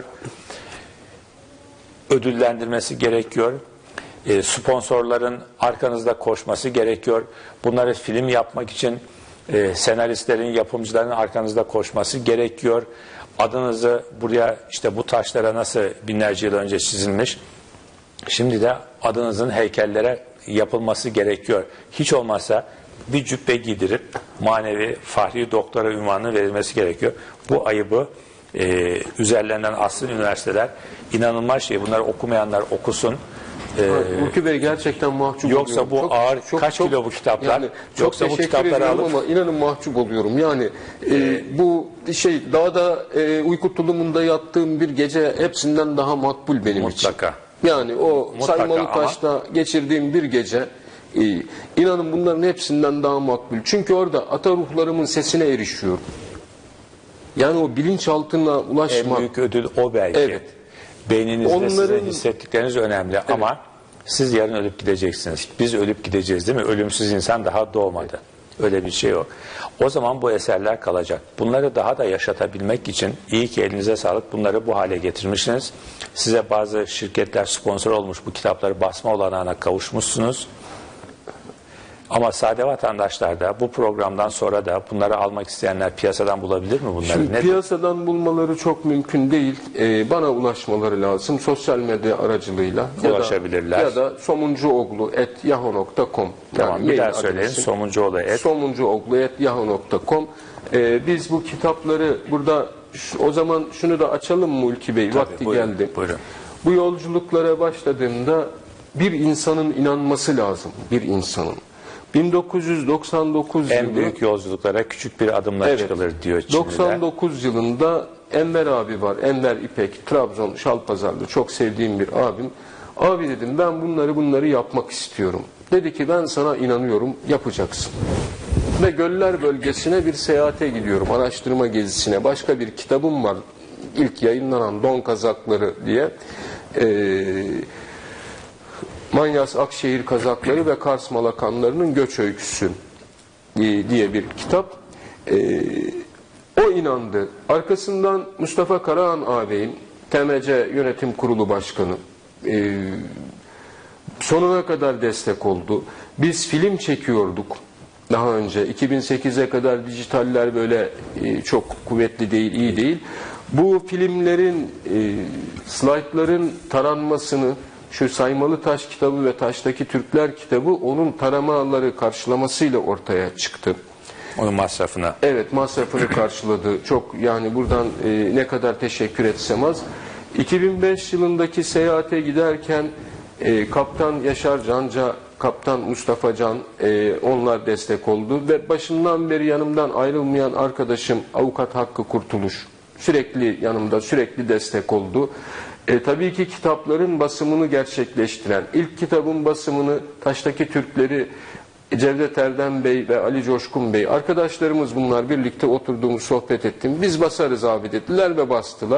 Ödüllendirmesi gerekiyor. Sponsorların arkanızda koşması gerekiyor. Bunları film yapmak için senaristlerin, yapımcıların arkanızda koşması gerekiyor. Adınızı buraya, işte bu taşlara nasıl binlerce yıl önce çizilmiş, şimdi de adınızın heykellere yapılması gerekiyor. Hiç olmazsa bir cübbe giydirip manevi fahri doktora unvanı verilmesi gerekiyor. Bu ayıbı üzerlerinden alsın üniversiteler. İnanılmaz şey. Bunları okumayanlar okusun. Hulki Bey gerçekten mahcup yoksa oluyorum. Bu ağır kaç kilo bu kitaplar? Yani yoksa bu kitapları alıp ama inanın mahcup oluyorum. Yani bu dağda uyku tulumunda yattığım bir gece hepsinden daha makbul benim için. Mutlaka. Yani o Saymalı Taş'ta geçirdiğim bir gece İnanın bunların hepsinden daha makbul. Çünkü orada ata ruhlarımın sesine erişiyorum. Yani o bilinçaltına ulaşmak. En büyük ödül o belki. Evet. Beyninizde sizin hissettikleriniz önemli ama siz yarın ölüp gideceksiniz. Biz ölüp gideceğiz değil mi? Ölümsüz insan daha doğmadı. Öyle bir şey yok. O zaman bu eserler kalacak. Bunları daha da yaşatabilmek için iyi ki elinize sağlık, bunları bu hale getirmişsiniz. Size bazı şirketler sponsor olmuş, bu kitapları basma olanağına kavuşmuşsunuz. Ama sade vatandaşlar da bu programdan sonra da bunları almak isteyenler piyasadan bulabilir mi bunları? Şimdi piyasadan bulmaları çok mümkün değil. Bana ulaşmaları lazım. Sosyal medya aracılığıyla. Ulaşabilirler. Ya da somuncuoğlu@yahoo.com. Tamam, bir daha söyleyin. Somuncuoğlu@yahoo.com. Biz bu kitapları burada o zaman şunu da açalım mı Ulki Bey? Tabii, Vakti buyurun, geldi. Buyurun. Bu yolculuklara başladığımda bir insanın inanması lazım. Bir insanın. 1999 En yılı, büyük yolculuklara küçük bir adımla çıkılır diyor Çinliler. 99 yılında Enver abi var. Enver İpek, Trabzon Şalpazarlı, çok sevdiğim bir abim. Abi dedim, ben bunları yapmak istiyorum. Dedi ki ben sana inanıyorum, yapacaksın. Ve Göller bölgesine bir seyahate gidiyorum, araştırma gezisine. Başka bir kitabım var, ilk yayınlanan Don Kazakları diye. Manyas Akşehir Kazakları ve Kars Malakanlarının Göç Öyküsü diye bir kitap. O inandı. Arkasından Mustafa Karahan ağabeyim, TMC Yönetim Kurulu Başkanı, sonuna kadar destek oldu. Biz film çekiyorduk daha önce. 2008'e kadar dijitaller böyle çok kuvvetli değil, iyi değil. Bu filmlerin, slaytların taranmasını, şu Saymalı Taş kitabı ve Taştaki Türkler kitabı onun taramaları karşılamasıyla ortaya çıktı. Onun masrafına. Evet, masrafını karşıladı. Çok, yani buradan ne kadar teşekkür etsem az. 2005 yılındaki seyahate giderken Kaptan Yaşar Canca, Kaptan Mustafa Can, onlar destek oldu ve başından beri yanımdan ayrılmayan arkadaşım Avukat Hakkı Kurtuluş sürekli yanımda, sürekli destek oldu. Tabii ki kitapların basımını gerçekleştiren, ilk kitabın basımını Taştaki Türkleri Cevdet Erdem Bey ve Ali Coşkun Bey, arkadaşlarımız bunlar, birlikte oturduğumuz, sohbet ettim. Biz basarız abi dediler ve bastılar.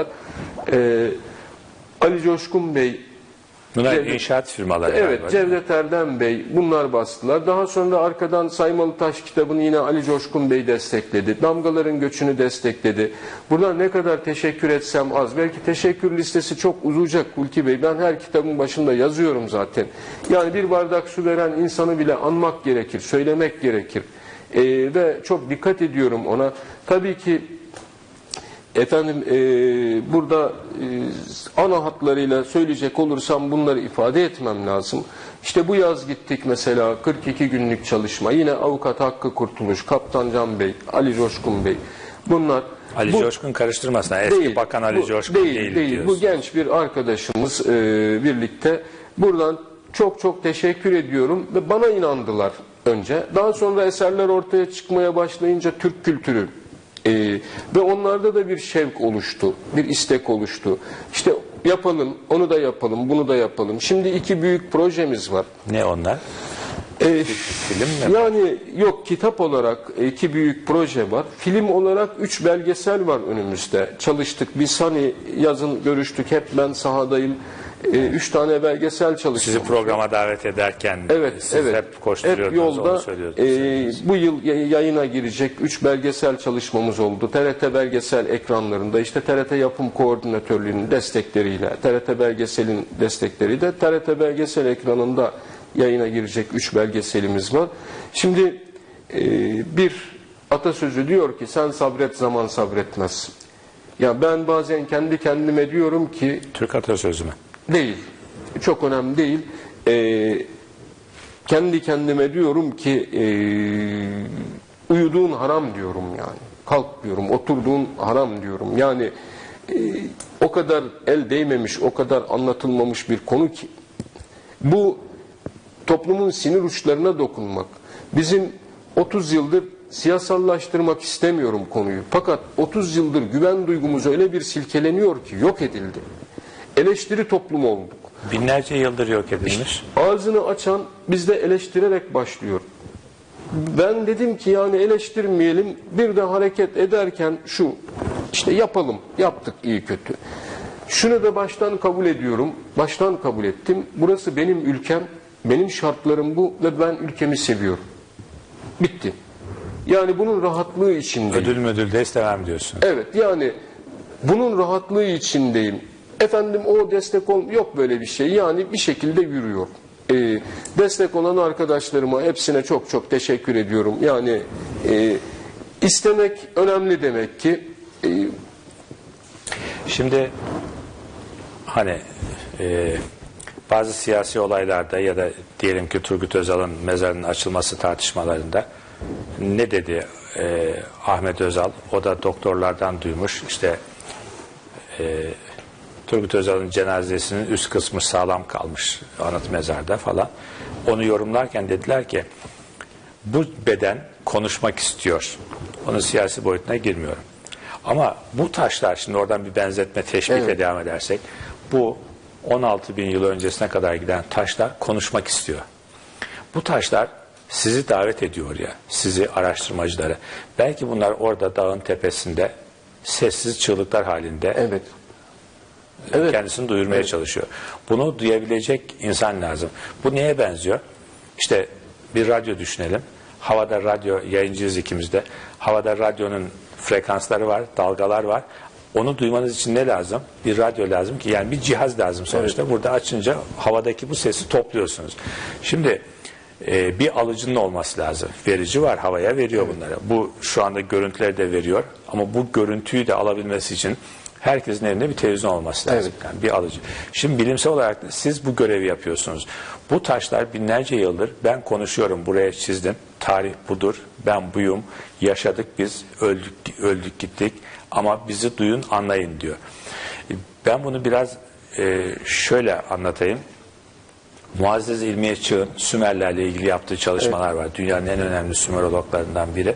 Ali Coşkun Bey, bunlar inşaat firmaları. evet, galiba, Cevdet Erdem Bey, bunlar bastılar. Daha sonra arkadan Saymalı Taş kitabını yine Ali Coşkun Bey destekledi. Damgaların Göçünü destekledi. Buradan ne kadar teşekkür etsem az. Belki teşekkür listesi çok uzayacak Ulki Bey. Ben her kitabın başında yazıyorum zaten. Yani bir bardak su veren insanı bile anmak gerekir, söylemek gerekir. Ve çok dikkat ediyorum ona. Tabii ki efendim burada ana hatlarıyla söyleyecek olursam bunları ifade etmem lazım. İşte bu yaz gittik mesela, 42 günlük çalışma. Yine Avukat Hakkı Kurtuluş, Kaptan Can Bey, Ali Coşkun Bey. Bunlar Ali Coşkun karıştırmasın. Eski değil, Bakan Ali Coşkun değil diyorsun. Bu genç bir arkadaşımız birlikte. Buradan çok çok teşekkür ediyorum ve bana inandılar önce. Daha sonra eserler ortaya çıkmaya başlayınca Türk kültürü ve onlarda da bir şevk oluştu, bir istek oluştu. İşte yapalım, onu da yapalım, bunu da yapalım. Şimdi 2 büyük projemiz var. Ne onlar? Film mi? Yani yok, kitap olarak 2 büyük proje var. Film olarak 3 belgesel var önümüzde. Çalıştık. Biz hani yazın görüştük. Hep ben sahadayım. 3 tane belgesel çalıştık. Sizi programa davet ederken siz hep koşturuyordunuz, onu söylüyordunuz. Bu yıl yayına girecek 3 belgesel çalışmamız oldu. TRT belgesel ekranlarında, işte TRT Yapım Koordinatörlüğü'nün destekleriyle, TRT Belgesel'in destekleriyle TRT belgesel ekranında yayına girecek 3 belgeselimiz var. Şimdi bir atasözü diyor ki, sen sabret, zaman sabretmez. Ya ben bazen kendi kendime diyorum ki, Türk atasözü mü? Değil. Çok önemli değil. Kendi kendime diyorum ki uyuduğun haram diyorum yani. Kalk diyorum, oturduğun haram diyorum. Yani o kadar el değmemiş, o kadar anlatılmamış bir konu ki. Bu toplumun sinir uçlarına dokunmak. Bizim 30 yıldır siyasallaştırmak istemiyorum konuyu. Fakat 30 yıldır güven duygumuz öyle bir silkeleniyor ki yok edildi. eleştiri toplumu olduk. Binlerce yıldır yok edilmiş. Ağzını açan bizde eleştirerek başlıyor. Ben dedim ki yani eleştirmeyelim, bir de hareket ederken şu, işte yapalım, yaptık iyi kötü. Şunu da baştan kabul ediyorum, baştan kabul ettim. Burası benim ülkem, benim şartlarım bu ve ben ülkemi seviyorum. Bitti. Yani bunun rahatlığı içindeyim. Ödül de istemem diyorsun. Evet, yani bunun rahatlığı içindeyim. Efendim o destek yok böyle bir şey. Yani bir şekilde yürüyor. Destek olan arkadaşlarıma hepsine çok çok teşekkür ediyorum. Yani istemek önemli demek ki. Şimdi hani bazı siyasi olaylarda ya da diyelim ki Turgut Özal'ın mezarının açılması tartışmalarında ne dedi Ahmet Özal? O da doktorlardan duymuş. İşte Turgut Özal'ın cenazesinin üst kısmı sağlam kalmış anıt mezarda falan. Onu yorumlarken dediler ki bu beden konuşmak istiyor. Onun siyasi boyutuna girmiyorum. Ama bu taşlar, şimdi oradan bir benzetme teşbihle devam edersek, bu 16 bin yıl öncesine kadar giden taşlar konuşmak istiyor. Bu taşlar sizi davet ediyor ya, sizi araştırmacıları. Belki bunlar orada dağın tepesinde sessiz çığlıklar halinde kendisini duyurmaya çalışıyor. Bunu duyabilecek insan lazım. Bu neye benziyor? İşte bir radyo düşünelim. Havada radyo, yayıncıyız ikimiz de. Havada radyonun frekansları var, dalgalar var. Onu duymanız için ne lazım? Bir radyo lazım ki, yani bir cihaz lazım sonuçta. Evet. Burada açınca havadaki bu sesi topluyorsunuz. Şimdi bir alıcının olması lazım. Verici var, havaya veriyor bunları. Bu şu anda görüntüleri de veriyor. Ama bu görüntüyü de alabilmesi için herkesin evinde bir televizyon olması lazım. Evet. Yani bir alıcı. Şimdi bilimsel olarak da siz bu görevi yapıyorsunuz. Bu taşlar binlerce yıldır ben buraya çizdim. Tarih budur, ben buyum, yaşadık biz, öldük gittik ama bizi duyun, anlayın diyor. Ben bunu biraz şöyle anlatayım. Muazzez İlmiye Çığ'ın Sümerlerle ilgili yaptığı çalışmalar var. Dünyanın en önemli Sümerologlarından biri.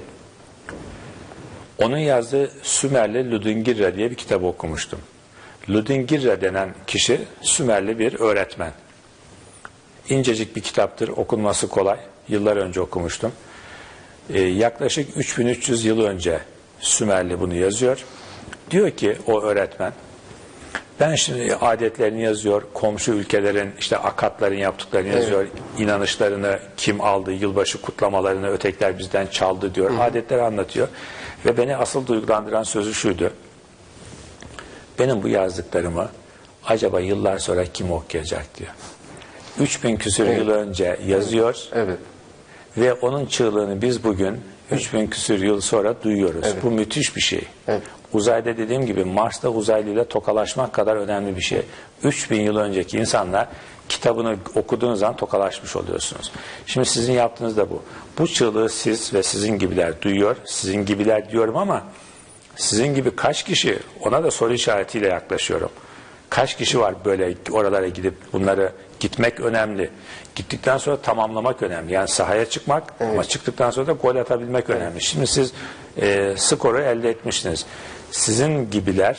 Onun yazdığı Sümerli Ludingirra diye bir kitap okumuştum. Ludingirra denen kişi Sümerli bir öğretmen. İncecik bir kitaptır, okunması kolay. Yıllar önce okumuştum. Yaklaşık 3300 yıl önce Sümerli bunu yazıyor. Diyor ki o öğretmen, ben şimdi adetlerini yazıyor, komşu ülkelerin, işte Akatların yaptıklarını yazıyor, inanışlarını kim aldı, yılbaşı kutlamalarını ötekiler bizden çaldı diyor, adetleri anlatıyor. Ve beni asıl duygulandıran sözü şuydu: benim bu yazdıklarımı acaba yıllar sonra kim okuyacak diyor. 3000 küsur yıl önce yazıyor ve onun çığlığını biz bugün 3000 küsur yıl sonra duyuyoruz. Bu müthiş bir şey. Uzayda dediğim gibi Mars'ta uzaylıyla tokalaşmak kadar önemli bir şey. 3000 yıl önceki insanlar kitabını okuduğunuz zaman tokalaşmış oluyorsunuz. Şimdi sizin yaptığınız da bu. Bu çığlığı siz ve sizin gibiler duyuyor. Sizin gibiler diyorum ama sizin gibi kaç kişi, ona da soru işaretiyle yaklaşıyorum. Kaç kişi var böyle oralara gidip bunları, gitmek önemli. Gittikten sonra tamamlamak önemli. Yani sahaya çıkmak ama çıktıktan sonra da gol atabilmek önemli. Şimdi siz skoru elde etmişsiniz. Sizin gibiler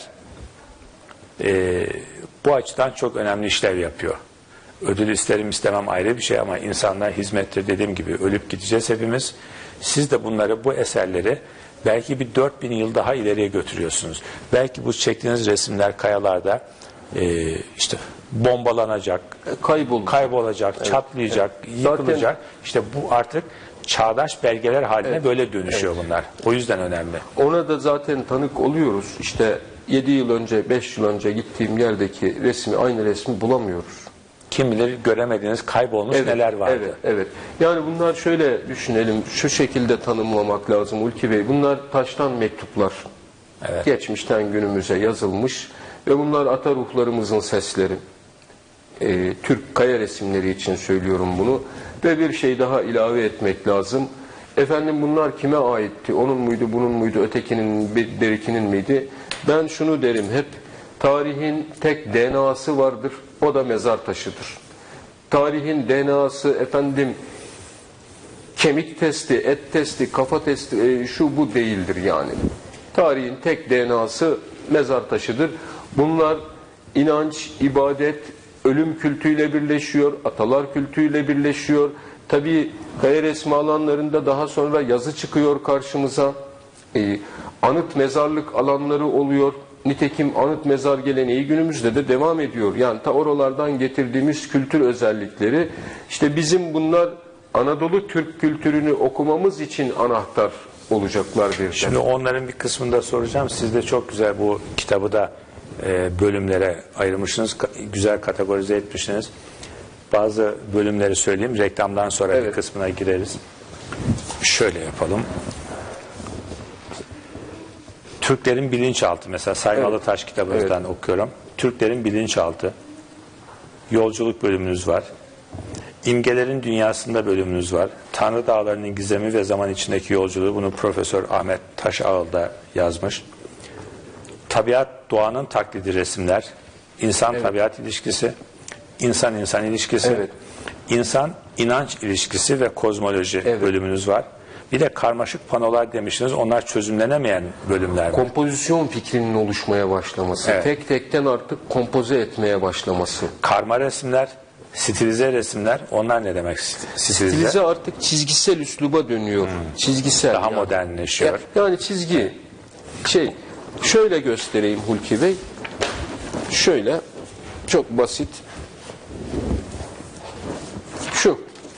bu açıdan çok önemli işler yapıyor. Ödül isterim istemem ayrı bir şey ama insanlar hizmettir, dediğim gibi ölüp gideceğiz hepimiz. Siz de bunları, bu eserleri belki bir 4000 yıl daha ileriye götürüyorsunuz. Belki bu çektiğiniz resimler kayalarda işte bombalanacak, kaybolacak, çatlayacak, yıkılacak. Zaten, işte bu artık çağdaş belgeler haline böyle dönüşüyor bunlar. O yüzden önemli. Ona da zaten tanık oluyoruz. İşte 7 yıl önce, 5 yıl önce gittiğim yerdeki resmi, aynı resmi bulamıyoruz. Kim bilir göremediğiniz, kaybolmuş neler vardı. Evet. Yani bunlar şöyle düşünelim, şu şekilde tanımlamak lazım Ulki Bey. Bunlar taştan mektuplar. Geçmişten günümüze yazılmış ve bunlar ata ruhlarımızın sesleri. Türk kaya resimleri için söylüyorum bunu. Ve bir şey daha ilave etmek lazım. Efendim bunlar kime aitti? Onun muydu, bunun muydu, ötekinin, berikinin miydi? Ben şunu derim hep, tarihin tek DNA'sı vardır, o da mezar taşıdır. Tarihin DNA'sı efendim kemik testi, et testi, kafa testi, şu bu değildir yani. Tarihin tek DNA'sı mezar taşıdır. Bunlar inanç, ibadet, ölüm kültüyle birleşiyor, atalar kültüyle birleşiyor. Tabii kaya resmi alanlarında daha sonra yazı çıkıyor karşımıza. Anıt mezarlık alanları oluyor. Nitekim anıt mezar geleneği günümüzde de devam ediyor. Yani ta oralardan getirdiğimiz kültür özellikleri, işte bizim bunlar Anadolu Türk kültürünü okumamız için anahtar olacaklar bir. Şimdi onların bir kısmını da soracağım. Siz de çok güzel bu kitabı da bölümlere ayırmışsınız. Güzel kategorize etmişsiniz. Bazı bölümleri söyleyeyim. Reklamdan sonra bir kısmına gireriz. Şöyle yapalım. Türklerin bilinçaltı. Mesela Saymalı Taş kitabınızdan okuyorum. Türklerin bilinçaltı. Yolculuk bölümünüz var. İmgelerin dünyasında bölümünüz var. Tanrı Dağları'nın gizemi ve zaman içindeki yolculuğu. Bunu Profesör Ahmet Taşağıl da yazmış. Tabiat, doğanın taklidi resimler. İnsan-tabiat ilişkisi. İnsan-insan ilişkisi. İnsan, inanç ilişkisi ve kozmoloji bölümünüz var. Bir de karmaşık panolar demiştiniz. Onlar çözümlenemeyen bölümler var. Kompozisyon fikrinin oluşmaya başlaması. Tek tekten artık kompoze etmeye başlaması. Karma resimler, stilize resimler. Onlar ne demek stilize? Stilize artık çizgisel üsluba dönüyor. Çizgisel. Daha modernleşiyor. Yani çizgi. Şöyle göstereyim Hulki Bey. Şöyle. Çok basit. Şu.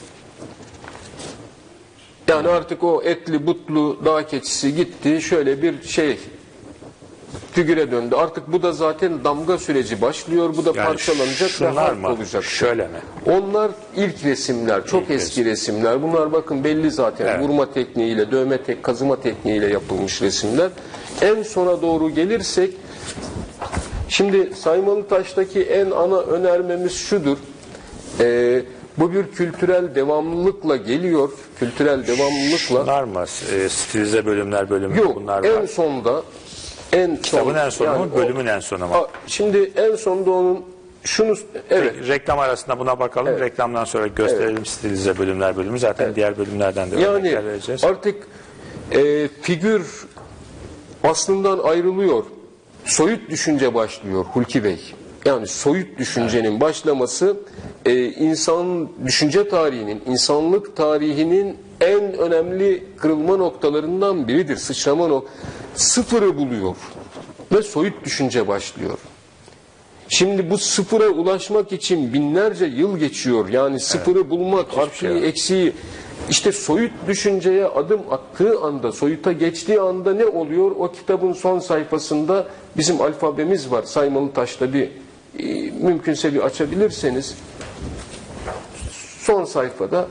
Yani artık o etli butlu dağ keçisi gitti. Şöyle bir figüre döndü. Artık bu da zaten damga süreci başlıyor. Bu da yani parçalanacak ve harp olacak. Şöyle mi? Onlar ilk resimler. Çok eski resimler. Bunlar bakın belli zaten. Vurma tekniğiyle, kazıma tekniğiyle yapılmış resimler. En sona doğru gelirsek, şimdi Saymalı Taş'taki en ana önermemiz şudur. Bu bir kültürel devamlılıkla geliyor. Kültürel devamlılıkla. Şunlar mı? Stilize bölümler bölümü. Yok. Bunlar en var. sonda. Kitabın en sonu mu? Bölümün en sonu mu? Şimdi en sonda onun şunu. Reklam arasında buna bakalım. Reklamdan sonra gösterelim stilize bölümler bölümü. Zaten diğer bölümlerden de örnekler vereceğiz. Artık figür aslından ayrılıyor. Soyut düşünce başlıyor Hulki Bey. Yani soyut düşüncenin başlaması insan düşünce tarihinin, insanlık tarihinin en önemli kırılma noktalarından biridir. Sıçrama sıfırı buluyor ve soyut düşünce başlıyor. Şimdi bu sıfıra ulaşmak için binlerce yıl geçiyor. Yani sıfırı bulmak, artıyı, eksiği. İşte soyut düşünceye adım attığı anda, soyuta geçtiği anda ne oluyor? O kitabın son sayfasında bizim alfabemiz var. Saymalı Taş'ta mümkünse bir açabilirseniz, son sayfada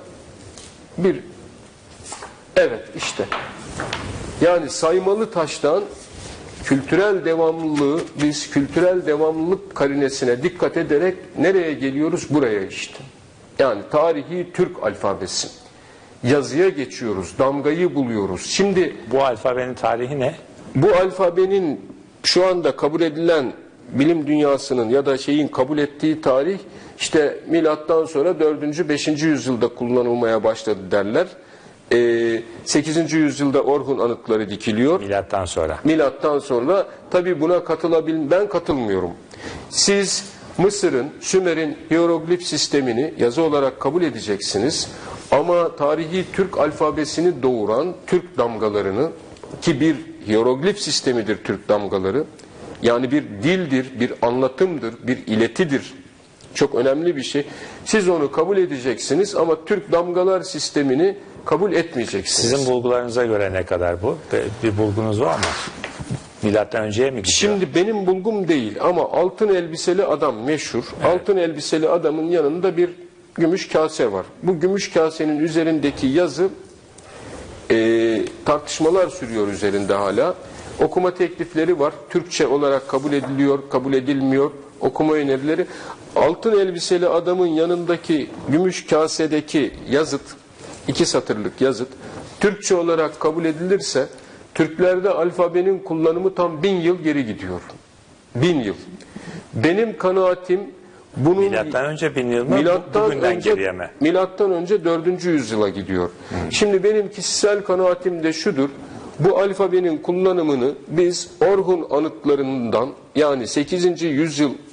işte. Yani Saymalı Taş'tan kültürel devamlılığı, biz kültürel devamlılık karinesine dikkat ederek nereye geliyoruz? Buraya işte. Yani tarihi Türk alfabesi. Yazıya geçiyoruz, damgayı buluyoruz. Şimdi bu alfabenin tarihi ne? Bu alfabenin şu anda kabul edilen bilim dünyasının ya da kabul ettiği tarih işte milattan sonra 4. 5. yüzyılda kullanılmaya başladı derler. 8. yüzyılda Orhun anıtları dikiliyor. Milattan sonra. Milattan sonra tabii buna ben katılmıyorum. Siz Mısır'ın, Sümer'in hieroglif sistemini yazı olarak kabul edeceksiniz. Ama tarihi Türk alfabesini doğuran Türk damgalarını, ki bir hieroglif sistemidir Türk damgaları, yani bir dildir, bir anlatımdır, bir iletidir. Çok önemli bir şey. Siz onu kabul edeceksiniz ama Türk damgalar sistemini kabul etmeyeceksiniz. Sizin bulgularınıza göre ne kadar bu? Bir bulgunuz var mı? Milattan önceye mi gidiyor? Şimdi benim bulgum değil ama altın elbiseli adam meşhur. Evet. Altın elbiseli adamın yanında bir gümüş kase var. Bu gümüş kasenin üzerindeki yazı tartışmalar sürüyor üzerinde hala. Okuma teklifleri var. Türkçe olarak kabul ediliyor, kabul edilmiyor. Okuma önerileri. Altın elbiseli adamın yanındaki gümüş kasedeki yazıt, 2 satırlık yazıt, Türkçe olarak kabul edilirse Türklerde alfabenin kullanımı tam 1000 yıl geri gidiyor. 1000 yıl. Benim kanaatim bunun milattan önce 1000 yıl mı? Bugünden geriye mi? Milattan önce 4. yüzyıla gidiyor. Şimdi benim kişisel kanaatim de şudur. Bu alfabenin kullanımını biz Orhun anıtlarından, yani 8. yüzyıl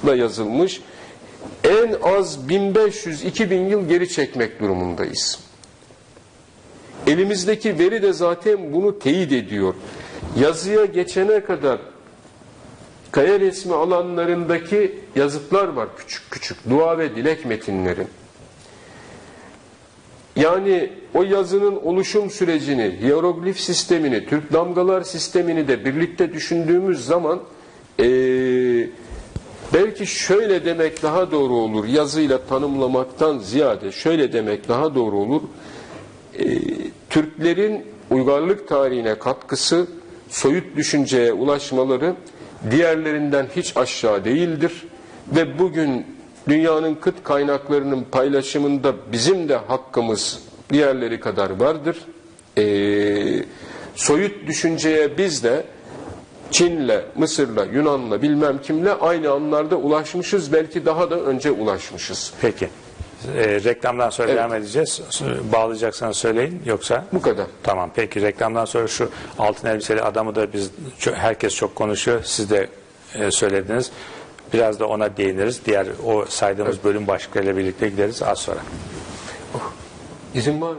yazıtla yazılmış. En az 1500-2000 yıl geri çekmek durumundayız. Elimizdeki veri de zaten bunu teyit ediyor. Yazıya geçene kadar kaya resmi alanlarındaki yazıtlar var, küçük küçük dua ve dilek metinleri. Yani o yazının oluşum sürecini, hieroglif sistemini, Türk damgalar sistemini de birlikte düşündüğümüz zaman belki şöyle demek daha doğru olur, yazıyla tanımlamaktan ziyade şöyle demek daha doğru olur. Türklerin uygarlık tarihine katkısı, soyut düşünceye ulaşmaları diğerlerinden hiç aşağı değildir ve bugün dünyanın kıt kaynaklarının paylaşımında bizim de hakkımız diğerleri kadar vardır. Soyut düşünceye biz de Çin'le, Mısır'la, Yunan'la bilmem kimle aynı anlarda ulaşmışız. Belki daha da önce ulaşmışız. Peki. Reklamdan sonra devam edeceğiz. Bağlayacaksanız söyleyin, yoksa? Bu kadar. Tamam, peki. Reklamdan sonra şu altın elbiseli adamı da herkes çok konuşuyor. Siz de söylediniz. Biraz da ona değiniriz. Diğer o saydığımız bölüm başlıklarıyla birlikte gideriz az sonra. İzin var mı?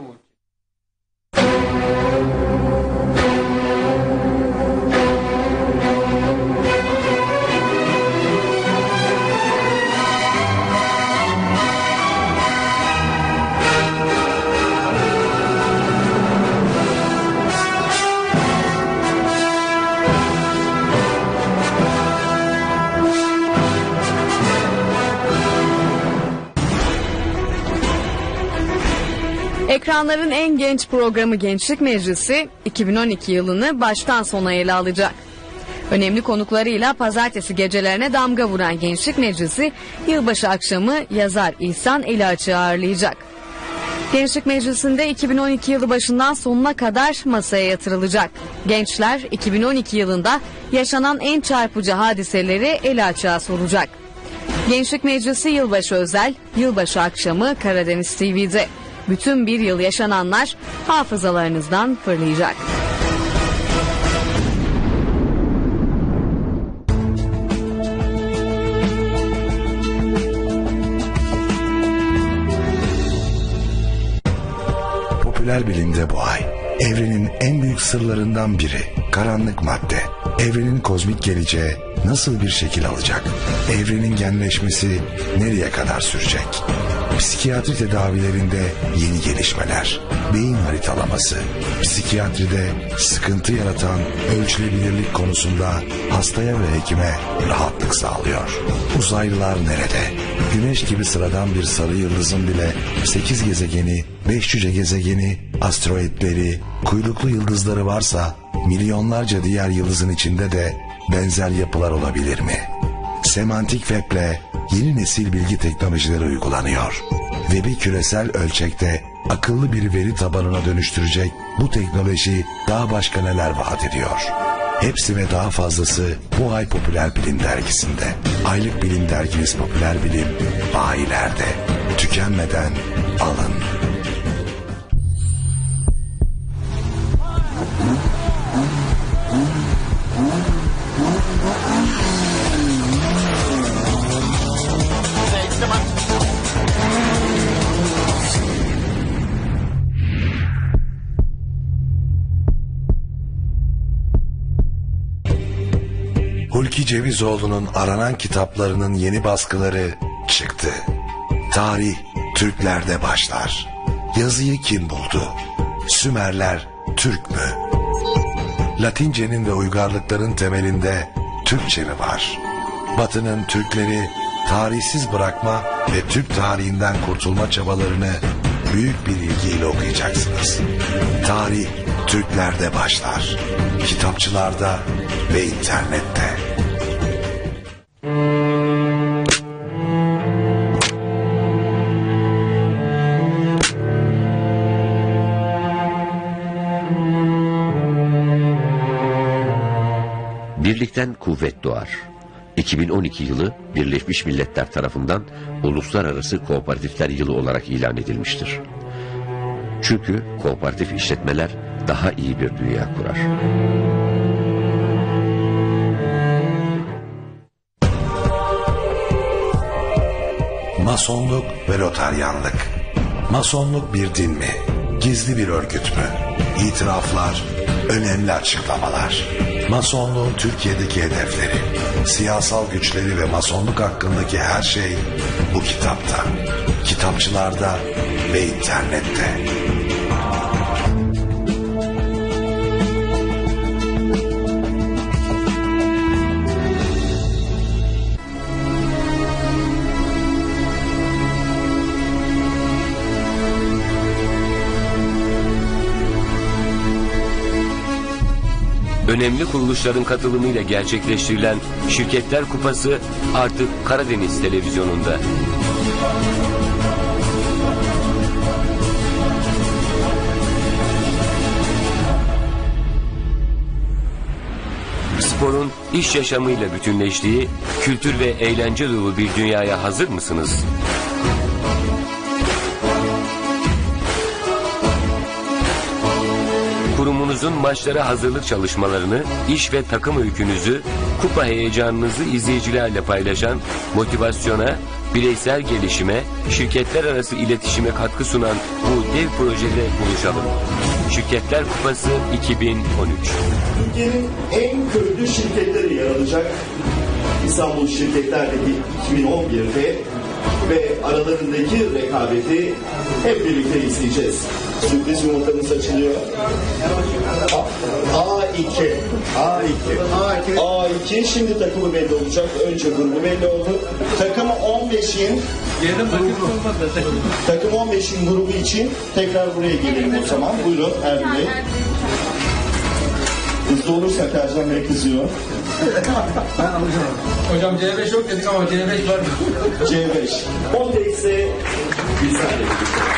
Ekranların en genç programı Gençlik Meclisi 2012 yılını baştan sona ele alacak. Önemli konuklarıyla pazartesi gecelerine damga vuran Gençlik Meclisi yılbaşı akşamı yazar İhsan Eliaç'ı ağırlayacak. Gençlik Meclisi'nde 2012 yılı başından sonuna kadar masaya yatırılacak. Gençler 2012 yılında yaşanan en çarpıcı hadiseleri Eliaç'a soracak. Gençlik Meclisi yılbaşı özel, yılbaşı akşamı Karadeniz TV'de. Bütün bir yıl yaşananlar hafızalarınızdan fırlayacak. Popüler bilimde bu ay evrenin en büyük sırlarından biri karanlık madde. Evrenin kozmik geleceği nasıl bir şekil alacak? Evrenin genleşmesi nereye kadar sürecek? Psikiyatri tedavilerinde yeni gelişmeler, beyin haritalaması, psikiyatride sıkıntı yaratan ölçülebilirlik konusunda hastaya ve hekime rahatlık sağlıyor. Uzaylılar nerede? Güneş gibi sıradan bir sarı yıldızın bile 8 gezegeni, 5 cüce gezegeni, asteroidleri, kuyruklu yıldızları varsa milyonlarca diğer yıldızın içinde de benzer yapılar olabilir mi? Semantik Web'le yeni nesil bilgi teknolojileri uygulanıyor. Web'i küresel ölçekte akıllı bir veri tabanına dönüştürecek bu teknoloji daha başka neler vaat ediyor? Hepsi ve daha fazlası bu ay Popüler Bilim dergisinde. Aylık bilim derginiz Popüler Bilim bayilerde. Tükenmeden alın. Hulki Cevizoğlu'nun aranan kitaplarının yeni baskıları çıktı. Tarih Türklerde başlar. Yazıyı kim buldu? Sümerler Türk mü? Latincenin ve uygarlıkların temelinde Türkçe mi var? Batı'nın Türkleri tarihsiz bırakma ve Türk tarihinden kurtulma çabalarını büyük bir ilgiyle okuyacaksınız. Tarih Türklerde başlar. Kitapçılarda ve internette. Birlikten kuvvet doğar. 2012 yılı Birleşmiş Milletler tarafından Uluslararası Kooperatifler Yılı olarak ilan edilmiştir. Çünkü kooperatif işletmeler daha iyi bir dünya kurar. Masonluk ve Lotaryanlık. Masonluk bir din mi? Gizli bir örgüt mü? İtiraflar, önemli açıklamalar. Masonluğun Türkiye'deki hedefleri, siyasal güçleri ve masonluk hakkındaki her şey bu kitapta. Kitapçılarda ve internette. Önemli kuruluşların katılımıyla gerçekleştirilen Şirketler Kupası artık Karadeniz Televizyonu'nda. Sporun iş yaşamıyla bütünleştiği kültür ve eğlence dolu bir dünyaya hazır mısınız? Kurumunuzun maçlara hazırlık çalışmalarını, iş ve takım öykünüzü, kupa heyecanınızı izleyicilerle paylaşan, motivasyona, bireysel gelişime, şirketler arası iletişime katkı sunan bu dev projede buluşalım. Şirketler Kupası 2013. Türkiye'nin en köklü şirketleri yer alacak İstanbul Şirketler Ligi 2011'de ve aralarındaki rekabeti hep birlikte izleyeceğiz. Sürpriz yumurtamız açılıyor. A2. Şimdi takımı belli olacak. Önce grubu belli oldu. Takım 15'in grubu için tekrar buraya gelelim o zaman. Buyurun Erbil Bey. Hızlı olursak Ercan Bey kızıyor. Ben alacağım. Hocam C5 yok dedik ama C5 var mı? C5. 10'da ise bir saniye.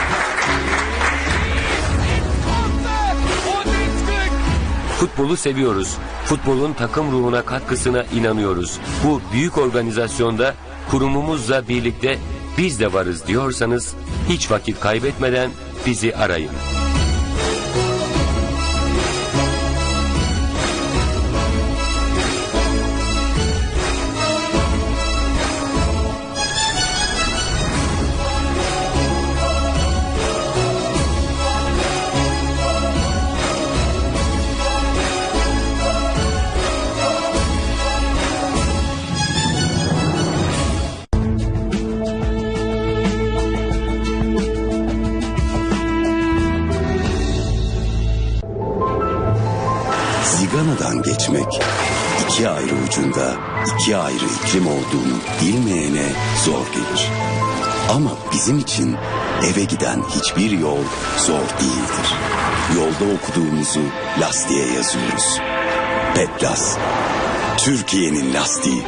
Futbolu seviyoruz. Futbolun takım ruhuna katkısına inanıyoruz. Bu büyük organizasyonda kurumumuzla birlikte biz de varız diyorsanız hiç vakit kaybetmeden bizi arayın. Zigana'dan geçmek, iki ayrı ucunda iki ayrı iklim olduğunu bilmeyene zor gelir. Ama bizim için eve giden hiçbir yol zor değildir. Yolda okuduğumuzu lastiğe yazıyoruz. Petlas, Türkiye'nin lastiği.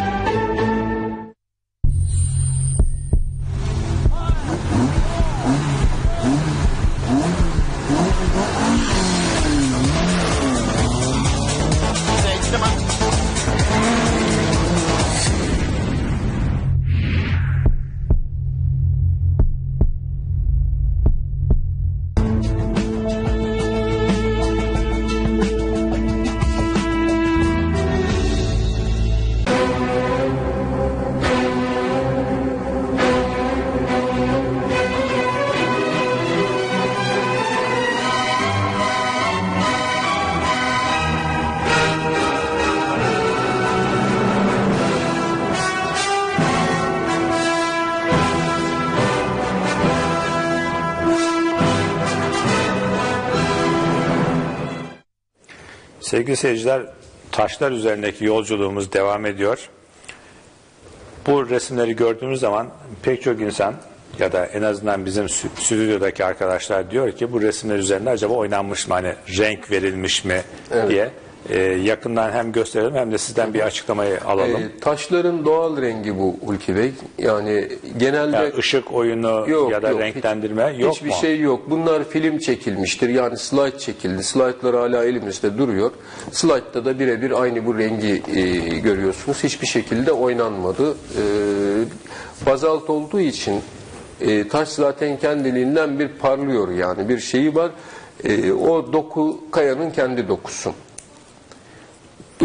Sevgili seyirciler, taşlar üzerindeki yolculuğumuz devam ediyor. Bu resimleri gördüğümüz zaman pek çok insan ya da en azından bizim stüdyodaki arkadaşlar diyor ki bu resimler üzerinde acaba oynanmış mı, hani renk verilmiş mi diye. Yakından hem gösterelim hem de sizden bir açıklamayı alalım. Taşların doğal rengi bu Hulki Bey. Yani genelde yani ışık oyunu ya da renklendirme yok hiçbir mu? şey yok. Bunlar film çekilmiştir. Yani slide çekildi. Slide'lar hala elimizde duruyor. Slide'da da birebir aynı bu rengi görüyorsunuz. Hiçbir şekilde oynanmadı. Bazalt olduğu için taş zaten kendiliğinden bir parlıyor, yani bir şeyi var. O doku kayanın kendi dokusu.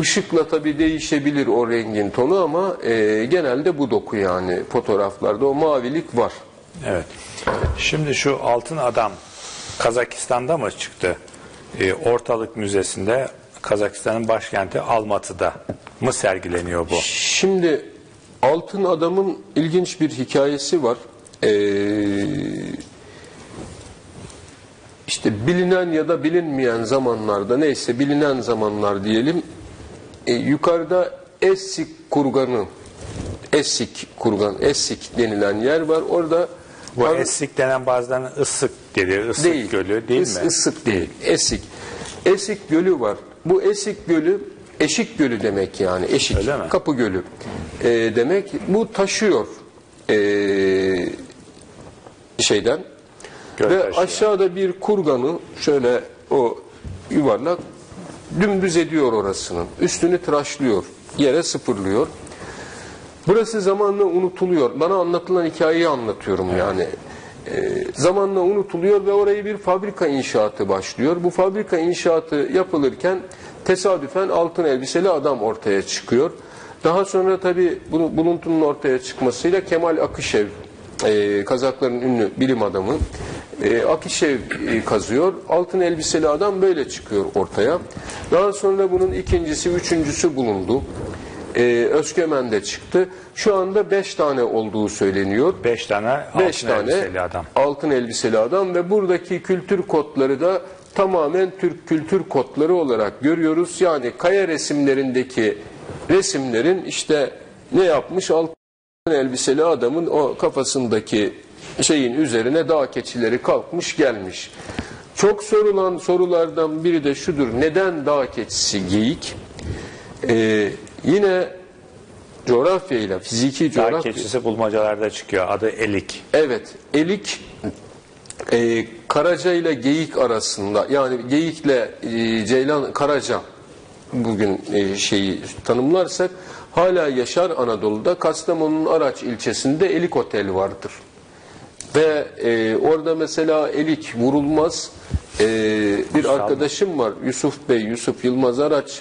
ışıkla tabii değişebilir o rengin tonu ama genelde bu doku, yani fotoğraflarda o mavilik var. Evet. Şimdi şu altın adam Kazakistan'da mı çıktı? Ortalık Müzesi'nde, Kazakistan'ın başkenti Almatı'da mı sergileniyor bu? Şimdi altın adamın ilginç bir hikayesi var. İşte bilinen ya da bilinmeyen zamanlarda, neyse bilinen zamanlar diyelim, yukarıda Essik kurganı, Essik denilen yer var. Orada bu Essik denen bazılarının Issık dedi, Issık değil, Gölü değil mi? Issık değil, Essik. Essik Gölü var. Bu Essik Gölü, Eşik Gölü demek yani. Eşik, Kapı Gölü demek. Bu taşıyor şeyden. Göl ve taşıyor. Aşağıda bir kurganı şöyle o yuvarlak dümdüz ediyor orasının. Üstünü tıraşlıyor. Yere sıfırlıyor. Burası zamanla unutuluyor. Bana anlatılan hikayeyi anlatıyorum yani. Zamanla unutuluyor ve orayı bir fabrika inşaatı başlıyor. Bu fabrika inşaatı yapılırken tesadüfen altın elbiseli adam ortaya çıkıyor. Daha sonra tabii bu buluntunun ortaya çıkmasıyla Kemal Akışev, Kazakların ünlü bilim adamı, Akışev kazıyor. Altın elbiseli adam böyle çıkıyor ortaya. Daha sonra bunun ikincisi, üçüncüsü bulundu. Özkemen'de çıktı. Şu anda 5 tane olduğu söyleniyor. 5 tane altın elbiseli adam. Altın elbiseli adam ve buradaki kültür kodları da tamamen Türk kültür kodları olarak görüyoruz. Yani kaya resimlerindeki resimlerin işte ne yapmış? Altın elbiseli adamın o kafasındaki şeyin üzerine dağ keçileri kalkmış gelmiş. Çok sorulan sorulardan biri de şudur: neden dağ keçisi geyik? Yine coğrafyayla, fiziki coğrafya. Dağ keçisi bulmacalarda çıkıyor. Adı elik. Evet, elik karaca ile geyik arasında, yani geyikle ceylan, karaca bugün şeyi tanımlarsak hala yaşar Anadolu'da. Kastamonu'nun Araç ilçesinde Elik Otel vardır. Ve orada mesela elik vurulmaz. Bir arkadaşım var, Yusuf Bey, Yusuf Yılmaz Araç.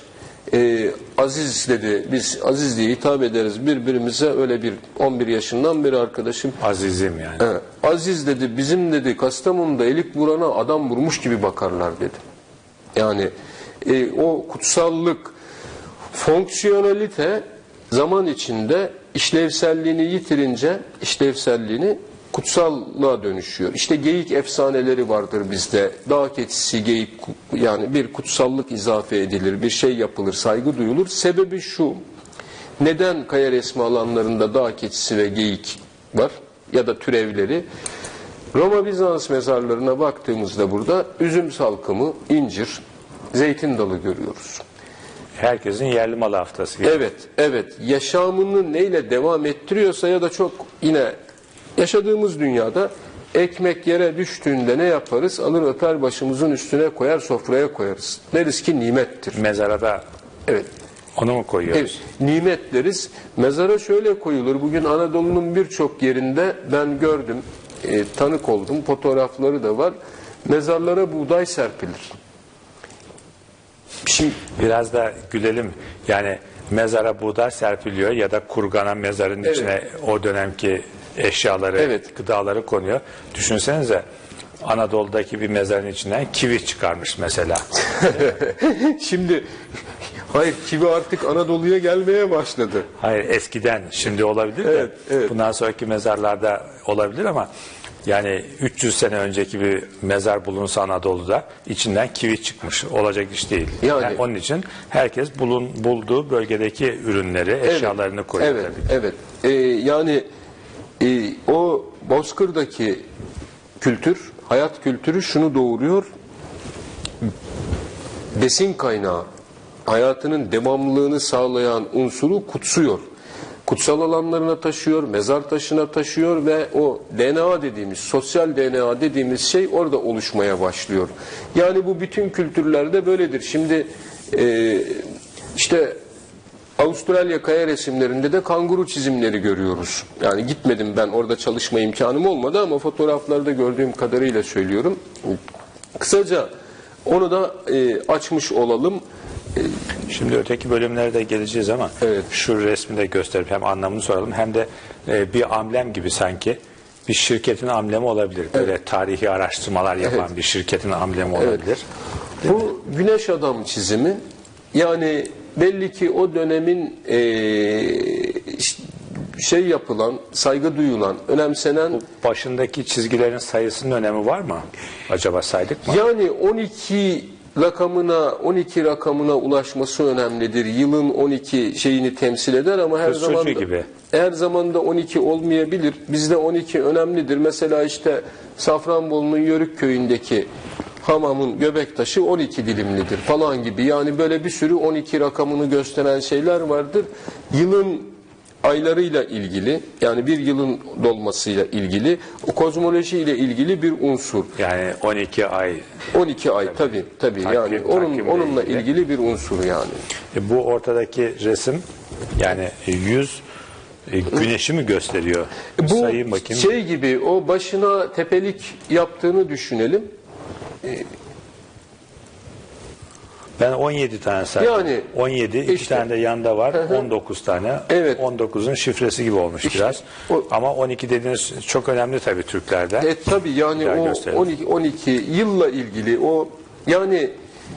Aziz dedi, biz Aziz diye hitap ederiz birbirimize, öyle bir 11 yaşından bir arkadaşım. Azizim yani. Aziz dedi, bizim dedi Kastamonu'da elik vurana adam vurmuş gibi bakarlar dedi. Yani o kutsallık, fonksiyonelite zaman içinde işlevselliğini yitirince kutsallığa dönüşüyor. İşte geyik efsaneleri vardır bizde. Dağ keçisi, geyik, yani bir kutsallık izafe edilir, bir şey yapılır, saygı duyulur. Sebebi şu: neden kaya resmi alanlarında dağ keçisi ve geyik var ya da türevleri? Roma-Bizans mezarlarına baktığımızda burada üzüm salkımı, incir, zeytin dalı görüyoruz. Herkesin yerli malı haftası gibi. Evet. Yaşamını neyle devam ettiriyorsa ya da çok yine yaşadığımız dünyada ekmek yere düştüğünde ne yaparız? Alır öper başımızın üstüne koyar, sofraya koyarız. Deriz ki nimettir. Mezara da onu mu koyuyoruz? Evet, nimet deriz. Mezara şöyle koyulur. Bugün Anadolu'nun birçok yerinde ben gördüm, tanık oldum, fotoğrafları da var. Mezarlara buğday serpilir. Şimdi biraz da gülelim. Yani mezara buğday serpiliyor ya da kurgana, mezarın içine o dönemki eşyaları, gıdaları konuyor. Düşünsenize, Anadolu'daki bir mezarın içinden kivi çıkarmış mesela. Şimdi hayır, kivi artık Anadolu'ya gelmeye başladı. Hayır, eskiden, şimdi olabilir de bundan sonraki mezarlarda olabilir ama yani 300 sene önceki bir mezar bulunsa Anadolu'da içinden kivi çıkmış. Olacak iş değil. Yani onun için herkes bulduğu bölgedeki ürünleri, eşyalarını koyuyor tabii. Yani o Bozkır'daki kültür, hayat kültürü şunu doğuruyor: besin kaynağı, hayatının devamlılığını sağlayan unsuru kutsuyor. Kutsal alanlarına taşıyor, mezar taşına taşıyor ve o DNA dediğimiz, sosyal DNA dediğimiz şey orada oluşmaya başlıyor. Yani bu bütün kültürlerde böyledir. Şimdi işte Avustralya kaya resimlerinde de kanguru çizimleri görüyoruz. Yani gitmedim ben, orada çalışma imkanım olmadı ama fotoğraflarda gördüğüm kadarıyla söylüyorum. Kısaca onu da açmış olalım. Şimdi öteki bölümlere de geleceğiz ama Evet. şu resmi de gösterip hem anlamını soralım hem de bir amblem gibi sanki bir şirketin amblemi olabilir. Böyle tarihi araştırmalar yapan bir şirketin amblemi olabilir. Bu güneş adam çizimi, yani belli ki o dönemin şey yapılan, saygı duyulan, önemsenen... Bu başındaki çizgilerin sayısının önemi var mı? Acaba saydık mı? Yani 12 rakamına ulaşması önemlidir. Yılın 12 şeyini temsil eder ama her zaman da 12 olmayabilir. Bizde 12 önemlidir. Mesela işte Safranbolu'nun Yörük köyündeki hamamın göbek taşı 12 dilimlidir falan gibi. Yani böyle bir sürü 12 rakamını gösteren şeyler vardır. Yılın aylarıyla ilgili, yani bir yılın dolmasıyla ilgili, o kozmolojiyle ilgili bir unsur. Yani 12 ay. 12 ay tabii yani onunla ilgili bir unsur yani. Bu ortadaki resim yani yüz güneşi mi gösteriyor? Bu sayayım bakayım. şey gibi, o başına tepelik yaptığını düşünelim. Ben 17 tane saydım. Yani 17, 2 tane de yanda var. 19 tane. Evet. 19'un şifresi gibi olmuş İşte, biraz. Ama 12 dediğiniz çok önemli tabii Türklerde. Tabii yani o 12 yılla ilgili o yani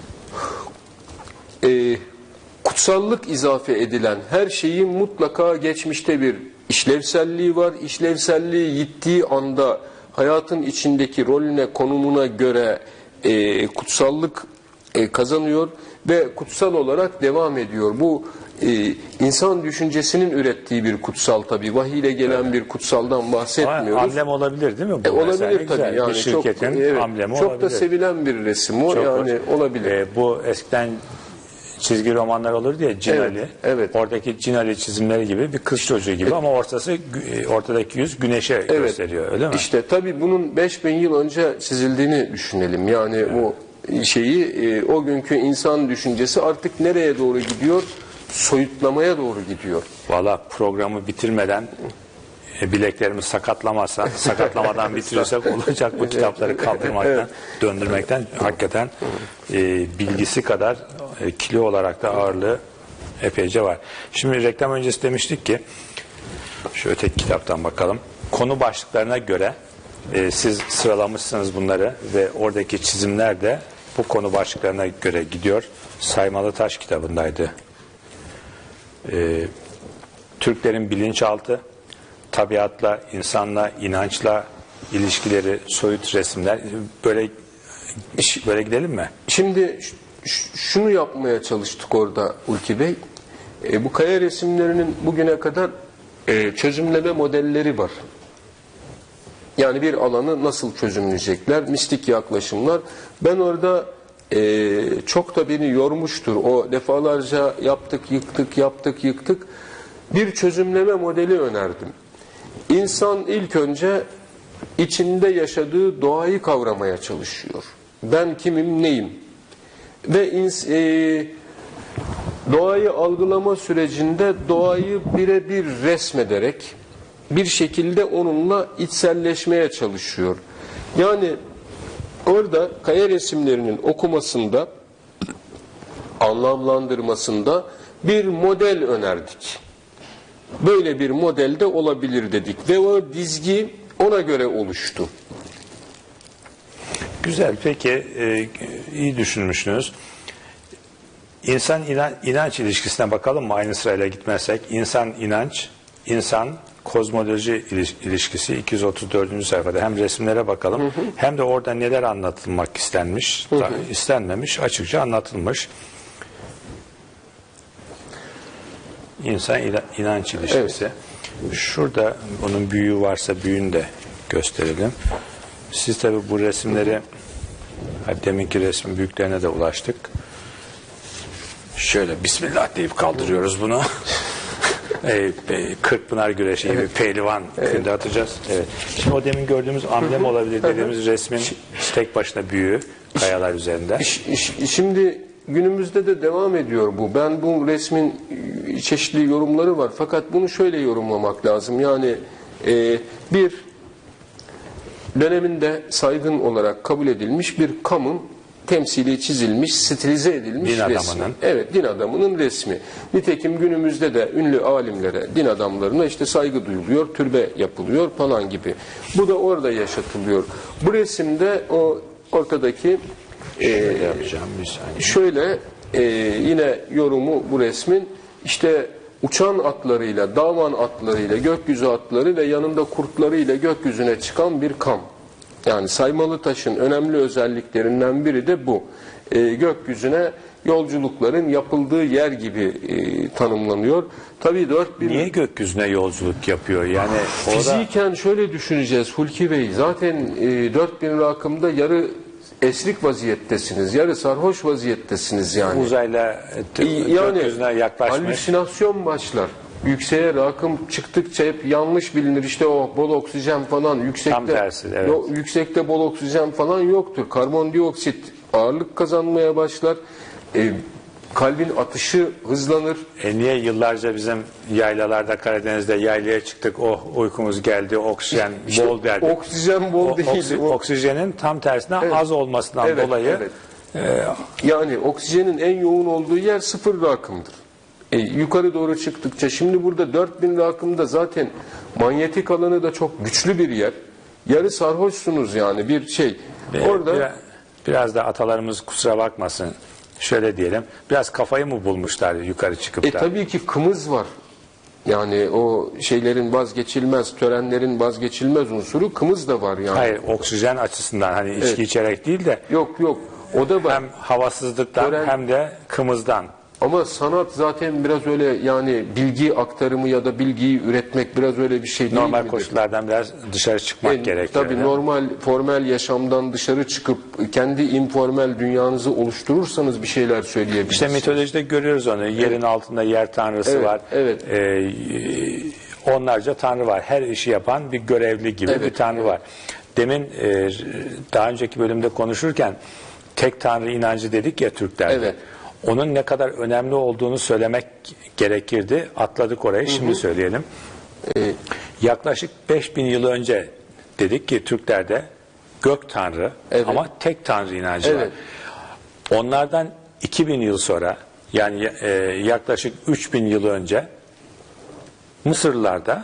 kutsallık izafe edilen her şeyin mutlaka geçmişte bir işlevselliği var. İşlevselliği yittiği anda hayatın içindeki rolüne, konumuna göre kutsallık kazanıyor ve kutsal olarak devam ediyor. Bu insan düşüncesinin ürettiği bir kutsal tabii. Vahiy ile gelen bir kutsaldan bahsetmiyoruz. Ama amblem olabilir değil mi? Bu olabilir tabii. Yani bir şirketin amblemi çok olabilir. da sevilen bir resim o. Yani olabilir. Bu eskiden çizgi romanlar olurdu ya, Cinali. Evet. Oradaki Cinali çizimleri gibi bir kız çocuğu gibi ama ortadaki yüz güneşe gösteriyor, öyle mi? İşte tabii bunun 5000 yıl önce çizildiğini düşünelim. Yani bu şeyi o günkü insan düşüncesi artık nereye doğru gidiyor? Soyutlamaya doğru gidiyor. Valla programı bitirmeden bileklerimi sakatlamadan bitirirsek olacak bu kitapları kaldırmaktan, döndürmekten hakikaten bilgisi kadar kilo olarak da ağırlığı epeyce var. Şimdi reklam öncesi demiştik ki şu öteki kitaptan bakalım. Konu başlıklarına göre siz sıralamışsınız bunları ve oradaki çizimler de bu konu başlıklarına göre gidiyor. Saymalı Taş kitabındaydı. Türklerin bilinçaltı, tabiatla, insanla, inançla ilişkileri, soyut resimler. Böyle gidelim mi? Şimdi şunu yapmaya çalıştık orada Ulki Bey. Bu kaya resimlerinin bugüne kadar çözümleme modelleri var. Yani bir alanı nasıl çözümleyecekler, mistik yaklaşımlar. Ben orada çok da beni yormuştur. O defalarca yaptık, yıktık. Bir çözümleme modeli önerdim. İnsan ilk önce içinde yaşadığı doğayı kavramaya çalışıyor. Ben kimim, neyim? Ve doğayı algılama sürecinde doğayı birebir resmederek bir şekilde onunla içselleşmeye çalışıyor. Yani orada kaya resimlerinin okumasında, anlamlandırmasında bir model önerdik. Böyle bir model de olabilir dedik ve o dizgi ona göre oluştu. Güzel, peki iyi düşünmüşsünüz. İnsan inanç ilişkisine bakalım mı, aynı sırayla gitmezsek? İnsan inanç, insan kozmoloji ilişkisi 234. sayfada. Hem resimlere bakalım hem de orada neler anlatılmak istenmiş, istenmemiş, açıkça anlatılmış. İnsan inanç ilişkisi. Evet. Şurada onun büyüğü varsa büyüğünü de gösterelim. Siz tabi bu resimleri, deminki resmin büyüklerine de ulaştık. Şöyle Bismillah deyip kaldırıyoruz bunu. Kırkpınar güreşi gibi pehlivan köyünde atacağız. Evet. Şimdi o demin gördüğümüz amblem olabilir dediğimiz resmin tek başına büyüğü kayalar üzerinde. Şimdi günümüzde de devam ediyor bu. Ben bu resmin çeşitli yorumları var. Fakat bunu şöyle yorumlamak lazım. Yani bir döneminde saygın olarak kabul edilmiş bir kamın temsili çizilmiş, stilize edilmiş din resmi. adamının. Evet, din adamının resmi. Nitekim günümüzde de ünlü alimlere, din adamlarına işte saygı duyuluyor, türbe yapılıyor falan gibi. Bu da orada yaşatılıyor. Bu resimde o ortadaki yapacağım bir saniye. şöyle yine yorumu bu resmin işte uçan atlarıyla, davan atlarıyla, gökyüzü atları ve yanında kurtlarıyla gökyüzüne çıkan bir kam. Yani Saymalıtaş'ın önemli özelliklerinden biri de bu. Gökyüzüne yolculukların yapıldığı yer gibi tanımlanıyor. Tabii 4000... Niye gökyüzüne yolculuk yapıyor? Yani orada... Fiziken şöyle düşüneceğiz Hulki Bey. Zaten 4000 rakımda yarı esrik vaziyettesiniz, yarı sarhoş vaziyettesiniz yani. Uzayla gökyüzüne yaklaşmış. Halüsinasyon başlar. Yükseğe rakım çıktıkça hep yanlış bilinir. İşte o bol oksijen falan yüksekte. Tam tersi, evet. Yüksekte bol oksijen falan yoktur. Karbondioksit ağırlık kazanmaya başlar. Kalbin atışı hızlanır. Niye yıllarca bizim yaylalarda, Karadeniz'de yaylaya çıktık, oh uykumuz geldi, oksijen bol derdik. Oksijen bol değil. Oksijenin tam tersine az olmasından dolayı. Yani oksijenin en yoğun olduğu yer 0 rakımdır. Yukarı doğru çıktıkça, şimdi burada 4000 rakımda zaten manyetik alanı da çok güçlü bir yer. Yarı sarhoşsunuz yani bir şey. Orada biraz da atalarımız kusura bakmasın. Şöyle diyelim, biraz kafayı mı bulmuşlar yukarı çıkıp da? Tabii ki kımız var. Yani o şeylerin vazgeçilmez, törenlerin vazgeçilmez unsuru kımız da var yani. Hayır, oksijen açısından hani içki içerek değil de. Yok, o da var. Hem havasızlıktan hem de kımızdan. Ama sanat zaten biraz öyle yani bilgi aktarımı ya da bilgiyi üretmek biraz öyle bir şey değil normal midir? Koşullardan biraz dışarı çıkmak gerekiyor. Tabii normal, formel yaşamdan dışarı çıkıp kendi informel dünyanızı oluşturursanız bir şeyler söyleyebilirsiniz. İşte mitolojide görüyoruz onu. Yerin altında yer tanrısı var. Evet. Onlarca tanrı var. Her işi yapan bir görevli gibi bir tanrı var. Demin daha önceki bölümde konuşurken tek tanrı inancı dedik ya Türklerde. Evet. Onun ne kadar önemli olduğunu söylemek gerekirdi. Atladık orayı. Şimdi söyleyelim. Yaklaşık 5000 yıl önce dedik ki Türklerde gök tanrı ama tek tanrı inancı var. Onlardan 2000 yıl sonra yani yaklaşık 3000 yıl önce Mısırlılarda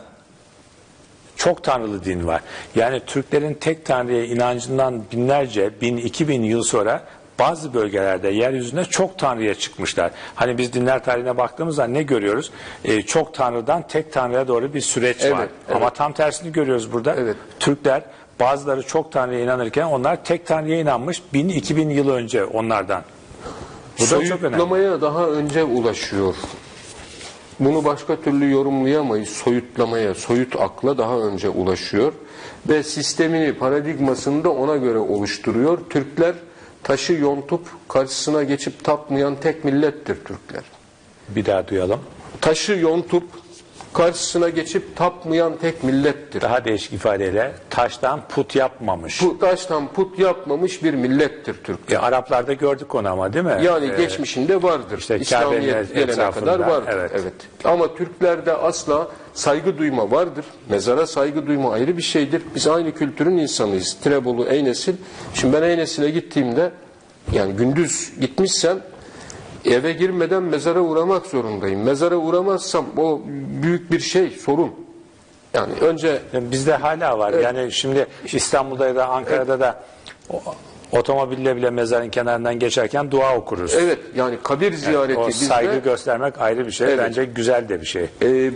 çok tanrılı din var. Yani Türklerin tek tanrıya inancından binlerce, 1000-2000 yıl sonra bazı bölgelerde yeryüzünde çok tanrıya çıkmışlar. Hani biz dinler tarihine baktığımızda ne görüyoruz? Çok tanrıdan tek tanrıya doğru bir süreç var. Ama tam tersini görüyoruz burada. Türkler bazıları çok tanrıya inanırken onlar tek tanrıya inanmış 1000-2000 yıl önce onlardan. Bu da çok önemli. Soyutlamaya daha önce ulaşıyor. Bunu başka türlü yorumlayamayız. Soyutlamaya, soyut akla daha önce ulaşıyor. Ve sistemini, paradigmasını da ona göre oluşturuyor. Türkler taşı yontup karşısına geçip tapmayan tek millettir Türkler. Bir daha duyalım. Taşı yontup karşısına geçip tapmayan tek millettir. Daha değişik ifadeyle taştan put yapmamış. Taştan put yapmamış bir millettir Türkler. Araplarda gördük onu ama değil mi? Yani geçmişinde vardır. İşte İslamiyet gelene kadar vardır. Evet. Ama Türklerde asla saygı duyma vardır. Mezara saygı duyma ayrı bir şeydir. Biz aynı kültürün insanıyız. Tirebolu, Eynesil. Şimdi ben Eynesil'e gittiğimde yani gündüz gitmişsem eve girmeden mezara uğramak zorundayım. Mezara uğramazsam o büyük bir şey, sorun. Yani önce... Bizde hala var. Yani şimdi İstanbul'da ya da Ankara'da da otomobille bile mezarın kenarından geçerken dua okuruz. Evet, yani kabir ziyareti o bizde... saygı göstermek ayrı bir şey. Bence güzel de bir şey.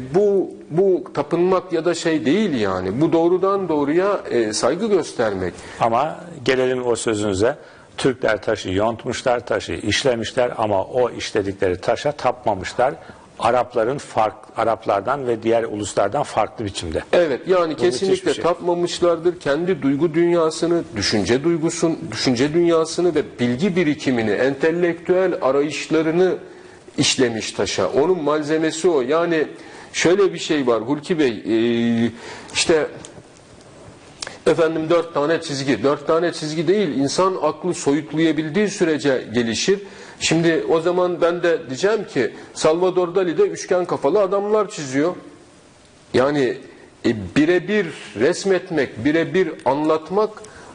Bu tapınmak ya da şey değil yani. Bu doğrudan doğruya saygı göstermek. Ama gelelim o sözünüze. Türkler taşı yontmuşlar, taşı işlemişler ama o işledikleri taşa tapmamışlar. Araplardan ve diğer uluslardan farklı biçimde. Evet, yani kesinlikle tapmamışlardır. Kendi duygu dünyasını, düşünce dünyasını ve bilgi birikimini, entelektüel arayışlarını işlemiş taşa. Onun malzemesi o. Yani şöyle bir şey var Hulki Bey, işte efendim 4 tane çizgi. 4 tane çizgi değil, insan aklı soyutlayabildiği sürece gelişir. Şimdi o zaman ben de diyeceğim ki Salvador Dali de üçgen kafalı adamlar çiziyor. Yani birebir resmetmek, birebir anlatmak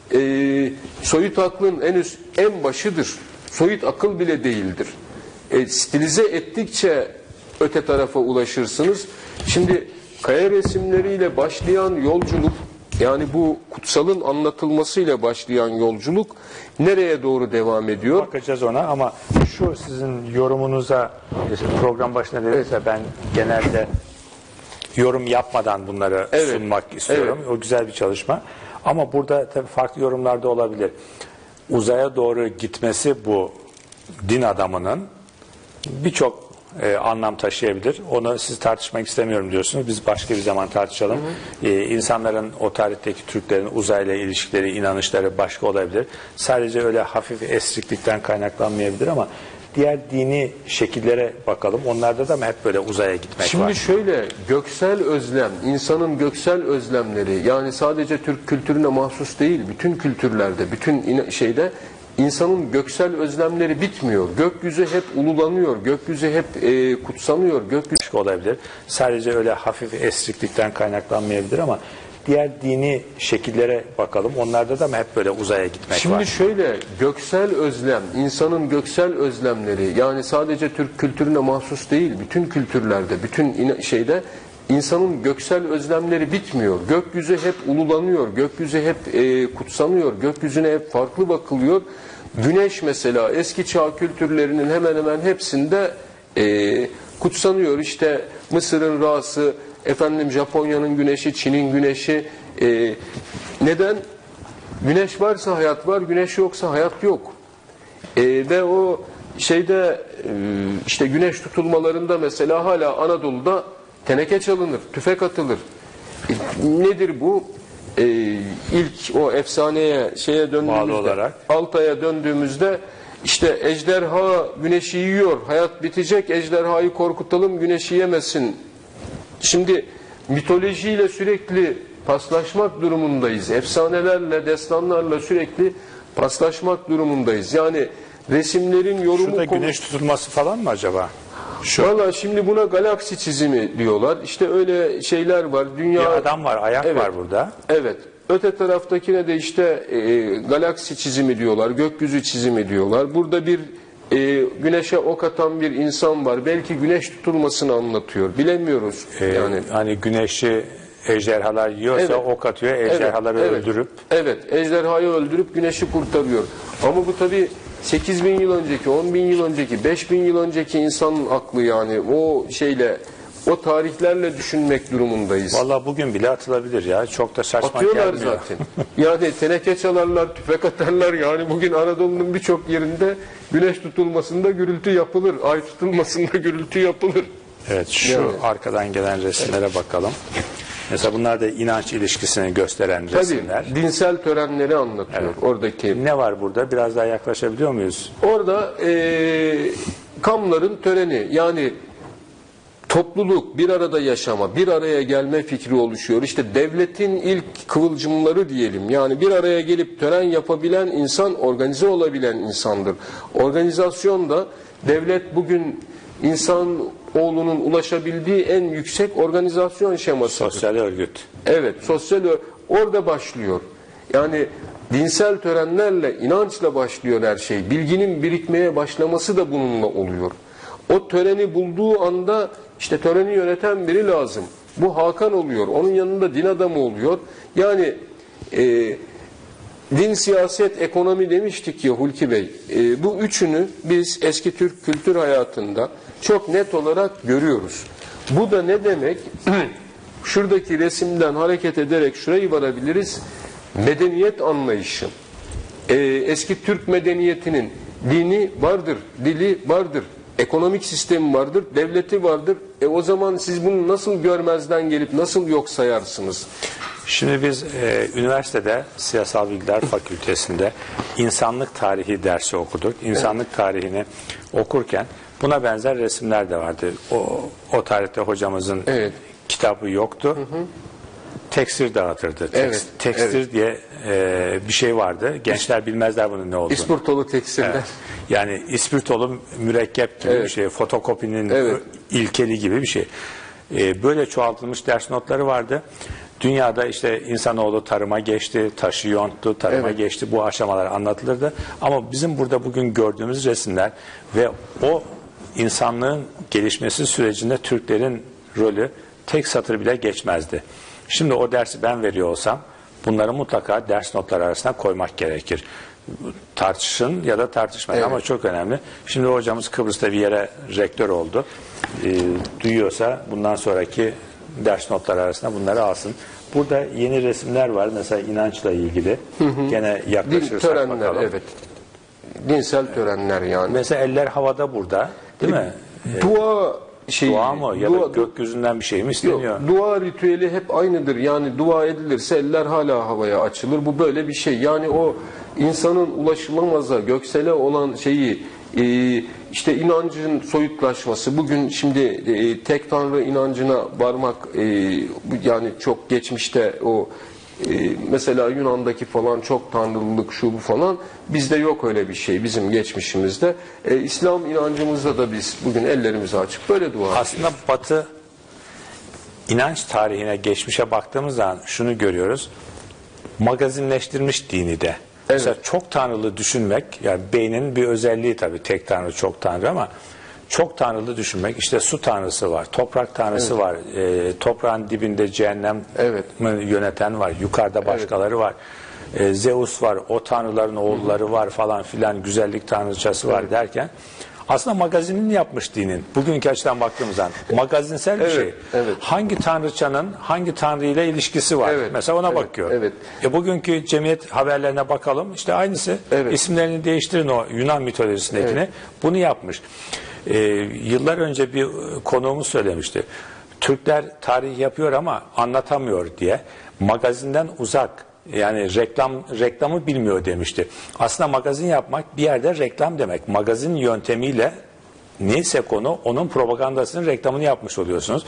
soyut aklın en başıdır. Soyut akıl bile değildir. Stilize ettikçe öte tarafa ulaşırsınız. Şimdi kaya resimleriyle başlayan yolculuk, yani bu kutsalın anlatılmasıyla başlayan yolculuk nereye doğru devam ediyor? Bakacağız ona ama şu sizin yorumunuza, program başına dediyse ben genelde yorum yapmadan bunları sunmak istiyorum. O güzel bir çalışma. Ama burada tabii farklı yorumlar da olabilir. Uzaya doğru gitmesi bu din adamının birçok anlam taşıyabilir. Onu siz tartışmak istemiyorum diyorsunuz. Biz başka bir zaman tartışalım. İnsanların, o tarihteki Türklerin uzayla ilişkileri, inanışları başka olabilir. Sadece öyle hafif esriklikten kaynaklanmayabilir ama diğer dini şekillere bakalım. Onlarda da mı hep böyle uzaya gitmek var? Şimdi şöyle, göksel özlem, insanın göksel özlemleri, yani sadece Türk kültürüne mahsus değil, bütün kültürlerde, bütün şeyde İnsanın göksel özlemleri bitmiyor. Gökyüzü hep ululanıyor. Gökyüzü hep kutsanıyor. Gökyüzü olabilir. Sadece öyle hafif esriklikten kaynaklanmayabilir ama diğer dini şekillere bakalım. Onlarda da mı hep böyle uzaya gitmek var? Şimdi şöyle, göksel özlem, insanın göksel özlemleri, yani sadece Türk kültürüne mahsus değil, bütün kültürlerde, bütün şeyde İnsanın göksel özlemleri bitmiyor. Gökyüzü hep ululanıyor. Gökyüzü hep kutsanıyor. Gökyüzüne hep farklı bakılıyor. Güneş mesela eski çağ kültürlerinin hemen hemen hepsinde kutsanıyor. İşte Mısır'ın Ra'sı, efendim Japonya'nın güneşi, Çin'in güneşi. Neden? Güneş varsa hayat var, güneş yoksa hayat yok. Ve o şeyde işte güneş tutulmalarında mesela hala Anadolu'da teneke çalınır, tüfek atılır. Nedir bu? İlk o efsaneye döndüğümüzde, Altay'a döndüğümüzde işte ejderha güneşi yiyor, hayat bitecek, ejderhayı korkutalım, güneşi yemesin. Şimdi mitolojiyle sürekli paslaşmak durumundayız. Efsanelerle, destanlarla sürekli paslaşmak durumundayız. Yani resimlerin yorumu... Şurada güneş tutulması falan mı acaba? Valla şimdi buna galaksi çizimi diyorlar. İşte öyle şeyler var. Dünya... Bir adam var, ayak var burada. Evet. Öte taraftakine de işte galaksi çizimi diyorlar, gökyüzü çizimi diyorlar. Burada bir güneşe ok atan bir insan var. Belki güneş tutulmasını anlatıyor. Bilemiyoruz. Yani hani güneşi ejderhalar yiyorsa ok atıyor, ejderhaları öldürüp. Evet, ejderhayı öldürüp güneşi kurtarıyor. Ama bu tabii 8.000 yıl önceki, 10.000 yıl önceki, 5.000 yıl önceki insanın aklı, yani o şeyle, o tarihlerle düşünmek durumundayız. Vallahi bugün bile atılabilir ya. Çok da saçma atıyorlar gelmiyor. Zaten. Yani teneke çalarlar, tüfek atarlar. Yani bugün Anadolu'nun birçok yerinde güneş tutulmasında gürültü yapılır. Ay tutulmasında gürültü yapılır. Evet, şu arkadan gelen resimlere bakalım. Mesela bunlar da inanç ilişkisini gösteren resimler. Tabii, dinsel törenleri anlatıyor. Evet. Oradaki. Ne var burada? Biraz daha yaklaşabiliyor muyuz? Orada Kamların töreni, yani topluluk, bir arada yaşama, bir araya gelme fikri oluşuyor. İşte devletin ilk kıvılcımları diyelim. Yani bir araya gelip tören yapabilen insan, organize olabilen insandır. Organizasyon da, devlet bugün insan oğlunun ulaşabildiği en yüksek organizasyon şemasıdır. Sosyal örgüt. Evet, orada başlıyor. Yani dinsel törenlerle, inançla başlıyor her şey. Bilginin birikmeye başlaması da bununla oluyor. O töreni bulduğu anda işte töreni yöneten biri lazım. Bu Hakan oluyor. Onun yanında din adamı oluyor. Yani din, siyaset, ekonomi demiştik ya Hulki Bey. Bu üçünü biz eski Türk kültür hayatında çok net olarak görüyoruz. Bu da ne demek? Şuradaki resimden hareket ederek şurayı varabiliriz. Medeniyet anlayışı. Eski Türk medeniyetinin dini vardır, dili vardır, ekonomik sistemi vardır, devleti vardır. O zaman siz bunu nasıl görmezden gelip nasıl yok sayarsınız? Şimdi biz üniversitede Siyasal Bilgiler Fakültesi'nde insanlık tarihi dersi okuduk. İnsanlık tarihini okurken buna benzer resimler de vardı. O tarihte hocamızın kitabı yoktu. Tekstir dağıtırdı. Tekstir diye bir şey vardı. Gençler bilmezler bunun ne olduğunu. İspirtolu tekstirler. Evet. Yani ispirtolu mürekkep gibi bir şey. Fotokopinin ilkeli gibi bir şey. Böyle çoğaltılmış ders notları vardı. Dünyada işte insanoğlu tarıma geçti, taşı yonttu, tarıma geçti. Bu aşamalar anlatılırdı. Ama bizim burada bugün gördüğümüz resimler ve o insanlığın gelişmesi sürecinde Türklerin rolü tek satır bile geçmezdi. Şimdi o dersi ben veriyor olsam bunları mutlaka ders notları arasına koymak gerekir. Tartışın ya da tartışmayın ama çok önemli. Şimdi hocamız Kıbrıs'ta bir yere rektör oldu. Duyuyorsa bundan sonraki ders notları arasında bunları alsın. Burada yeni resimler var. Mesela inançla ilgili. Gene yaklaşırsak törenler, bakalım. evet. Dinsel törenler yani. Mesela eller havada burada. Değil mi? Dua dua mı? Ya da gökyüzünden bir şey mi isteniyor? Yok, dua ritüeli hep aynıdır. Yani dua edilirse eller hala havaya açılır. Bu böyle bir şey. Yani o insanın ulaşılamaza, göksele olan şeyi işte inancın soyutlaşması. Bugün şimdi tek tanrı inancına varmak yani çok geçmişte o mesela Yunan'daki falan çok tanrılılık şu bu falan bizde yok öyle bir şey bizim geçmişimizde. İslam inancımızda da biz bugün ellerimizi açıp böyle dua ediyoruz. Aslında Batı inanç tarihine, geçmişe baktığımız zaman şunu görüyoruz. Magazinleştirmiş dini de. Mesela çok tanrılı düşünmek, yani beynin bir özelliği tabii, tek tanrı çok tanrı ama çok tanrılı düşünmek, işte su tanrısı var, toprak tanrısı var, toprağın dibinde cehennem yöneten var, yukarıda başkaları var, Zeus var, o tanrıların oğulları var falan filan, güzellik tanrıçası var derken aslında magazinin yapmış dinin. Bugünkü açıdan baktığımızda magazinsel bir şey. Hangi tanrıçanın hangi tanrı ile ilişkisi var? Mesela ona bakıyor. Bugünkü cemiyet haberlerine bakalım. İşte aynısı. İsimlerini değiştirin o Yunan mitolojisindekine. Bunu yapmış. Yıllar önce bir konuğumuz söylemişti. Türkler tarih yapıyor ama anlatamıyor diye. Magazinden uzak. Yani reklamı bilmiyor demişti. Aslında magazin yapmak bir yerde reklam demek. Magazin yöntemiyle neyse konu onun propagandasının reklamını yapmış oluyorsunuz.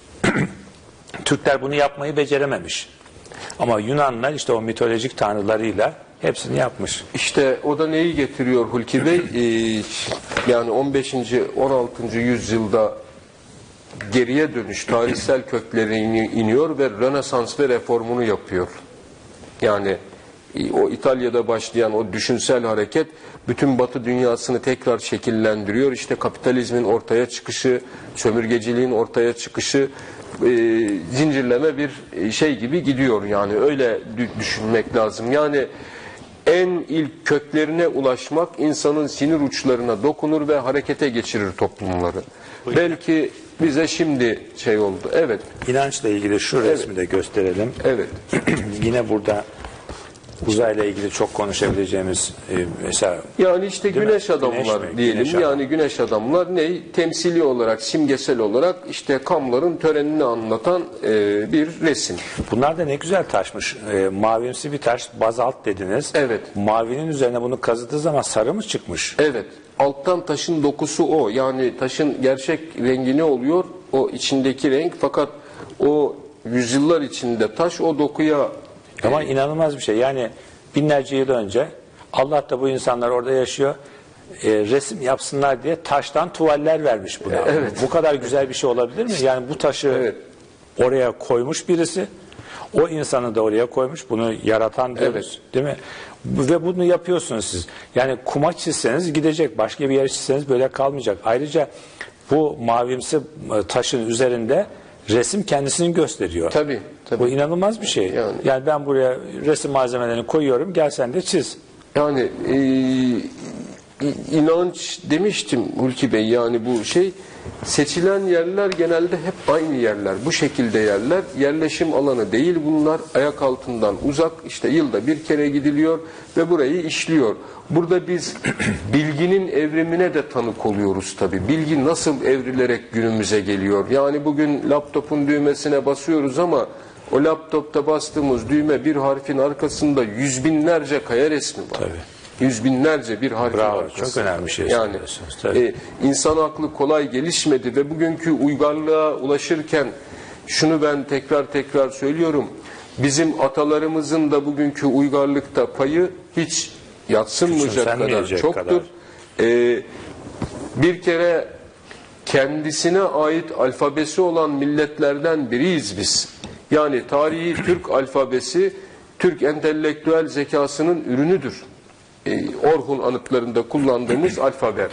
Türkler bunu yapmayı becerememiş. Ama Yunanlılar işte o mitolojik tanrılarıyla hepsini yapmış. İşte o da neyi getiriyor Hulki Bey? Yani 15. 16. yüzyılda geriye dönüş tarihsel köklerine iniyor ve Rönesans ve reformunu yapıyor. Yani o İtalya'da başlayan o düşünsel hareket bütün Batı dünyasını tekrar şekillendiriyor. İşte kapitalizmin ortaya çıkışı, sömürgeciliğin ortaya çıkışı zincirleme bir şey gibi gidiyor. Yani öyle düşünmek lazım. Yani en ilk köklerine ulaşmak insanın sinir uçlarına dokunur ve harekete geçirir toplumları. Belki bize şimdi şey oldu. Evet. İnançla ilgili şu resmi de gösterelim. Yine burada uzayla ilgili çok konuşabileceğimiz mesela yani işte güneş adamlar diyelim. Güneş yani güneş adamlar ne? Temsili olarak, simgesel olarak işte Kamlar'ın törenini anlatan bir resim. Bunlar da ne güzel taşmış. Mavimsi bir taş, bazalt dediniz. Mavinin üzerine bunu kazıdığı zaman sarı mı çıkmış? Alttan taşın dokusu o. Yani taşın gerçek rengi ne oluyor? O içindeki renk, fakat o yüzyıllar içinde taş o dokuya... Ama inanılmaz bir şey. Yani binlerce yıl önce Allah da bu insanlar orada yaşıyor. Resim yapsınlar diye taştan tuvaller vermiş buna. Bu kadar güzel bir şey olabilir mi? Yani bu taşı oraya koymuş birisi. O insanı da oraya koymuş. Bunu yaratan diyoruz. Değil mi? Ve bunu yapıyorsunuz siz. Yani kuma çizseniz gidecek. Başka bir yer çizseniz böyle kalmayacak. Ayrıca bu mavimsi taşın üzerinde resim kendisini gösteriyor. Tabii. Bu inanılmaz bir şey. Yani ben buraya resim malzemelerini koyuyorum. Gel sen de çiz. Yani inanç demiştim Hulki Bey. Yani bu şey, seçilen yerler genelde hep aynı yerler. Bu şekilde yerler. Yerleşim alanı değil bunlar. Ayak altından uzak. İşte yılda bir kere gidiliyor ve burayı işliyor. Burada biz bilginin evrimine de tanık oluyoruz tabii. Bilgi nasıl evrilerek günümüze geliyor. Yani bugün laptopun düğmesine basıyoruz ama o laptopta bastığımız düğme bir harfin arkasında yüz binlerce kaya resmi var. Yüz binlerce bir harfin arkasında. Çok önemli bir şey. Yani insan aklı kolay gelişmedi ve bugünkü uygarlığa ulaşırken şunu ben tekrar söylüyorum. Bizim atalarımızın da bugünkü uygarlıkta payı hiç yadsınmayacak kadar çoktur. Bir kere kendisine ait alfabesi olan milletlerden biriyiz biz. Yani tarihi Türk alfabesi Türk entelektüel zekasının ürünüdür. Orhun anıtlarında kullandığımız alfabe.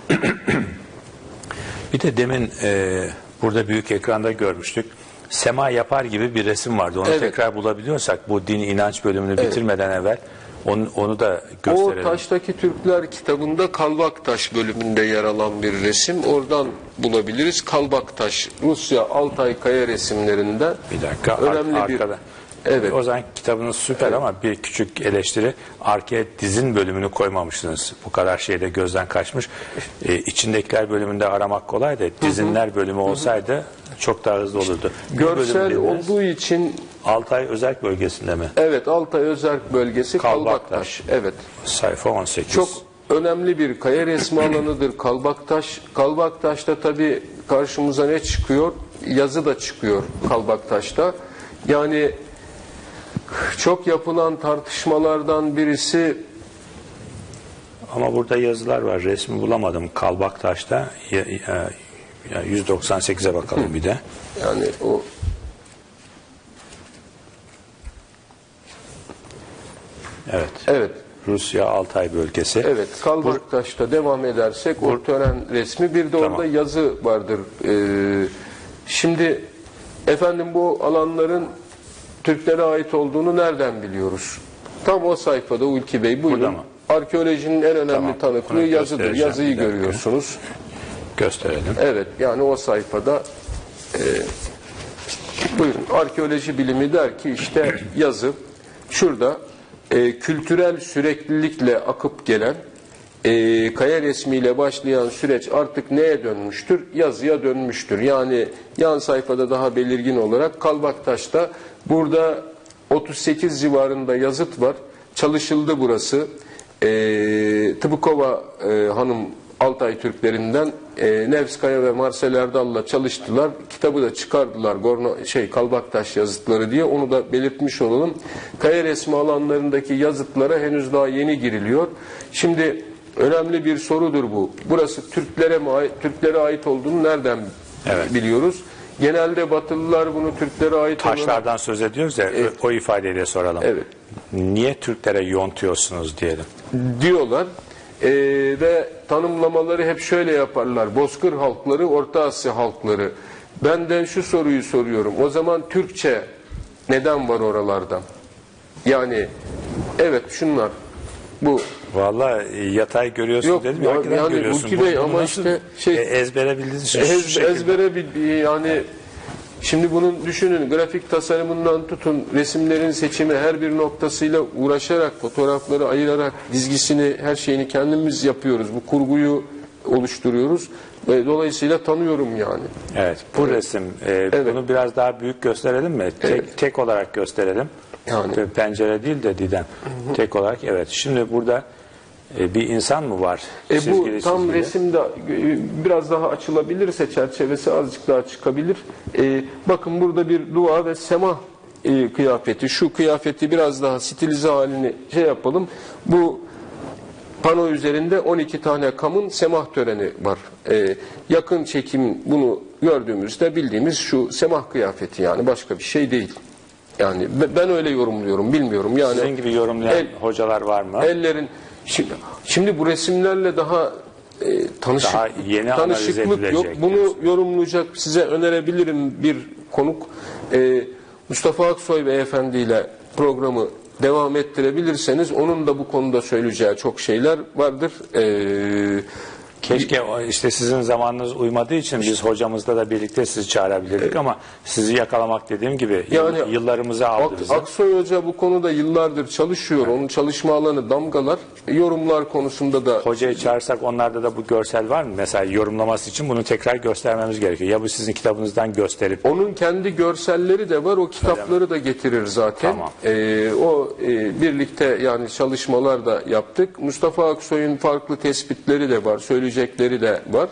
Bir de demin burada büyük ekranda görmüştük. Sema yapar gibi bir resim vardı. Onu Evet. tekrar bulabiliyorsak bu din inanç bölümünü bitirmeden evvel onu da gösterelim. O Taştaki Türkler kitabında Kalbaktaş bölümünde yer alan bir resim. Oradan bulabiliriz. Kalbaktaş, Rusya Altay kaya resimlerinden Bir dakika önemli arkada. Evet. O zaman kitabınız süper ama bir küçük eleştiri. Arkaya dizin bölümünü koymamışsınız. Bu kadar şeyde gözden kaçmış. İçindekiler bölümünde aramak kolay da dizinler bölümü olsaydı çok daha hızlı olurdu. Görsel olduğu için Altay Özerk bölgesinde mi? evet, Altay Özerk bölgesi Kalbaktaş. Kalbaktaş. Evet. Sayfa 18. Çok önemli bir kaya resmi alanıdır Kalbaktaş. Kalbaktaş'ta tabii karşımıza ne çıkıyor? Yazı da çıkıyor Kalbaktaş'ta. Yani çok yapılan tartışmalardan birisi, Ama burada yazılar var. Resmi bulamadım. Kalbaktaş'ta 198'e bakalım bir de. yani o Evet. Rusya Altay bölgesi. Evet, Kalbaktaş'ta devam edersek o tören resmi, bir de Tamam. orada yazı vardır. Şimdi efendim bu alanların Türklere ait olduğunu nereden biliyoruz? Tam o sayfada Ulki Bey, buyurun. Burada mı? Arkeolojinin en önemli Tamam, tanıklığı bunu yazıdır. göstereceğim Yazıyı bir dakika. görüyorsunuz. Gösterelim. Evet, yani o sayfada buyurun, arkeoloji bilimi der ki işte yazı şurada kültürel süreklilikle akıp gelen kaya resmiyle başlayan süreç artık neye dönmüştür? Yazıya dönmüştür. Yani yan sayfada daha belirgin olarak Kalbaktaş'ta burada 38 civarında yazıt var. Çalışıldı burası. Tıbıkova hanım Altay Türklerinden Nevskaya ve Marcel Erdal'la çalıştılar. Kitabı da çıkardılar. Kalbaktaş yazıtları diye. Onu da belirtmiş olalım. Kaya resmi alanlarındaki yazıtlara henüz daha yeni giriliyor. Şimdi önemli bir sorudur bu. Burası Türklere ait olduğunu nereden biliyoruz? Genelde Batılılar bunu Türklere ait olarak... Taşlardan söz ediyoruz ya, o ifadeyle soralım. Evet. Niye Türklere yontuyorsunuz diyelim. Diyorlar. Ve tanımlamaları hep şöyle yaparlar. Bozkır halkları, Orta Asya halkları. Ben de şu soruyu soruyorum. O zaman Türkçe neden var oralarda? Yani evet şunlar. Bu. Vallahi yatay görüyorsun Yok, dedim ya. Hakikaten yani görüyorsun. Ulki Bey, ama nasıl, işte ezbere bildiğiniz için şu şekilde. ezbere yani şimdi bunun düşünün, grafik tasarımından tutun, resimlerin seçimi, her bir noktasıyla uğraşarak, fotoğrafları ayırarak, dizgisini, her şeyini kendimiz yapıyoruz. Bu kurguyu oluşturuyoruz. Ve dolayısıyla tanıyorum yani. Evet, bu resim. Bunu biraz daha büyük gösterelim mi? Tek olarak gösterelim. Yani. Pencere değil de Didem. Tek olarak, evet. Şimdi burada bir insan mı var? Bu tam resimde biraz daha açılabilirse çerçevesi azıcık daha çıkabilir. Bakın burada bir dua ve sema kıyafeti. Şu kıyafeti biraz daha stilize halini yapalım. Bu pano üzerinde 12 tane kamın semah töreni var. Yakın çekim bunu gördüğümüzde bildiğimiz şu semah kıyafeti, yani başka bir şey değil. Yani ben öyle yorumluyorum, bilmiyorum. Yani sizin gibi yorumlayan hocalar var mı? Ellerin şimdi bu resimlerle daha daha yeni analiz tanışıklık yok. Bunu diyorsun. yorumlayacak size önerebilirim bir konuk. Mustafa Aksoy Beyefendi ile programı devam ettirebilirseniz onun da bu konuda söyleyeceği çok şeyler vardır. Keşke işte sizin zamanınız uymadığı için biz hocamızla da birlikte sizi çağırabilirdik ama sizi yakalamak dediğim gibi Yani yıllarımızı aldı bize. Aksoy Hoca bu konuda yıllardır çalışıyor. Onun çalışma alanı damgalar. Yorumlar konusunda da... Hocayı çağırsak onlarda da bu görsel var mı? Mesela yorumlaması için bunu tekrar göstermemiz gerekiyor. Ya bu sizin kitabınızdan gösterip... Onun kendi görselleri de var. O kitapları da getirir zaten. Tamam. Birlikte yani çalışmalar da yaptık. Mustafa Aksoy'un farklı tespitleri de var. Söyleyecekleri de var.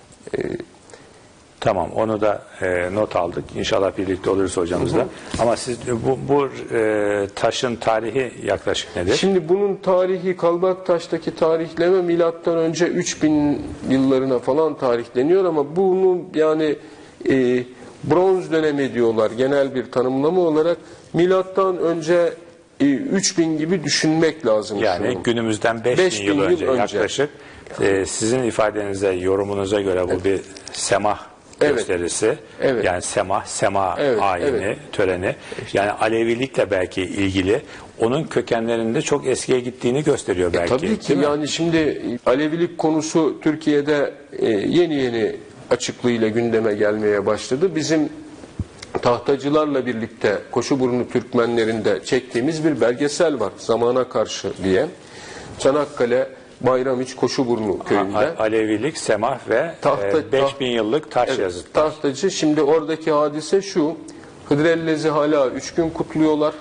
Tamam, onu da not aldık. İnşallah birlikte oluruz hocamızla. Ama siz bu taşın tarihi yaklaşık nedir? Şimdi bunun tarihi, Kalbaktaş'taki tarihleme milattan önce 3000 yıllarına falan tarihleniyor ama bunun yani Bronz dönemi diyorlar genel bir tanımlama olarak. Milattan önce 3000 gibi düşünmek lazım. Yani şunu. günümüzden 5000 yıl önce yaklaşık. Sizin ifadenize, yorumunuza göre bu bir semah gösterisi. Evet. Yani sema ayini, töreni. Yani Alevilikle belki ilgili. Onun kökenlerinde çok eskiye gittiğini gösteriyor belki. Tabii ki yani şimdi Alevilik konusu Türkiye'de yeni yeni açıklığıyla gündeme gelmeye başladı. Bizim tahtacılarla birlikte Koşuburnu Türkmenlerinde çektiğimiz bir belgesel var. Zamana Karşı diye. Çanakkale Bayramiç Koşuburnu köyünde. Alevilik, semah ve 5000 yıllık taş yazıtlar. Tahtacı. Şimdi oradaki hadise şu. Hıdrellez'i hala 3 gün kutluyorlar.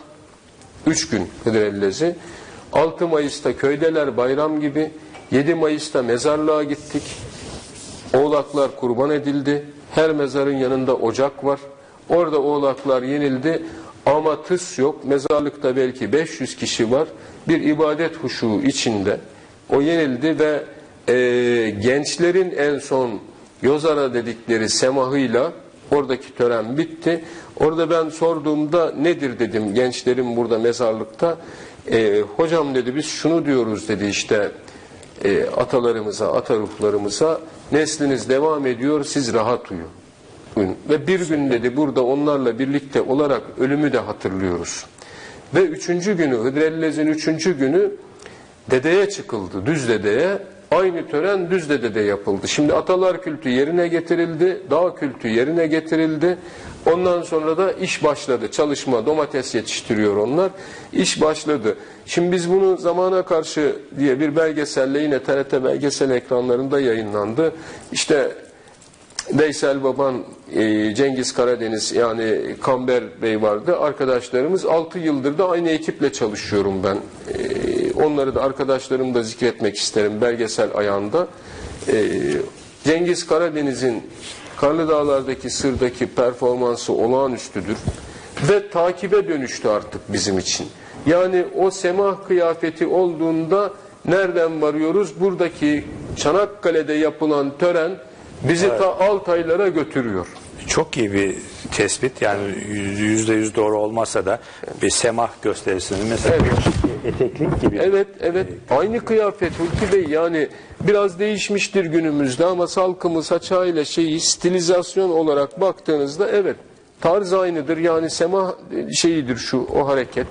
3 gün Hıdrellez'i. 6 Mayıs'ta köydeler bayram gibi. 7 Mayıs'ta mezarlığa gittik. Oğlaklar kurban edildi. Her mezarın yanında ocak var. Orada oğlaklar yenildi. Ama tıs yok. Mezarlıkta belki 500 kişi var. Bir ibadet huşu içinde. O yenildi ve gençlerin en son Yozara dedikleri semahıyla oradaki tören bitti. Orada ben sorduğumda nedir dedim gençlerin burada mezarlıkta. Hocam dedi biz şunu diyoruz dedi işte atalarımıza, ataruhlarımıza nesliniz devam ediyor siz rahat uyun. Ve bir gün dedi burada onlarla birlikte olarak ölümü de hatırlıyoruz. Ve 3. günü Hıdrellez'in 3. günü dedeye çıkıldı, Düzdede'ye. Aynı tören Düzdede'de yapıldı. Şimdi atalar kültü yerine getirildi, dağ kültü yerine getirildi. Ondan sonra da iş başladı. Çalışma, domates yetiştiriyor onlar. İş başladı. Şimdi biz bunu Zamana Karşı diye bir belgeselle yine TRT belgesel ekranlarında yayınlandı. İşte Veysel Baban, Cengiz Karadeniz yani Kamber Bey vardı. Arkadaşlarımız 6 yıldır da aynı ekiple çalışıyorum ben. Onları da arkadaşlarımı da zikretmek isterim belgesel ayağında. Cengiz Karadeniz'in Karlı Dağlar'daki Sır'daki performansı olağanüstüdür. Ve takibe dönüştü artık bizim için. Yani o semah kıyafeti olduğunda nereden varıyoruz? Buradaki Çanakkale'de yapılan tören bizi ta Altaylara götürüyor. Çok iyi bir tespit. Yani %100 doğru olmasa da bir semah gösterisinin mesela eteklik gibi. Evet. Aynı kıyafet Hulki Bey yani biraz değişmiştir günümüzde ama salkımı saçağıyla stilizasyon olarak baktığınızda evet tarz aynıdır. Yani semah şeyidir o hareket.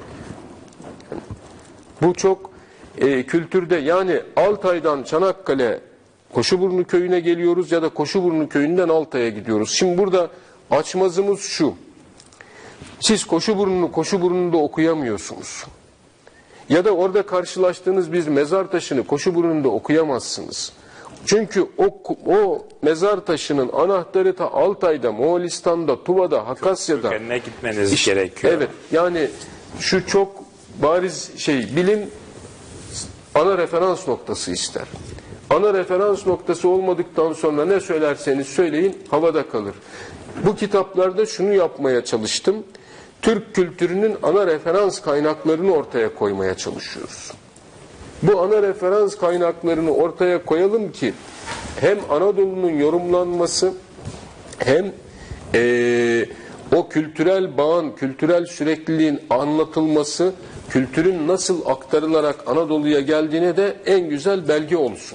Bu çok kültürde yani Altay'dan Çanakkale Koşuburnu köyüne geliyoruz ya da Koşuburnu köyünden Altay'a gidiyoruz. Şimdi burada açmazımız şu. Siz Koşuburnu'nda okuyamıyorsunuz. Ya da orada karşılaştığınız bir mezar taşını Koşuburnu'nda okuyamazsınız. Çünkü o mezar taşının anahtarı ta Altay'da, Moğolistan'da, Tuva'da, Hakasya'da. Kökenine gitmeniz gerekiyor. Evet yani şu çok bariz bilim ana referans noktası ister. Ana referans noktası olmadıktan sonra ne söylerseniz söyleyin havada kalır. Bu kitaplarda şunu yapmaya çalıştım. Türk kültürünün ana referans kaynaklarını ortaya koymaya çalışıyoruz. Bu ana referans kaynaklarını ortaya koyalım ki hem Anadolu'nun yorumlanması hem o kültürel bağın, kültürel sürekliliğin anlatılması, kültürün nasıl aktarılarak Anadolu'ya geldiğine de en güzel belge olsun.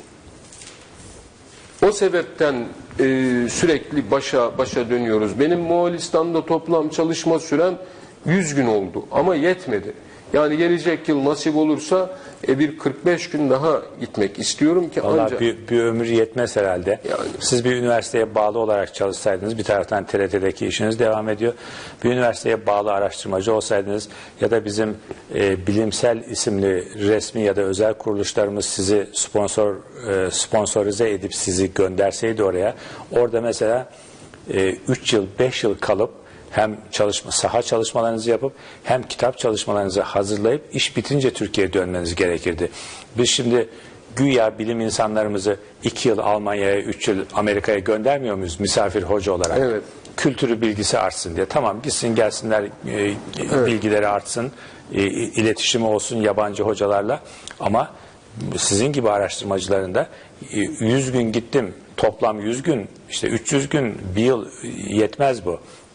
O sebepten sürekli başa dönüyoruz. Benim Moğolistan'da toplam çalışma sürem 100 gün oldu ama yetmedi. Yani gelecek yıl nasip olursa bir 45 gün daha gitmek istiyorum ki ancak... Bir ömür yetmez herhalde. Yani. Siz bir üniversiteye bağlı olarak çalışsaydınız, bir taraftan TRT'deki işiniz devam ediyor. Bir üniversiteye bağlı araştırmacı olsaydınız ya da bizim bilimsel isimli resmi ya da özel kuruluşlarımız sizi sponsorize edip sizi gönderseydi orada mesela 3 yıl, 5 yıl kalıp hem saha çalışmalarınızı yapıp hem kitap çalışmalarınızı hazırlayıp iş bitince Türkiye'ye dönmeniz gerekirdi. Biz şimdi güya bilim insanlarımızı 2 yıl Almanya'ya, 3 yıl Amerika'ya göndermiyor muyuz misafir hoca olarak? Evet. Kültürü bilgisi artsın diye. Tamam gitsin gelsinler bilgileri artsın, iletişimi olsun yabancı hocalarla ama sizin gibi araştırmacıların da 100 gün gittim, toplam 100 gün, işte 300 gün, bir yıl yetmez bu.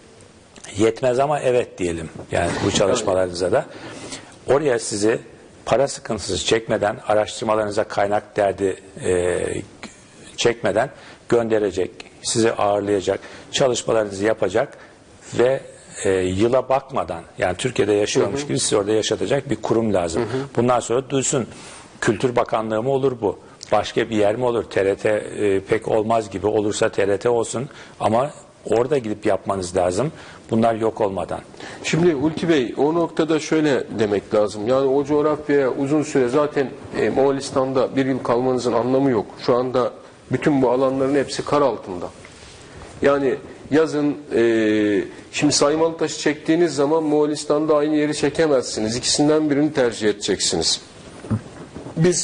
Yetmez ama evet diyelim. Yani bu çalışmalarınıza da. Oraya sizi para sıkıntısı çekmeden, araştırmalarınıza kaynak derdi çekmeden gönderecek, sizi ağırlayacak, çalışmalarınızı yapacak ve yıla bakmadan, yani Türkiye'de yaşıyormuş gibi sizi orada yaşatacak bir kurum lazım. Bundan sonra duysun, Kültür Bakanlığı mı olur bu? Başka bir yer mi olur? TRT pek olmaz gibi, olursa TRT olsun ama orada gidip yapmanız lazım. Bunlar yok olmadan. Şimdi Hulki Bey, o noktada şöyle demek lazım. Yani o coğrafyaya uzun süre zaten Moğolistan'da bir yıl kalmanızın anlamı yok. Şu anda bütün bu alanların hepsi kar altında. Yani yazın şimdi Saymalı Taşı çektiğiniz zaman Moğolistan'da aynı yeri çekemezsiniz. İkisinden birini tercih edeceksiniz. Biz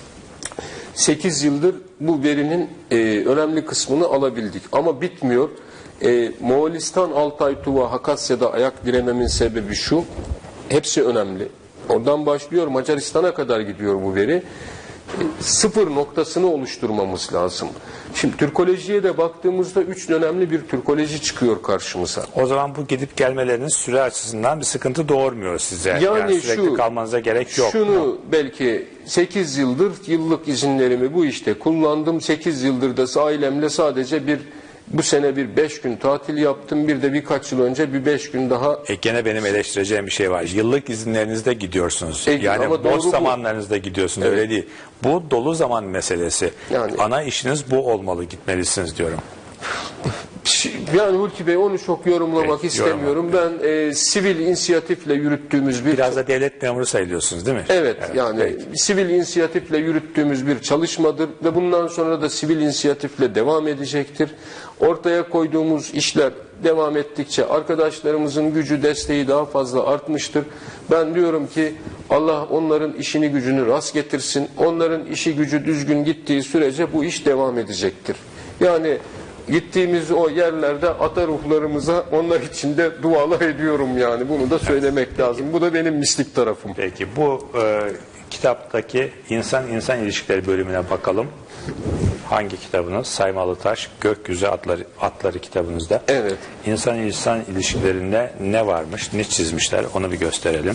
8 yıldır bu verinin önemli kısmını alabildik. Ama bitmiyor. Moğolistan, Altay, Tuva, Hakasya'da ayak dirememin sebebi şu. Hepsi önemli. Oradan başlıyor, Macaristan'a kadar gidiyor bu veri. Sıfır noktasını oluşturmamız lazım. Şimdi Türkolojiye de baktığımızda 3 önemli bir Türkoloji çıkıyor karşımıza. O zaman bu gidip gelmeleriniz süre açısından bir sıkıntı doğurmuyor size. Yani sürekli kalmanıza gerek yok. Şunu belki 8 yıldır yıllık izinlerimi bu işte kullandım. 8 yıldır da ailemle sadece bu sene 5 gün tatil yaptım. Bir de birkaç yıl önce 5 gün daha. Gene benim eleştireceğim bir şey var. Yıllık izinlerinizde gidiyorsunuz. Yani boş zamanlarınızda gidiyorsunuz. Evet. Öyle değil. Bu dolu zaman meselesi. Yani, ana işiniz bu olmalı. Gitmelisiniz diyorum. Yani Hulki Bey onu çok yorumlamak istemiyorum. Ben sivil inisiyatifle yürüttüğümüz biraz da devlet memuru sayılıyorsunuz değil mi? Evet, yani sivil inisiyatifle yürüttüğümüz bir çalışmadır ve bundan sonra da sivil inisiyatifle devam edecektir. Ortaya koyduğumuz işler devam ettikçe arkadaşlarımızın gücü, desteği daha fazla artmıştır. Ben diyorum ki Allah onların işini gücünü rast getirsin. Onların işi gücü düzgün gittiği sürece bu iş devam edecektir. Yani gittiğimiz o yerlerde ata ruhlarımıza onlar için de dualar ediyorum yani. Bunu da söylemek lazım. Bu da benim mistik tarafım. Peki bu kitaptaki insan ilişkileri bölümüne bakalım. Hangi kitabınız? Saymalı Taş, Gökyüzü Atları kitabınızda. Evet. İnsan ilişkilerinde ne varmış, ne çizmişler onu bir gösterelim.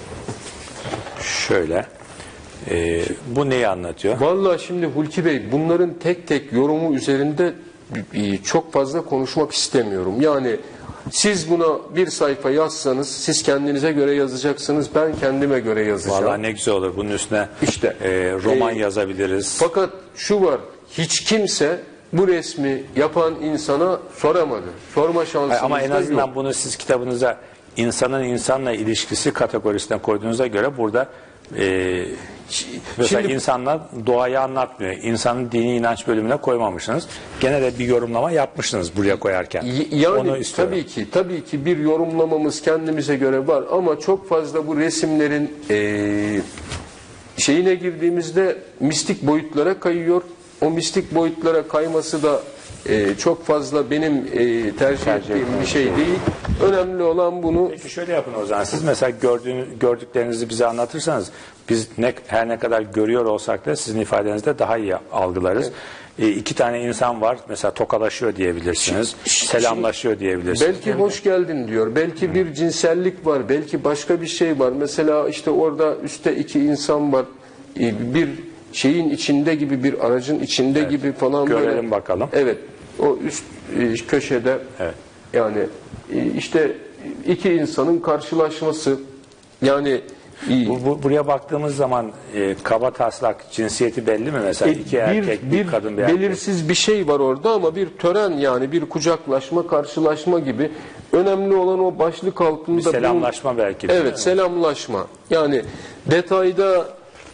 Şöyle. Bu neyi anlatıyor? Vallahi şimdi Hulki Bey bunların tek tek yorumu üzerinde çok fazla konuşmak istemiyorum. Yani siz buna bir sayfa yazsanız siz kendinize göre yazacaksınız. Ben kendime göre yazacağım. Vallahi ne güzel olur. Bunun üstüne işte roman yazabiliriz. Fakat şu var. Hiç kimse bu resmi yapan insana soramadı. Sorma şansımız da yok. Ama en azından bunu siz kitabınıza insanın insanla ilişkisi kategorisine koyduğunuza göre burada mesela insanlar doğayı anlatmıyor. İnsanın dini inanç bölümüne koymamışsınız. Gene de bir yorumlama yapmışsınız buraya koyarken. Yani onu istiyorum. tabii ki bir yorumlamamız kendimize göre var ama çok fazla bu resimlerin şeyine girdiğimizde mistik boyutlara kayıyor. O mistik boyutlara kayması da çok fazla benim tercih ettiğim bir şey değil. Önemli olan bunu... Peki şöyle yapın o zaman. Siz mesela gördüklerinizi bize anlatırsanız biz her ne kadar görüyor olsak da sizin ifadenizde daha iyi algılarız. İki tane insan var. Mesela tokalaşıyor diyebilirsiniz. Selamlaşıyor diyebilirsiniz. Belki hoş geldin diyor. Belki bir cinsellik var. Belki başka bir şey var. Mesela işte orada üstte 2 insan var. Bir şeyin içinde gibi, bir aracın içinde gibi falan. Görelim böyle. Bakalım. Evet. O üst köşede yani işte 2 insanın karşılaşması yani buraya baktığımız zaman kaba taslak cinsiyeti belli mi mesela? 2 erkek, bir kadın, bir erkek. Belirsiz bir şey var orada ama bir tören yani bir kucaklaşma, karşılaşma gibi. Önemli olan o başlık altında. Bir selamlaşma belki. Evet, selamlaşma. Yani detayda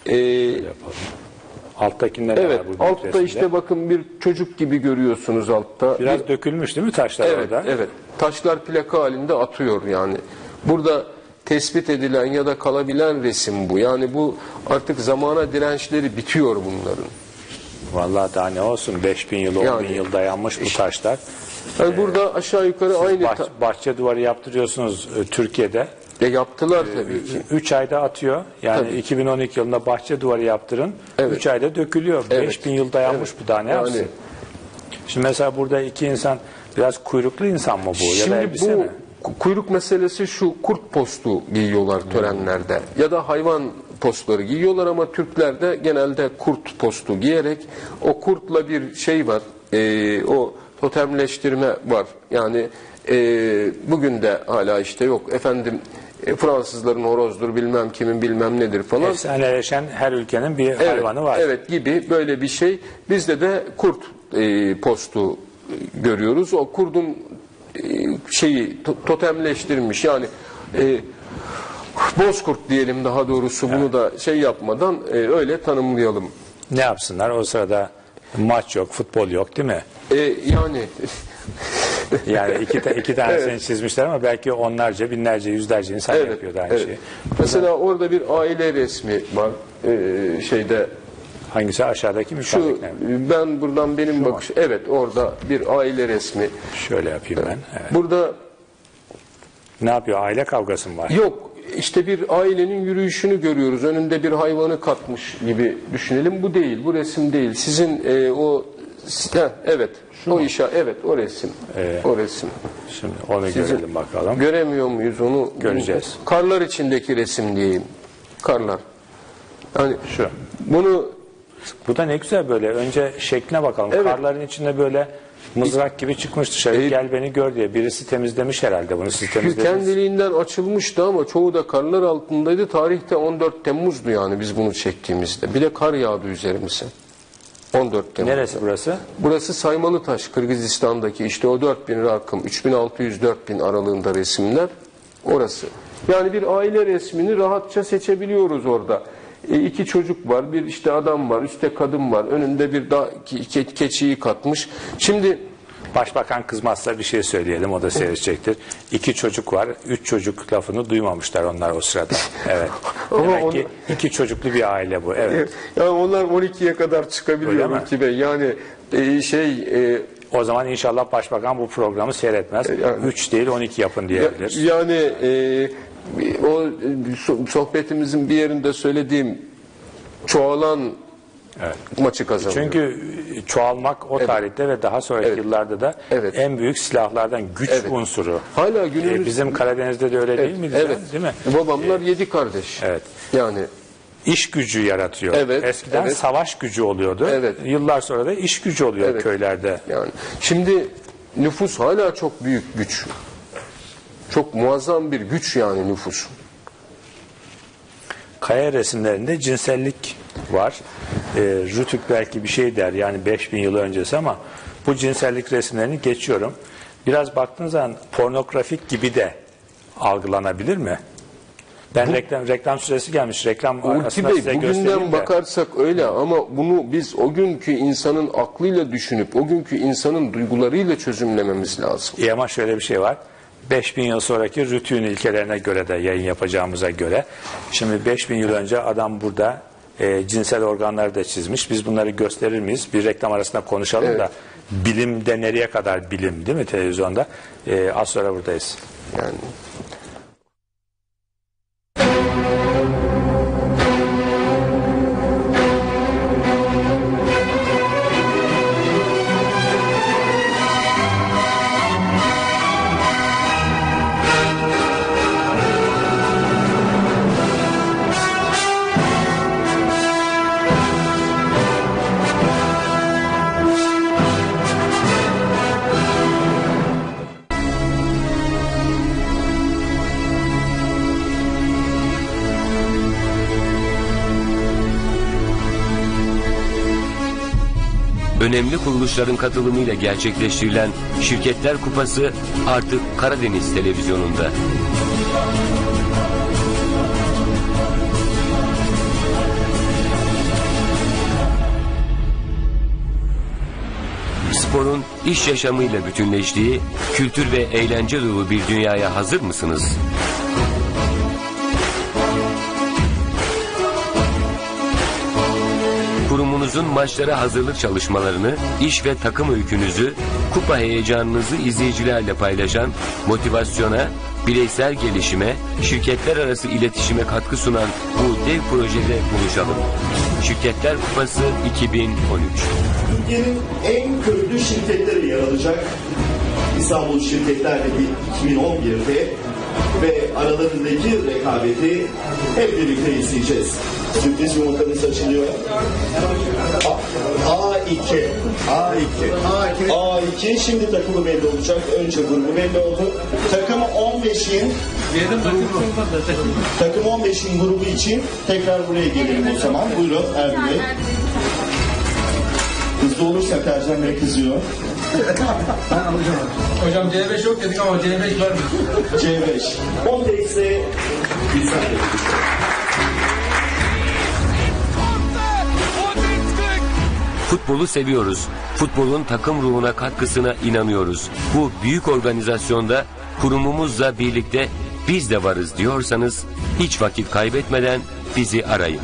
alttakiler evet, var bu altta resimde. işte bakın bir çocuk gibi görüyorsunuz altta. Biraz dökülmüş değil mi taşlar orada? Evet. Taşlar plaka halinde atıyor yani. Burada tespit edilen ya da kalabilen resim bu. Yani bu artık zamana dirençleri bitiyor bunların. Vallahi daha ne olsun 5000 yıl, 10.000 yıl dayanmış bu taşlar. Yani burada aşağı yukarı aynı bahçe duvarı yaptırıyorsunuz Türkiye'de. Yaptılar tabii ki. 3 ayda atıyor. Yani tabii. 2012 yılında bahçe duvarı yaptırın. 3 ayda dökülüyor. 5000 yıl dayanmış bu daha ne yapsın? Şimdi mesela burada 2 insan biraz kuyruklu insan mı bu? Şimdi ya da elbise mi? kuyruk meselesi şu, kurt postu giyiyorlar törenlerde ya da hayvan postları giyiyorlar ama Türklerde genelde kurt postu giyerek o kurtla bir şey var, o totemleştirme var. Yani bugün de hala işte yok efendim Fransızların horozdur bilmem kimin bilmem nedir falan. Efsaneleşen her ülkenin bir hayvanı var. Evet gibi böyle bir şey. Bizde de kurt postu görüyoruz. O kurdun şeyi totemleştirilmiş yani bozkurt diyelim daha doğrusu bunu da şey yapmadan öyle tanımlayalım. Ne yapsınlar o sırada maç yok, futbol yok değil mi? Yani yani iki tanesini çizmişler ama belki onlarca, binlerce, yüzlerce insan yapıyor da aynı şeyi. Mesela orada bir aile resmi var şeyde. Hangisi, aşağıdaki mi? Şu ben buradan benim bakış. Evet orada bir aile resmi. Şöyle yapayım ben. Evet. Burada ne yapıyor? Aile kavgası mı var? Yok. İşte bir ailenin yürüyüşünü görüyoruz. Önünde bir hayvanı katmış gibi düşünelim. Bu değil. Bu resim değil. Sizin evet. Şu o işe evet o resim. O resim. Şimdi onu görelim bakalım. Göremiyor muyuz onu? Göreceğiz. Karlar içindeki resim diyeyim. Karlar. Yani şu. Bu da ne güzel böyle. Önce şekline bakalım. Evet. Karların içinde böyle mızrak gibi çıkmış dışarı. Gel beni gör diye. Birisi temizlemiş herhalde bunu. Siz temizlediniz. Kendiliğinden açılmıştı ama çoğu da karlar altındaydı. Tarihte 14 Temmuz'du yani biz bunu çektiğimizde. Bir de kar yağdı üzerimize. 14 Temmuz'da. Neresi burası? Burası Saymalıtaş, Kırgızistan'daki işte o 4000 rakım, 3600-4000 aralığında resimler orası. Yani bir aile resmini rahatça seçebiliyoruz orada. İki çocuk var, bir işte adam var, üstte kadın var, önünde bir keçiyi katmış. Şimdi Başbakan kızmazsa bir şey söyleyelim, o da seyredecektir. 2 çocuk var, 3 çocuk lafını duymamışlar onlar o sırada. Evet. Demek ki 2 çocuklu bir aile bu. Evet. Yani onlar 12'ye kadar çıkabiliyor Mülki Bey. Yani o zaman inşallah Başbakan bu programı seyretmez. 3 değil 12 yapın diyebilir. Yani o sohbetimizin bir yerinde söylediğim çoğalan maçı kazanıyor. Çünkü çoğalmak o tarihte ve daha sonraki yıllarda da en büyük silahlardan güç unsuru. Hala günümüz bizim Karadeniz'de de öyle değil miydi? Değil mi? Babamlar 7 kardeş. Evet. Yani İş gücü yaratıyor. Eskiden savaş gücü oluyordu. Yıllar sonra da iş gücü oluyor köylerde. Yani şimdi nüfus hala çok büyük güç. Çok muazzam bir güç yani nüfus. Kaya resimlerinde cinsellik var. Rütük belki bir şey der yani 5000 yıl öncesi ama bu cinsellik resimlerini geçiyorum. Biraz baktığınız zaman pornografik gibi de algılanabilir mi? Ben reklam süresi gelmiş. Reklam arasında size göstereyim de. Bugünden bakarsak öyle ama bunu biz o günkü insanın aklıyla düşünüp o günkü insanın duygularıyla çözümlememiz lazım. Ama şöyle bir şey var. 5000 yıl sonraki rütüğün ilkelerine göre de yayın yapacağımıza göre. Şimdi 5000 yıl önce adam burada cinsel organları da çizmiş. Biz bunları gösterir miyiz? Bir reklam arasında konuşalım da bilimde nereye kadar bilim değil mi televizyonda? Az sonra buradayız. Yani önemli kuruluşların katılımıyla gerçekleştirilen Şirketler Kupası artık Karadeniz Televizyonu'nda. Sporun iş yaşamıyla bütünleştiği, kültür ve eğlence dolu bir dünyaya hazır mısınız? Kurumunuzun maçlara hazırlık çalışmalarını, iş ve takım öykünüzü, kupa heyecanınızı izleyicilerle paylaşan, motivasyona, bireysel gelişime, şirketler arası iletişime katkı sunan bu dev projede buluşalım. Şirketler Kupası 2013. Türkiye'nin en köklü şirketleri yer alacak. İstanbul Şirketler Ligi 2011'de ve aralarındaki rekabeti hep birlikte izleyeceğiz. Sürpriz yumurtamız açılıyor. A2 şimdi takımı belli olacak. Önce grubu belli oldu. Takım 15'in grubu için tekrar buraya gelelim o zaman. Buyurun Erbil Bey. Hızlı olursak Ercan Bey kızıyor. Ben alacağım. Hocam C5 yok dedik ama C5 var mı? C5. 10'da ise güzel. Futbolu seviyoruz. Futbolun takım ruhuna katkısına inanıyoruz. Bu büyük organizasyonda kurumumuzla birlikte biz de varız diyorsanız hiç vakit kaybetmeden bizi arayın.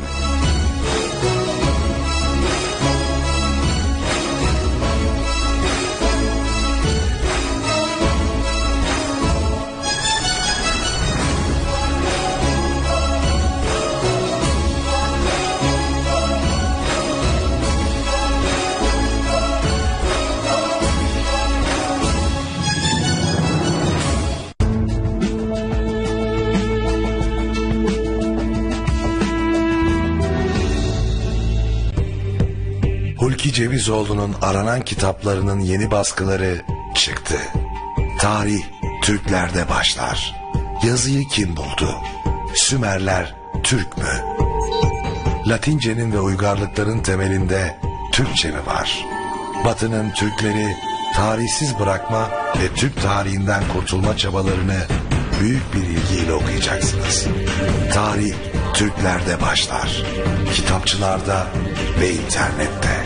Hulki Cevizoğlu'nun aranan kitaplarının yeni baskıları çıktı. Tarih Türklerde başlar. Yazıyı kim buldu? Sümerler Türk mü? Latincenin ve uygarlıkların temelinde Türkçe mi var? Batı'nın Türkleri tarihsiz bırakma ve Türk tarihinden kurtulma çabalarını büyük bir ilgiyle okuyacaksınız. Tarih Türklerde başlar. Kitapçılarda ve internette.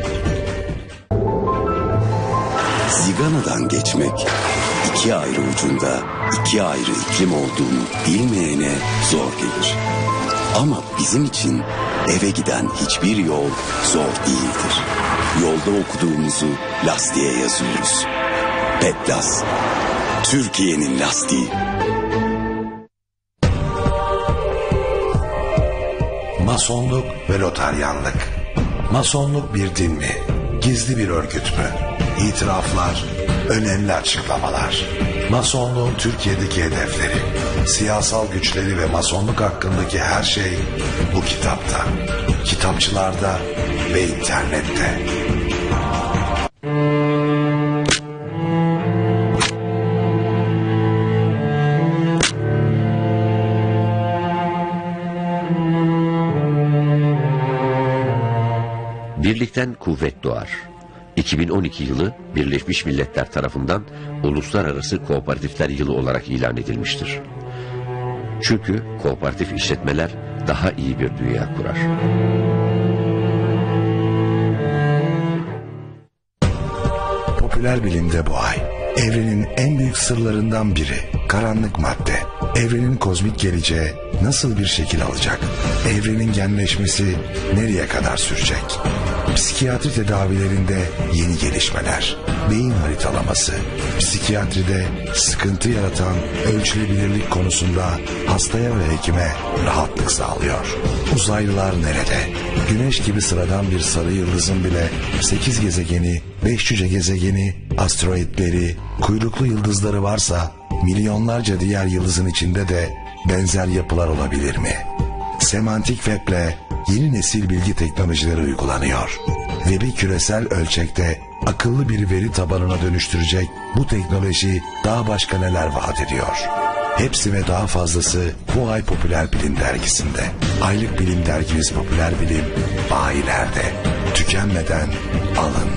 Zigana'dan geçmek, iki ayrı ucunda iki ayrı iklim olduğunu bilmeyene zor gelir. Ama bizim için eve giden hiçbir yol zor değildir. Yolda okuduğumuzu lastiğe yazıyoruz. Petlas, Türkiye'nin lastiği. Masonluk ve Lotaryanlık. Masonluk bir din mi? Gizli bir örgüt mü? İtiraflar, önemli açıklamalar. Masonluğun Türkiye'deki hedefleri, siyasal güçleri ve masonluk hakkındaki her şey bu kitapta. Kitapçılarda ve internette. Birlikten kuvvet doğar. 2012 yılı Birleşmiş Milletler tarafından Uluslararası Kooperatifler Yılı olarak ilan edilmiştir. Çünkü kooperatif işletmeler daha iyi bir dünya kurar. Popüler bilimde bu ay evrenin en büyük sırlarından biri karanlık madde. Evrenin kozmik geleceği nasıl bir şekil alacak? Evrenin genleşmesi nereye kadar sürecek? Psikiyatri tedavilerinde yeni gelişmeler, beyin haritalaması, psikiyatride sıkıntı yaratan ölçülebilirlik konusunda hastaya ve hekime rahatlık sağlıyor. Uzaylılar nerede? Güneş gibi sıradan bir sarı yıldızın bile 8 gezegeni, 5 cüce gezegeni, asteroidleri, kuyruklu yıldızları varsa milyonlarca diğer yıldızın içinde de benzer yapılar olabilir mi? Semantik Web'le yeni nesil bilgi teknolojileri uygulanıyor. Web'i küresel ölçekte akıllı bir veri tabanına dönüştürecek bu teknoloji daha başka neler vaat ediyor? Hepsi ve daha fazlası bu ay Popüler Bilim dergisinde. Aylık bilim dergimiz Popüler Bilim bayilerde. Tükenmeden alın.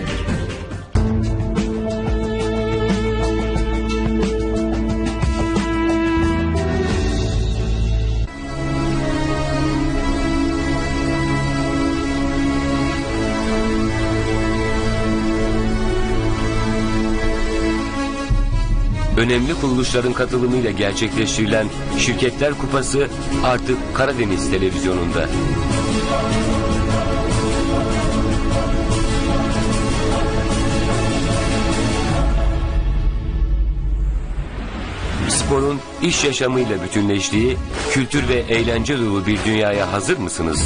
Önemli kuruluşların katılımıyla gerçekleştirilen Şirketler Kupası artık Karadeniz Televizyonu'nda. Sporun iş yaşamıyla bütünleştiği kültür ve eğlence dolu bir dünyaya hazır mısınız?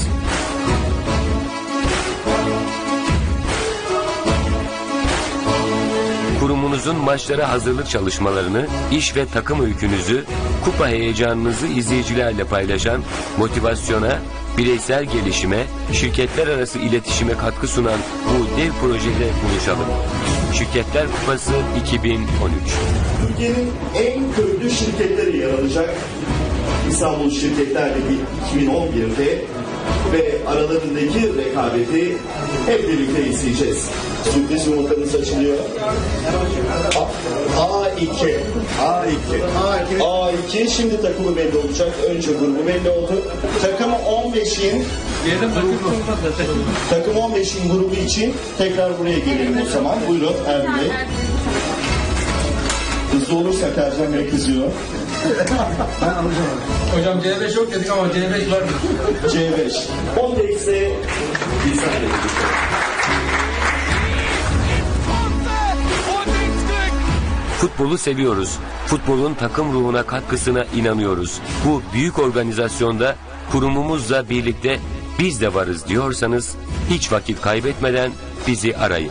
Futbolunuzun maçlara hazırlık çalışmalarını, iş ve takım öykünüzü, kupa heyecanınızı izleyicilerle paylaşan, motivasyona, bireysel gelişime, şirketler arası iletişime katkı sunan bu dev projede buluşalım. Şirketler Kupası 2013. Türkiye'nin en köklü şirketleri yer alacak İstanbul Şirketler Ligi 2011'de ve aralarındaki rekabeti hep birlikte izleyeceğiz. Sürpriz yumurtanız açılıyor. A2 şimdi takımı belli olacak. Önce grubu belli oldu. Takım 15'in grubu için tekrar buraya gelelim o zaman. Buyurun Erbil Bey. Hızlı olursak Ercan Bey kızıyor. Ben alacağım. Hocam C5 yok dedik ama C5 var mı? C5. 10'da ise bir saniye. Futbolu seviyoruz. Futbolun takım ruhuna katkısına inanıyoruz. Bu büyük organizasyonda kurumumuzla birlikte biz de varız diyorsanız hiç vakit kaybetmeden bizi arayın.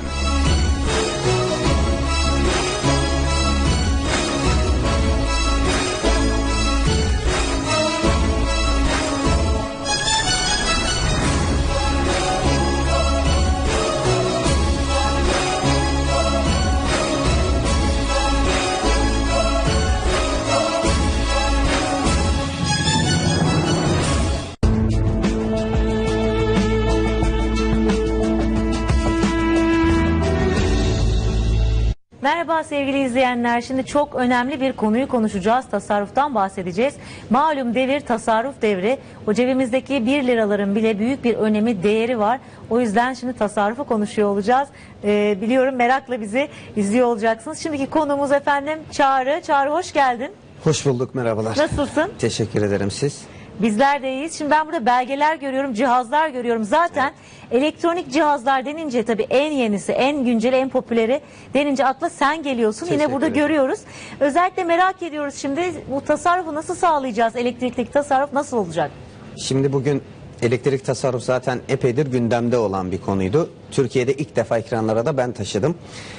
Merhaba sevgili izleyenler. Şimdi çok önemli bir konuyu konuşacağız. Tasarruftan bahsedeceğiz. Malum devir tasarruf devri. O cebimizdeki 1 liraların bile büyük bir önemi, değeri var. O yüzden şimdi tasarrufu konuşuyor olacağız. Biliyorum merakla bizi izliyor olacaksınız. Şimdiki konuğumuz efendim Çağrı. Çağrı hoş geldin. Hoş bulduk, merhabalar. Nasılsın? Teşekkür ederim, siz? Bizler de iyiyiz. Şimdi ben burada belgeler görüyorum, cihazlar görüyorum. Zaten elektronik cihazlar denince tabii en yenisi, en günceli, en popüleri denince akla sen geliyorsun. Yine burada görüyoruz. Özellikle merak ediyoruz şimdi bu tasarrufu nasıl sağlayacağız? Elektrikteki tasarruf nasıl olacak? Şimdi bugün elektrik tasarruf zaten epeydir gündemde olan bir konuydu. Türkiye'de ilk defa ekranlara da ben taşıdım.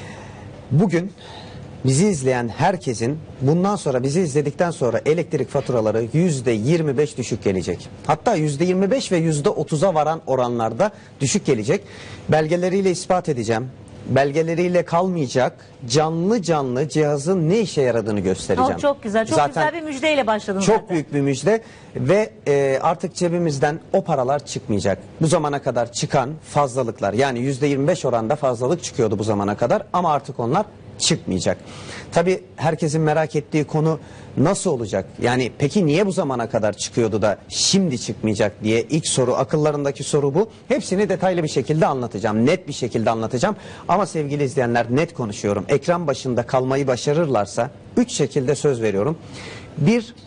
Bugün bizi izleyen herkesin bundan sonra, bizi izledikten sonra elektrik faturaları %25 düşük gelecek. Hatta %25 ve %30'a varan oranlarda düşük gelecek. Belgeleriyle ispat edeceğim. Belgeleriyle kalmayacak, canlı canlı cihazın ne işe yaradığını göstereceğim. Çok güzel, çok zaten güzel bir müjdeyle başladın çok zaten. büyük bir müjde ve artık cebimizden o paralar çıkmayacak. Bu zamana kadar çıkan fazlalıklar, yani %25 oranda fazlalık çıkıyordu bu zamana kadar ama artık onlar çıkmayacak. Tabii herkesin merak ettiği konu nasıl olacak? Yani peki niye bu zamana kadar çıkıyordu da şimdi çıkmayacak diye ilk soru, akıllarındaki soru bu. Hepsini detaylı bir şekilde anlatacağım. Net bir şekilde anlatacağım. Ama sevgili izleyenler, net konuşuyorum. Ekran başında kalmayı başarırlarsa 3 şekilde söz veriyorum. 1,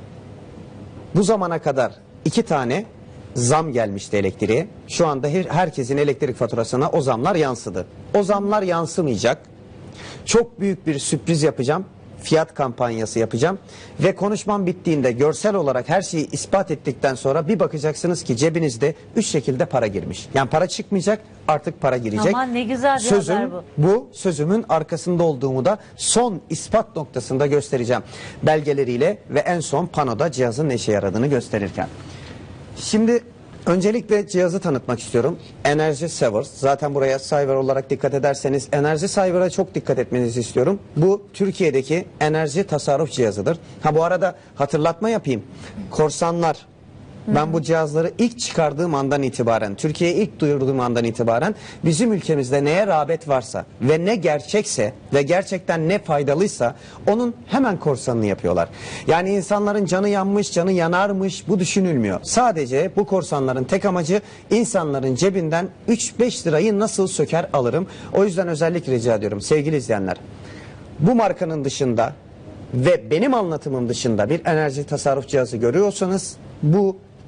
bu zamana kadar 2 tane zam gelmişti elektriğe. Şu anda herkesin elektrik faturasına o zamlar yansıdı. O zamlar yansımayacak. Çok büyük bir sürpriz yapacağım. Fiyat kampanyası yapacağım. Ve konuşmam bittiğinde görsel olarak her şeyi ispat ettikten sonra bir bakacaksınız ki cebinizde 3 şekilde para girmiş. Yani para çıkmayacak, artık para girecek. Aman ne güzel bir haber bu. Bu sözümün arkasında olduğumu da son ispat noktasında göstereceğim. Belgeleriyle ve en son panoda cihazın ne işe yaradığını gösterirken. Şimdi öncelikle cihazı tanıtmak istiyorum. Energy Savers. Zaten buraya Saver olarak dikkat ederseniz Energy Saver'a çok dikkat etmenizi istiyorum. Bu Türkiye'deki enerji tasarruf cihazıdır. Ha, bu arada hatırlatma yapayım. Korsanlar, ben bu cihazları ilk çıkardığım andan itibaren, Türkiye'ye ilk duyurduğum andan itibaren bizim ülkemizde neye rağbet varsa ve ne gerçekse ve gerçekten ne faydalıysa onun hemen korsanını yapıyorlar. Yani insanların canı yanmış, canı yanarmış, bu düşünülmüyor. Sadece bu korsanların tek amacı insanların cebinden 3-5 lirayı nasıl söker alırım. O yüzden özellikle rica ediyorum sevgili izleyenler. Bu markanın dışında ve benim anlatımım dışında bir enerji tasarruf cihazı görüyorsanız bu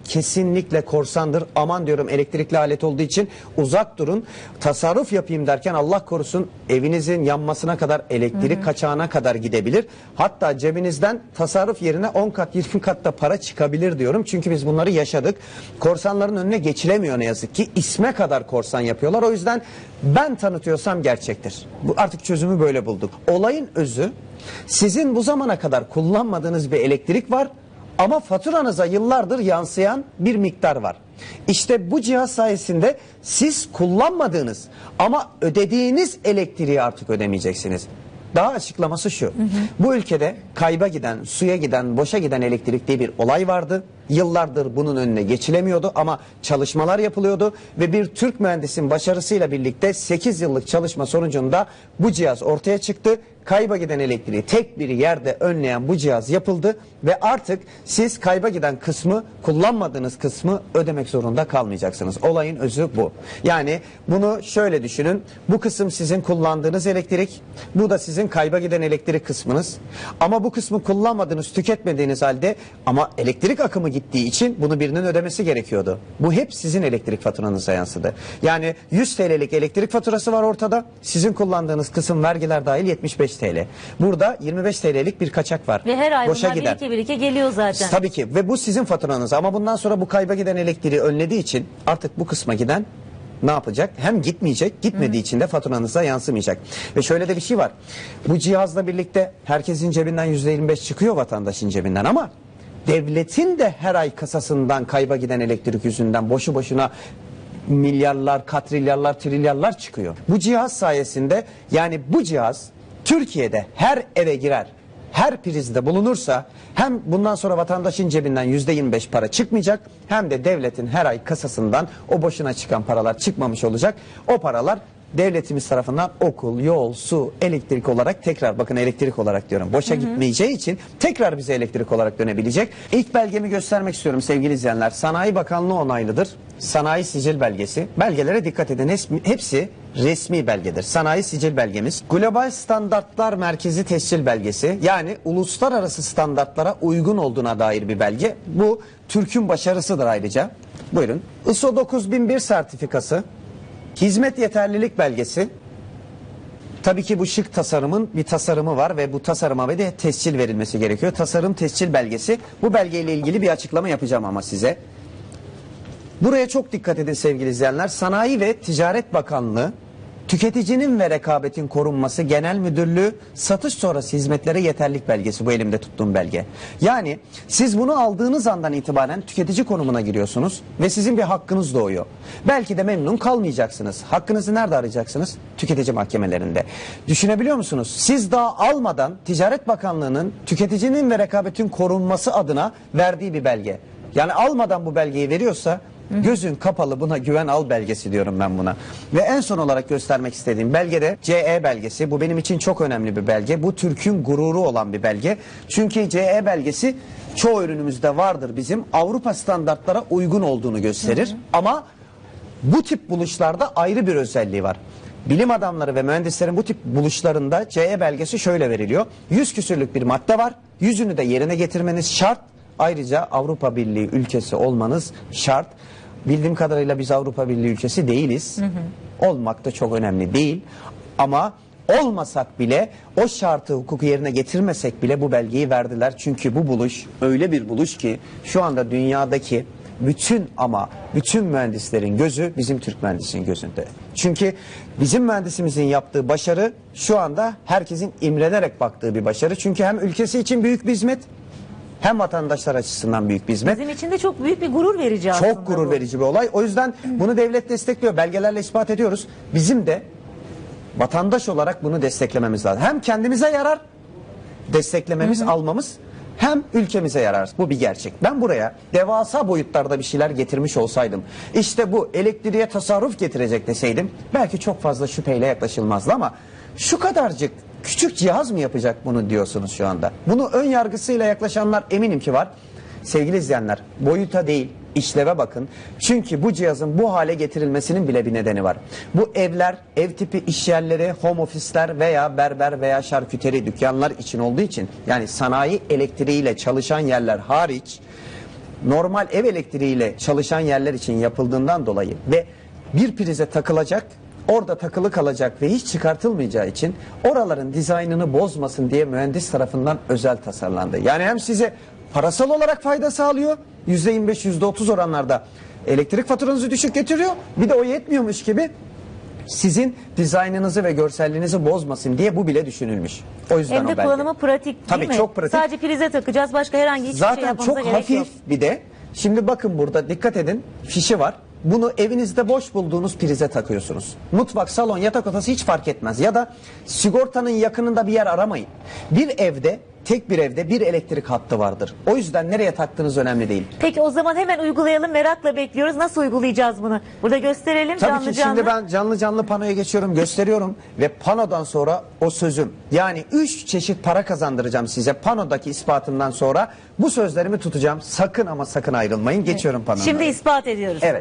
kesinlikle korsandır. Aman diyorum, elektrikli alet olduğu için uzak durun. Tasarruf yapayım derken Allah korusun evinizin yanmasına kadar, elektrik kaçağına kadar gidebilir. Hatta cebinizden tasarruf yerine 10 kat 20 kat da para çıkabilir diyorum. Çünkü biz bunları yaşadık. Korsanların önüne geçilemiyor ne yazık ki. İsme kadar korsan yapıyorlar. O yüzden ben tanıtıyorsam gerçektir. Bu artık çözümü böyle bulduk. Olayın özü, sizin bu zamana kadar kullanmadığınız bir elektrik var ama faturanıza yıllardır yansıyan bir miktar var. İşte bu cihaz sayesinde siz kullanmadığınız ama ödediğiniz elektriği artık ödemeyeceksiniz. Daha açıklaması şu. Bu ülkede kayba giden, suya giden, boşa giden elektrik diye bir olay vardı. Yıllardır bunun önüne geçilemiyordu ama çalışmalar yapılıyordu ve bir Türk mühendisin başarısıyla birlikte 8 yıllık çalışma sonucunda bu cihaz ortaya çıktı. Kayba giden elektriği tek bir yerde önleyen bu cihaz yapıldı ve artık siz kayba giden kısmı, kullanmadığınız kısmı ödemek zorunda kalmayacaksınız. Olayın özü bu. Yani bunu şöyle düşünün. Bu kısım sizin kullandığınız elektrik, bu da sizin kayba giden elektrik kısmınız. Ama bu kısmı kullanmadığınız, tüketmediğiniz halde ama elektrik akımı gittiği için bunu birinin ödemesi gerekiyordu. Bu hep sizin elektrik faturanıza yansıdı. Yani 100 TL'lik elektrik faturası var ortada. Sizin kullandığınız kısım vergiler dahil 75 TL. Burada 25 TL'lik bir kaçak var. Ve her ay boşa bunlar gider. birike geliyor zaten. Tabii ki ve bu sizin faturanız ama bundan sonra bu kayba giden elektriği önlediği için artık bu kısma giden ne yapacak? Hem gitmeyecek, gitmediği için de faturanıza yansımayacak. Ve şöyle de bir şey var. Bu cihazla birlikte herkesin cebinden %25 çıkıyor, vatandaşın cebinden, ama devletin de her ay kasasından kayba giden elektrik yüzünden boşu boşuna milyarlar, katrilyarlar, trilyarlar çıkıyor. Bu cihaz sayesinde, yani bu cihaz Türkiye'de her eve girer, her prizde bulunursa hem bundan sonra vatandaşın cebinden %25 para çıkmayacak, hem de devletin her ay kasasından o boşuna çıkan paralar çıkmamış olacak. O paralar devletimiz tarafından okul, yol, su, elektrik olarak tekrar, bakın elektrik olarak diyorum, boşa gitmeyeceği için tekrar bize elektrik olarak dönebilecek. İlk belgemi göstermek istiyorum sevgili izleyenler. Sanayi Bakanlığı onaylıdır. Sanayi sicil belgesi. Belgelere dikkat edin. Hepsi resmi belgedir. Sanayi sicil belgemiz. Global Standartlar Merkezi tescil belgesi. Yani uluslararası standartlara uygun olduğuna dair bir belge. Bu Türk'ün başarısıdır ayrıca. Buyurun. ISO 9001 sertifikası. Hizmet yeterlilik belgesi. Tabii ki bu şık tasarımın bir tasarımı var ve bu tasarıma ve de tescil verilmesi gerekiyor. Tasarım tescil belgesi. Bu belgeyle ilgili bir açıklama yapacağım ama size. Buraya çok dikkat edin sevgili izleyenler. Sanayi ve Ticaret Bakanlığı, Tüketicinin ve Rekabetin Korunması Genel Müdürlüğü satış sonrası hizmetlere yeterlilik belgesi, bu elimde tuttuğum belge. Yani siz bunu aldığınız andan itibaren tüketici konumuna giriyorsunuz ve sizin bir hakkınız doğuyor. Belki de memnun kalmayacaksınız. Hakkınızı nerede arayacaksınız? Tüketici mahkemelerinde. Düşünebiliyor musunuz? Siz daha almadan Ticaret Bakanlığı'nın Tüketicinin ve Rekabetin Korunması adına verdiği bir belge. Yani almadan bu belgeyi veriyorsa gözün kapalı, buna güven al belgesi diyorum ben buna. Ve en son olarak göstermek istediğim belgede CE belgesi. Bu benim için çok önemli bir belge. Bu Türk'ün gururu olan bir belge. Çünkü CE belgesi çoğu ürünümüzde vardır bizim. Avrupa standartlara uygun olduğunu gösterir. Ama bu tip buluşlarda ayrı bir özelliği var. Bilim adamları ve mühendislerin bu tip buluşlarında CE belgesi şöyle veriliyor. 100 küsürlük bir madde var. 100'ünü de yerine getirmeniz şart. Ayrıca Avrupa Birliği ülkesi olmanız şart. Bildiğim kadarıyla biz Avrupa Birliği ülkesi değiliz. Olmak da çok önemli değil. Ama olmasak bile, o şartı, hukuku yerine getirmesek bile bu belgeyi verdiler. Çünkü bu buluş öyle bir buluş ki şu anda dünyadaki bütün mühendislerin gözü bizim Türk mühendisin gözünde. Çünkü bizim mühendisimizin yaptığı başarı şu anda herkesin imrenerek baktığı bir başarı. Çünkü hem ülkesi için büyük bir hizmet, hem vatandaşlar açısından büyük bir hizmet. Bizim için de çok büyük bir gurur verici aslında. Çok gurur verici bir olay. O yüzden bunu devlet destekliyor. Belgelerle ispat ediyoruz. Bizim de vatandaş olarak bunu desteklememiz lazım. Hem kendimize yarar desteklememiz, almamız, hem ülkemize yarar. Bu bir gerçek. Ben buraya devasa boyutlarda bir şeyler getirmiş olsaydım, işte bu elektriğe tasarruf getirecek deseydim, belki çok fazla şüpheyle yaklaşılmazdı ama şu kadarcık küçük cihaz mı yapacak bunu diyorsunuz şu anda. Bunu ön yargısıyla yaklaşanlar eminim ki var. Sevgili izleyenler, boyuta değil, işleve bakın. Çünkü bu cihazın bu hale getirilmesinin bile bir nedeni var. Bu evler, ev tipi iş yerleri, home ofisler veya berber veya şarküteri dükkanlar için olduğu için, yani sanayi elektriğiyle çalışan yerler hariç, normal ev elektriğiyle çalışan yerler için yapıldığından dolayı ve bir prize takılacak, orada takılı kalacak ve hiç çıkartılmayacağı için oraların dizaynını bozmasın diye mühendis tarafından özel tasarlandı. Yani hem size parasal olarak fayda sağlıyor, %25, %30 oranlarda elektrik faturanızı düşük getiriyor, bir de o yetmiyormuş gibi sizin dizaynınızı ve görselliğinizi bozmasın diye bu bile düşünülmüş. O yüzden hem de o belge. kullanımı pratik değil Tabii mi? çok pratik. Sadece prize takacağız, başka herhangi hiçbir şey Zaten yapmamıza çok gerek hafif yok. bir de. Şimdi bakın burada dikkat edin, fişi var. Bunu evinizde boş bulduğunuz prize takıyorsunuz. Mutfak, salon, yatak odası hiç fark etmez. Ya da sigortanın yakınında bir yer aramayın. Bir evde, tek bir evde bir elektrik hattı vardır. O yüzden nereye taktığınız önemli değil. Peki o zaman hemen uygulayalım, merakla bekliyoruz. Nasıl uygulayacağız bunu? Burada gösterelim Tabii canlı ki canlı. şimdi ben canlı canlı panoya geçiyorum, gösteriyorum ve panodan sonra o sözüm, yani 3 çeşit para kazandıracağım size panodaki ispatımdan sonra, bu sözlerimi tutacağım. Sakın ama sakın ayrılmayın. Geçiyorum panoya. Şimdi ispat ediyoruz. Evet.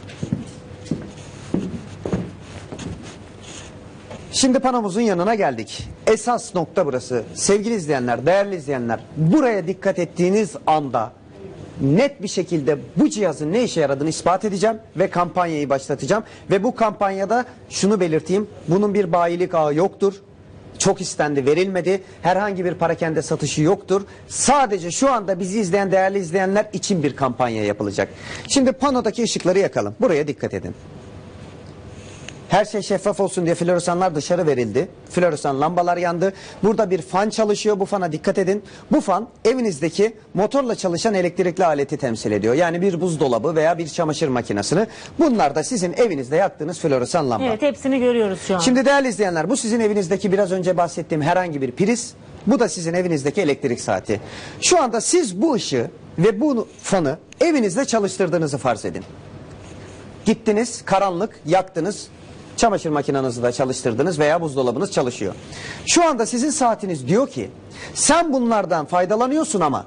Şimdi panomuzun yanına geldik. Esas nokta burası. Sevgili izleyenler, değerli izleyenler, buraya dikkat ettiğiniz anda net bir şekilde bu cihazın ne işe yaradığını ispat edeceğim ve kampanyayı başlatacağım. Ve bu kampanyada şunu belirteyim, bunun bir bayilik ağı yoktur. Çok istendi, verilmedi. Herhangi bir parakende satışı yoktur. Sadece şu anda bizi izleyen değerli izleyenler için bir kampanya yapılacak. Şimdi panodaki ışıkları yakalım. Buraya dikkat edin. Her şey şeffaf olsun diye floresanlar dışarı verildi. Floresan lambalar yandı. Burada bir fan çalışıyor. Bu fana dikkat edin. Bu fan evinizdeki motorla çalışan elektrikli aleti temsil ediyor. Yani bir buzdolabı veya bir çamaşır makinesini. Bunlar da sizin evinizde yaktığınız floresan lamba. Evet, hepsini görüyoruz şu an. Şimdi değerli izleyenler, bu sizin evinizdeki biraz önce bahsettiğim herhangi bir priz. Bu da sizin evinizdeki elektrik saati. Şu anda siz bu ışığı ve bu fanı evinizde çalıştırdığınızı farz edin. Gittiniz, karanlık, yaktınız. Çamaşır makinenizi de çalıştırdınız veya buzdolabınız çalışıyor. Şu anda sizin saatiniz diyor ki sen bunlardan faydalanıyorsun ama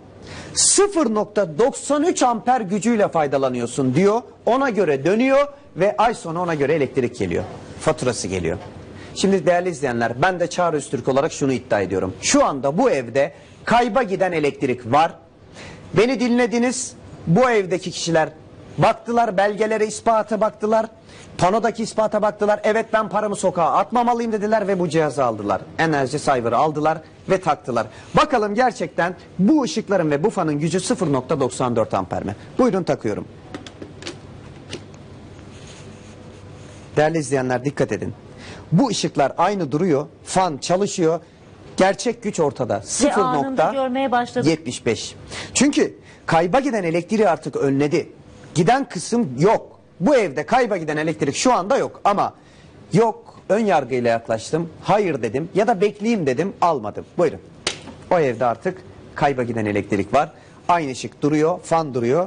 0.93 amper gücüyle faydalanıyorsun diyor. Ona göre dönüyor ve ay sonu ona göre elektrik geliyor. Faturası geliyor. Şimdi değerli izleyenler, ben de Çağrı Öztürk olarak şunu iddia ediyorum. Şu anda bu evde kayba giden elektrik var. Beni dinlediniz. Bu evdeki kişiler baktılar, belgelere, ispata baktılar. Panodaki ispata baktılar. Evet, ben paramı sokağa atmamalıyım dediler ve bu cihazı aldılar. Enerji Saver'ı aldılar ve taktılar. Bakalım gerçekten bu ışıkların ve bu fanın gücü 0.94 amper mi? Buyurun, takıyorum. Değerli izleyenler, dikkat edin. Bu ışıklar aynı duruyor. Fan çalışıyor. Gerçek güç ortada. 0.75. Çünkü kayba giden elektriği artık önledi. Giden kısım yok. Bu evde kayba giden elektrik şu anda yok ama yok, ön yargıyla yaklaştım, hayır dedim ya da bekleyeyim dedim, almadım. Buyurun. O evde artık kayba giden elektrik var. Aynı ışık duruyor, fan duruyor,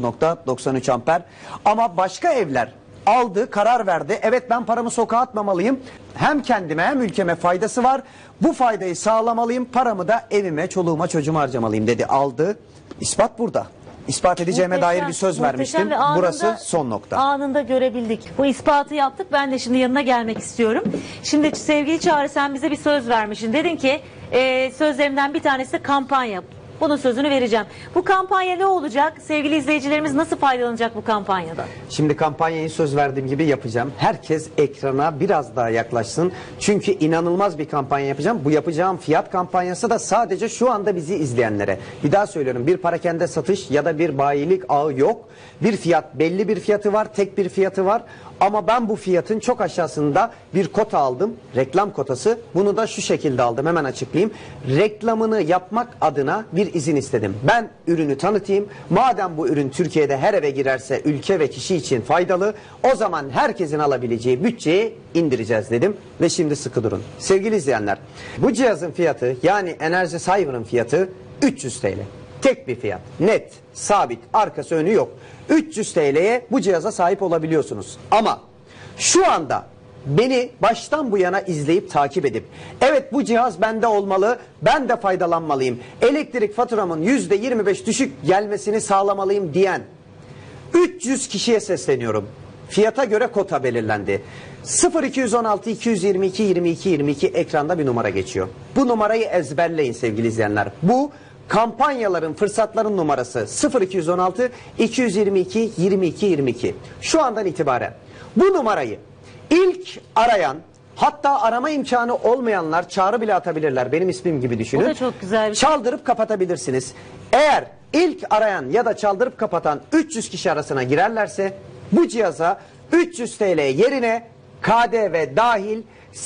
0.93 amper. Ama başka evler aldı, karar verdi. Evet, ben paramı sokağa atmamalıyım. Hem kendime hem ülkeme faydası var. Bu faydayı sağlamalıyım. Paramı da evime, çoluğuma, çocuğuma harcamalıyım dedi. Aldı. İspat burada. İspat edeceğime dair bir söz vermiştim. Burası son nokta. Anında görebildik. Bu ispatı yaptık. Ben de şimdi yanına gelmek istiyorum. Şimdi sevgili Çağrı, sen bize bir söz vermişsin. Dedin ki sözlerimden bir tanesi de kampanya. Bunun sözünü vereceğim. Bu kampanya ne olacak? Sevgili izleyicilerimiz nasıl faydalanacak bu kampanyadan? Şimdi kampanyayı söz verdiğim gibi yapacağım. Herkes ekrana biraz daha yaklaşsın. Çünkü inanılmaz bir kampanya yapacağım. Bu yapacağım fiyat kampanyası da sadece şu anda bizi izleyenlere. Bir daha söylüyorum, bir parakende satış ya da bir bayilik ağı yok. Bir fiyat, belli bir fiyatı var, tek bir fiyatı var. Ama ben bu fiyatın çok aşağısında bir kota aldım. Reklam kotası. Bunu da şu şekilde aldım. Hemen açıklayayım. Reklamını yapmak adına bir izin istedim. Ben ürünü tanıtayım. Madem bu ürün Türkiye'de her eve girerse ülke ve kişi için faydalı, o zaman herkesin alabileceği bütçeyi indireceğiz dedim. Ve şimdi sıkı durun. Sevgili izleyenler, bu cihazın fiyatı, yani Enerji Saver'ın fiyatı 300 TL. Tek bir fiyat. Net, sabit, arkası önü yok. 300 TL'ye bu cihaza sahip olabiliyorsunuz. Ama şu anda beni baştan bu yana izleyip takip edip evet, bu cihaz bende olmalı, ben de faydalanmalıyım, elektrik faturamın %25 düşük gelmesini sağlamalıyım diyen 300 kişiye sesleniyorum. Fiyata göre kota belirlendi. 0216 222 22 22 ekranda bir numara geçiyor. Bu numarayı ezberleyin sevgili izleyenler. Bu kampanyaların, fırsatların numarası 0216 222 22 22. Şu andan itibaren bu numarayı ilk arayan, hatta arama imkanı olmayanlar çağrı bile atabilirler. Benim ismim gibi düşünün. O da çok güzel bir şey. Çaldırıp kapatabilirsiniz. Eğer ilk arayan ya da çaldırıp kapatan 300 kişi arasına girerlerse bu cihaza 300 TL yerine KDV dahil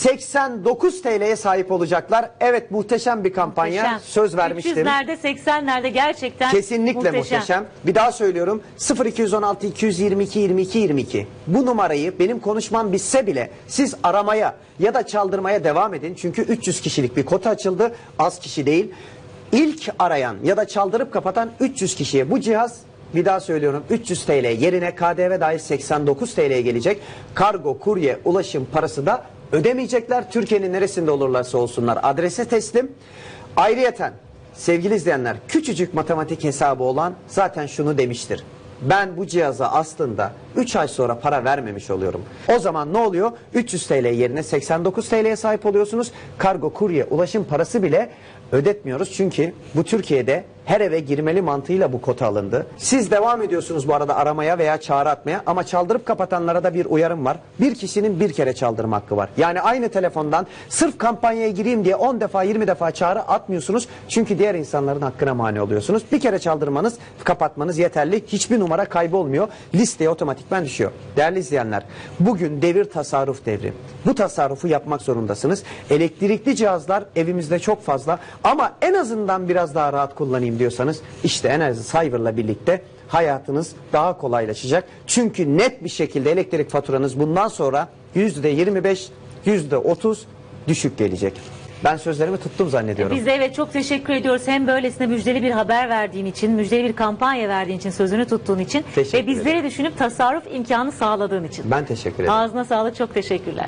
89 TL'ye sahip olacaklar. Evet, muhteşem bir kampanya. Muhteşem. Söz vermiştim. 300'lerde 80'lerde gerçekten Kesinlikle muhteşem. Bir daha söylüyorum. 0216 222 22 22. Bu numarayı benim konuşmam bitse bile siz aramaya ya da çaldırmaya devam edin. Çünkü 300 kişilik bir kota açıldı. Az kişi değil. İlk arayan ya da çaldırıp kapatan 300 kişiye bu cihaz, bir daha söylüyorum, 300 TL yerine KDV dahil 89 TL'ye gelecek. Kargo, kurye, ulaşım parası da ödemeyecekler. Türkiye'nin neresinde olurlarsa olsunlar adrese teslim. Ayrıyeten sevgili izleyenler, küçücük matematik hesabı olan zaten şunu demiştir: ben bu cihaza aslında 3 ay sonra para vermemiş oluyorum. O zaman ne oluyor? 300 TL yerine 89 TL'ye sahip oluyorsunuz. Kargo, kurye, ulaşım parası bile ödetmiyoruz. Çünkü bu Türkiye'de her eve girmeli mantığıyla bu kota alındı. Siz devam ediyorsunuz bu arada aramaya veya çağrı atmaya, ama çaldırıp kapatanlara da bir uyarım var. Bir kişinin bir kere çaldırma hakkı var. Yani aynı telefondan sırf kampanyaya gireyim diye 10 defa 20 defa çağrı atmıyorsunuz. Çünkü diğer insanların hakkına mani oluyorsunuz. Bir kere çaldırmanız, kapatmanız yeterli. Hiçbir numara kaybolmuyor. Listeye otomatikman düşüyor. Değerli izleyenler, bugün devir tasarruf devri. Bu tasarrufu yapmak zorundasınız. Elektrikli cihazlar evimizde çok fazla, ama en azından biraz daha rahat kullanayım diyorsanız işte Enerji Saver'la birlikte hayatınız daha kolaylaşacak. Çünkü net bir şekilde elektrik faturanız bundan sonra %25, %30 düşük gelecek. Ben sözlerimi tuttum zannediyorum. Biz de evet çok teşekkür ediyoruz. Hem böylesine müjdeli bir haber verdiğin için, müjdeli bir kampanya verdiğin için, sözünü tuttuğun için ve bizleri düşünüp tasarruf imkanı sağladığın için. Ben teşekkür ederim. Ağzına sağlık, çok teşekkürler.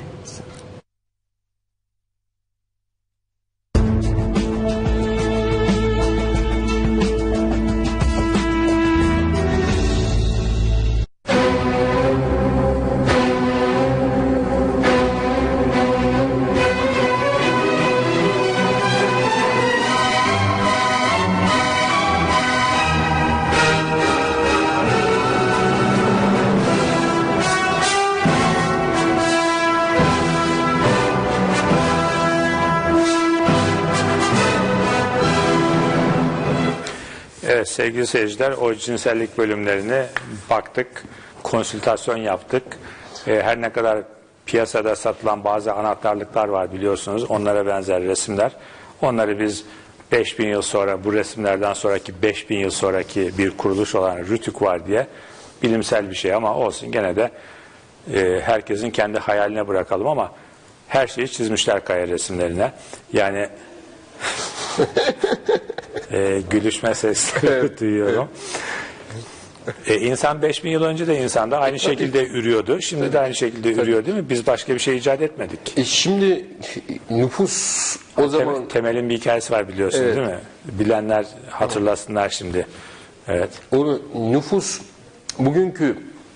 Evet sevgili seyirciler, o cinsellik bölümlerine baktık, konsültasyon yaptık. Her ne kadar piyasada satılan bazı anahtarlıklar var biliyorsunuz, onlara benzer resimler. Onları biz 5000 yıl sonra, bu resimlerden sonraki 5000 yıl sonraki bir kuruluş olan Rütük var diye, bilimsel bir şey ama olsun, gene de herkesin kendi hayaline bırakalım, ama her şeyi çizmişler kaya resimlerine. Yani gülüşme sesleri duyuyorum. İnsan 5000 yıl önce de insanda aynı şekilde ürüyordu. Şimdi de aynı şekilde ürüyor değil mi? Biz başka bir şey icat etmedik. Şimdi nüfus o zaman... Temel'in bir hikayesi var biliyorsun değil mi? Bilenler hatırlasınlar şimdi. Evet. Onu, nüfus bugünkü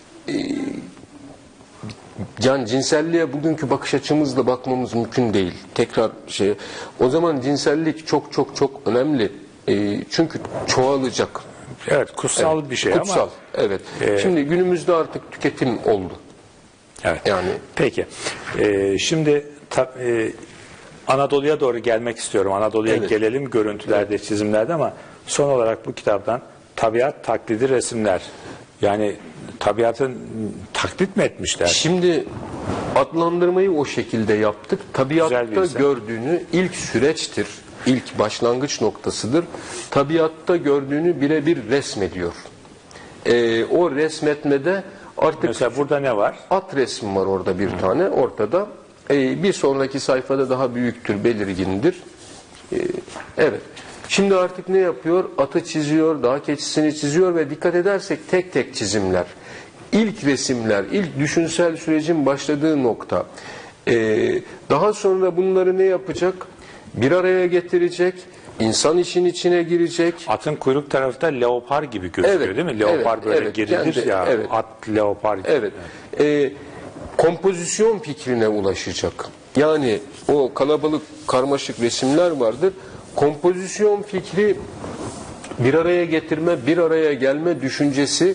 cinselliğe bugünkü bakış açımızla bakmamız mümkün değil. Tekrar o zaman cinsellik çok çok çok önemli. Çünkü çoğalacak. Evet, kutsal bir şey kutsal, ama. Evet. Şimdi günümüzde artık tüketim oldu. Evet. Yani. Peki. Şimdi Anadolu'ya doğru gelmek istiyorum. Anadolu'ya gelelim görüntülerde, çizimlerde, ama son olarak bu kitaptan tabiat taklidi resimler. Yani tabiatın taklit mi etmişler? Şimdi adlandırmayı o şekilde yaptık. Tabiatta gördüğünü ilk süreçtir. İlk başlangıç noktasıdır. Tabiatta gördüğünü birebir resmediyor. O resmetmede artık... Mesela burada ne var? At resmi var orada bir tane ortada. Bir sonraki sayfada daha büyüktür, belirgindir. Evet. Şimdi artık ne yapıyor? Atı çiziyor, dağ keçisini çiziyor ve dikkat edersek tek tek çizimler. İlk resimler, ilk düşünsel sürecin başladığı nokta. Daha sonra bunları ne yapacak? Bir araya getirecek, insan işin içine girecek. Atın kuyruk tarafta leopar gibi gözüküyor değil mi? Leopar böyle gerilir ya, at leopar gibi. Evet. Kompozisyon fikrine ulaşacak. Yani o kalabalık karmaşık resimler vardır. Kompozisyon fikri bir araya getirme, bir araya gelme düşüncesi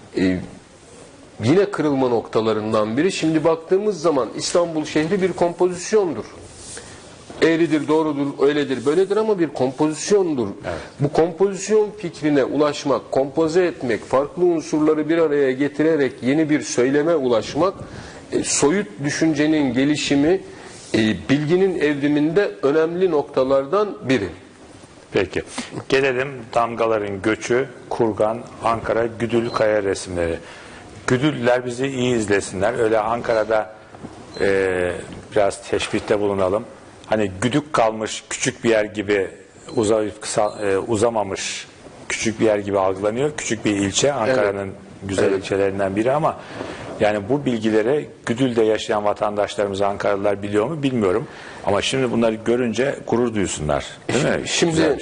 yine kırılma noktalarından biri. Şimdi baktığımız zaman İstanbul şehri bir kompozisyondur. Eğridir, doğrudur, öyledir, böyledir ama bir kompozisyondur. Evet. Bu kompozisyon fikrine ulaşmak, kompoze etmek, farklı unsurları bir araya getirerek yeni bir söyleme ulaşmak, soyut düşüncenin gelişimi, bilginin evriminde önemli noktalardan biri. Peki. Gelelim damgaların göçü, kurgan, Ankara, Güdül kaya resimleri. Güdüller bizi iyi izlesinler. Öyle Ankara'da biraz teşbihte bulunalım. Hani güdük kalmış küçük bir yer gibi uzamamış küçük bir yer gibi algılanıyor. Küçük bir ilçe, Ankara'nın güzel ilçelerinden biri ama yani bu bilgileri Güdül'de yaşayan vatandaşlarımız, Ankaralılar biliyor mu bilmiyorum. Ama şimdi bunları görünce gurur duysunlar. Değil mi? Şimdi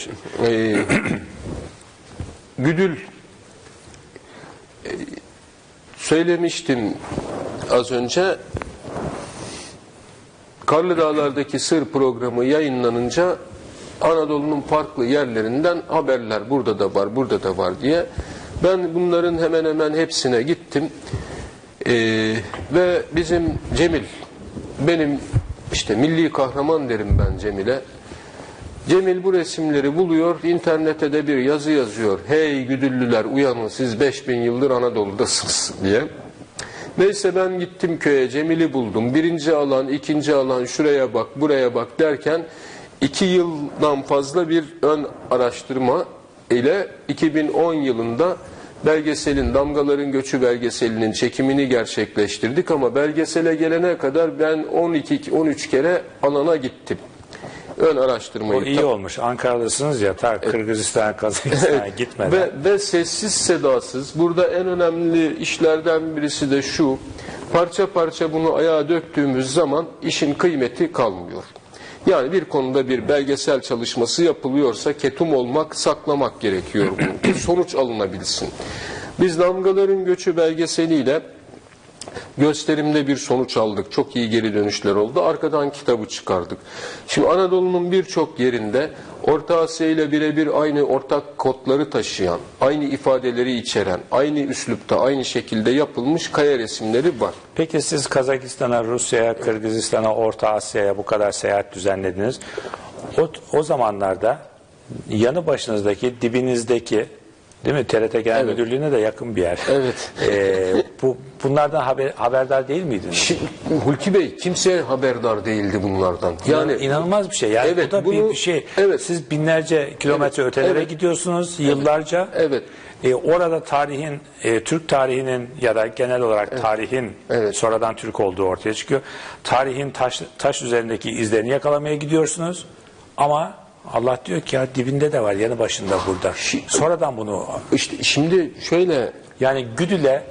Güdül söylemiştim az önce, Karlı Dağlar'daki Sır programı yayınlanınca Anadolu'nun farklı yerlerinden haberler burada da var, burada da var diye. Ben bunların hemen hemen hepsine gittim. Ve bizim Cemil, benim işte milli kahraman derim ben Cemil'e. Cemil bu resimleri buluyor, internete de bir yazı yazıyor. Hey Güdüllüler uyanın, siz 5000 yıldır Anadolu'dasınız diye. Neyse ben gittim köye, Cemil'i buldum. Birinci alan, ikinci alan, şuraya bak, buraya bak derken 2 yıldan fazla bir ön araştırma ile 2010 yılında belgeselin, Damgaların Göçü belgeselinin çekimini gerçekleştirdik ama belgesele gelene kadar ben 12-13 kere alana gittim. Ön araştırmayı. O iyi olmuş. Ankara'dasınız ya, Kırgızistan, Kazakistan'a gitmeden. Ve sessiz sedasız. Burada en önemli işlerden birisi de şu. Parça parça bunu ayağa döktüğümüz zaman işin kıymeti kalmıyor. Yani bir konuda bir belgesel çalışması yapılıyorsa ketum olmak, saklamak gerekiyor bunu. Sonuç alınabilsin. Biz Damgaların Göçü belgeseliyle gösterimde bir sonuç aldık. Çok iyi geri dönüşler oldu. Arkadan kitabı çıkardık. Şimdi Anadolu'nun birçok yerinde Orta Asya ile birebir aynı ortak kodları taşıyan, aynı ifadeleri içeren, aynı üslupta, aynı şekilde yapılmış kaya resimleri var. Peki siz Kazakistan'a, Rusya'ya, Kırgızistan'a, Orta Asya'ya bu kadar seyahat düzenlediniz. O zamanlarda yanı başınızdaki, dibinizdeki, değil mi? TRT Genel Müdürlüğü'ne de yakın bir yer. Evet. Bunlardan haberdar değil miydiniz? Şimdi, Hulki Bey, kimse haberdar değildi bunlardan. Yani inanılmaz bir şey. Yani bu da bir şey. Evet. Siz binlerce kilometre ötelere gidiyorsunuz yıllarca. Evet. Orada tarihin, Türk tarihinin ya da genel olarak tarihin sonradan Türk olduğu ortaya çıkıyor. Tarihin taş üzerindeki izlerini yakalamaya gidiyorsunuz. Ama Allah diyor ki ya dibinde de var, yanı başında burada. Sonradan bunu... İşte şimdi şöyle... Yani Güdül'e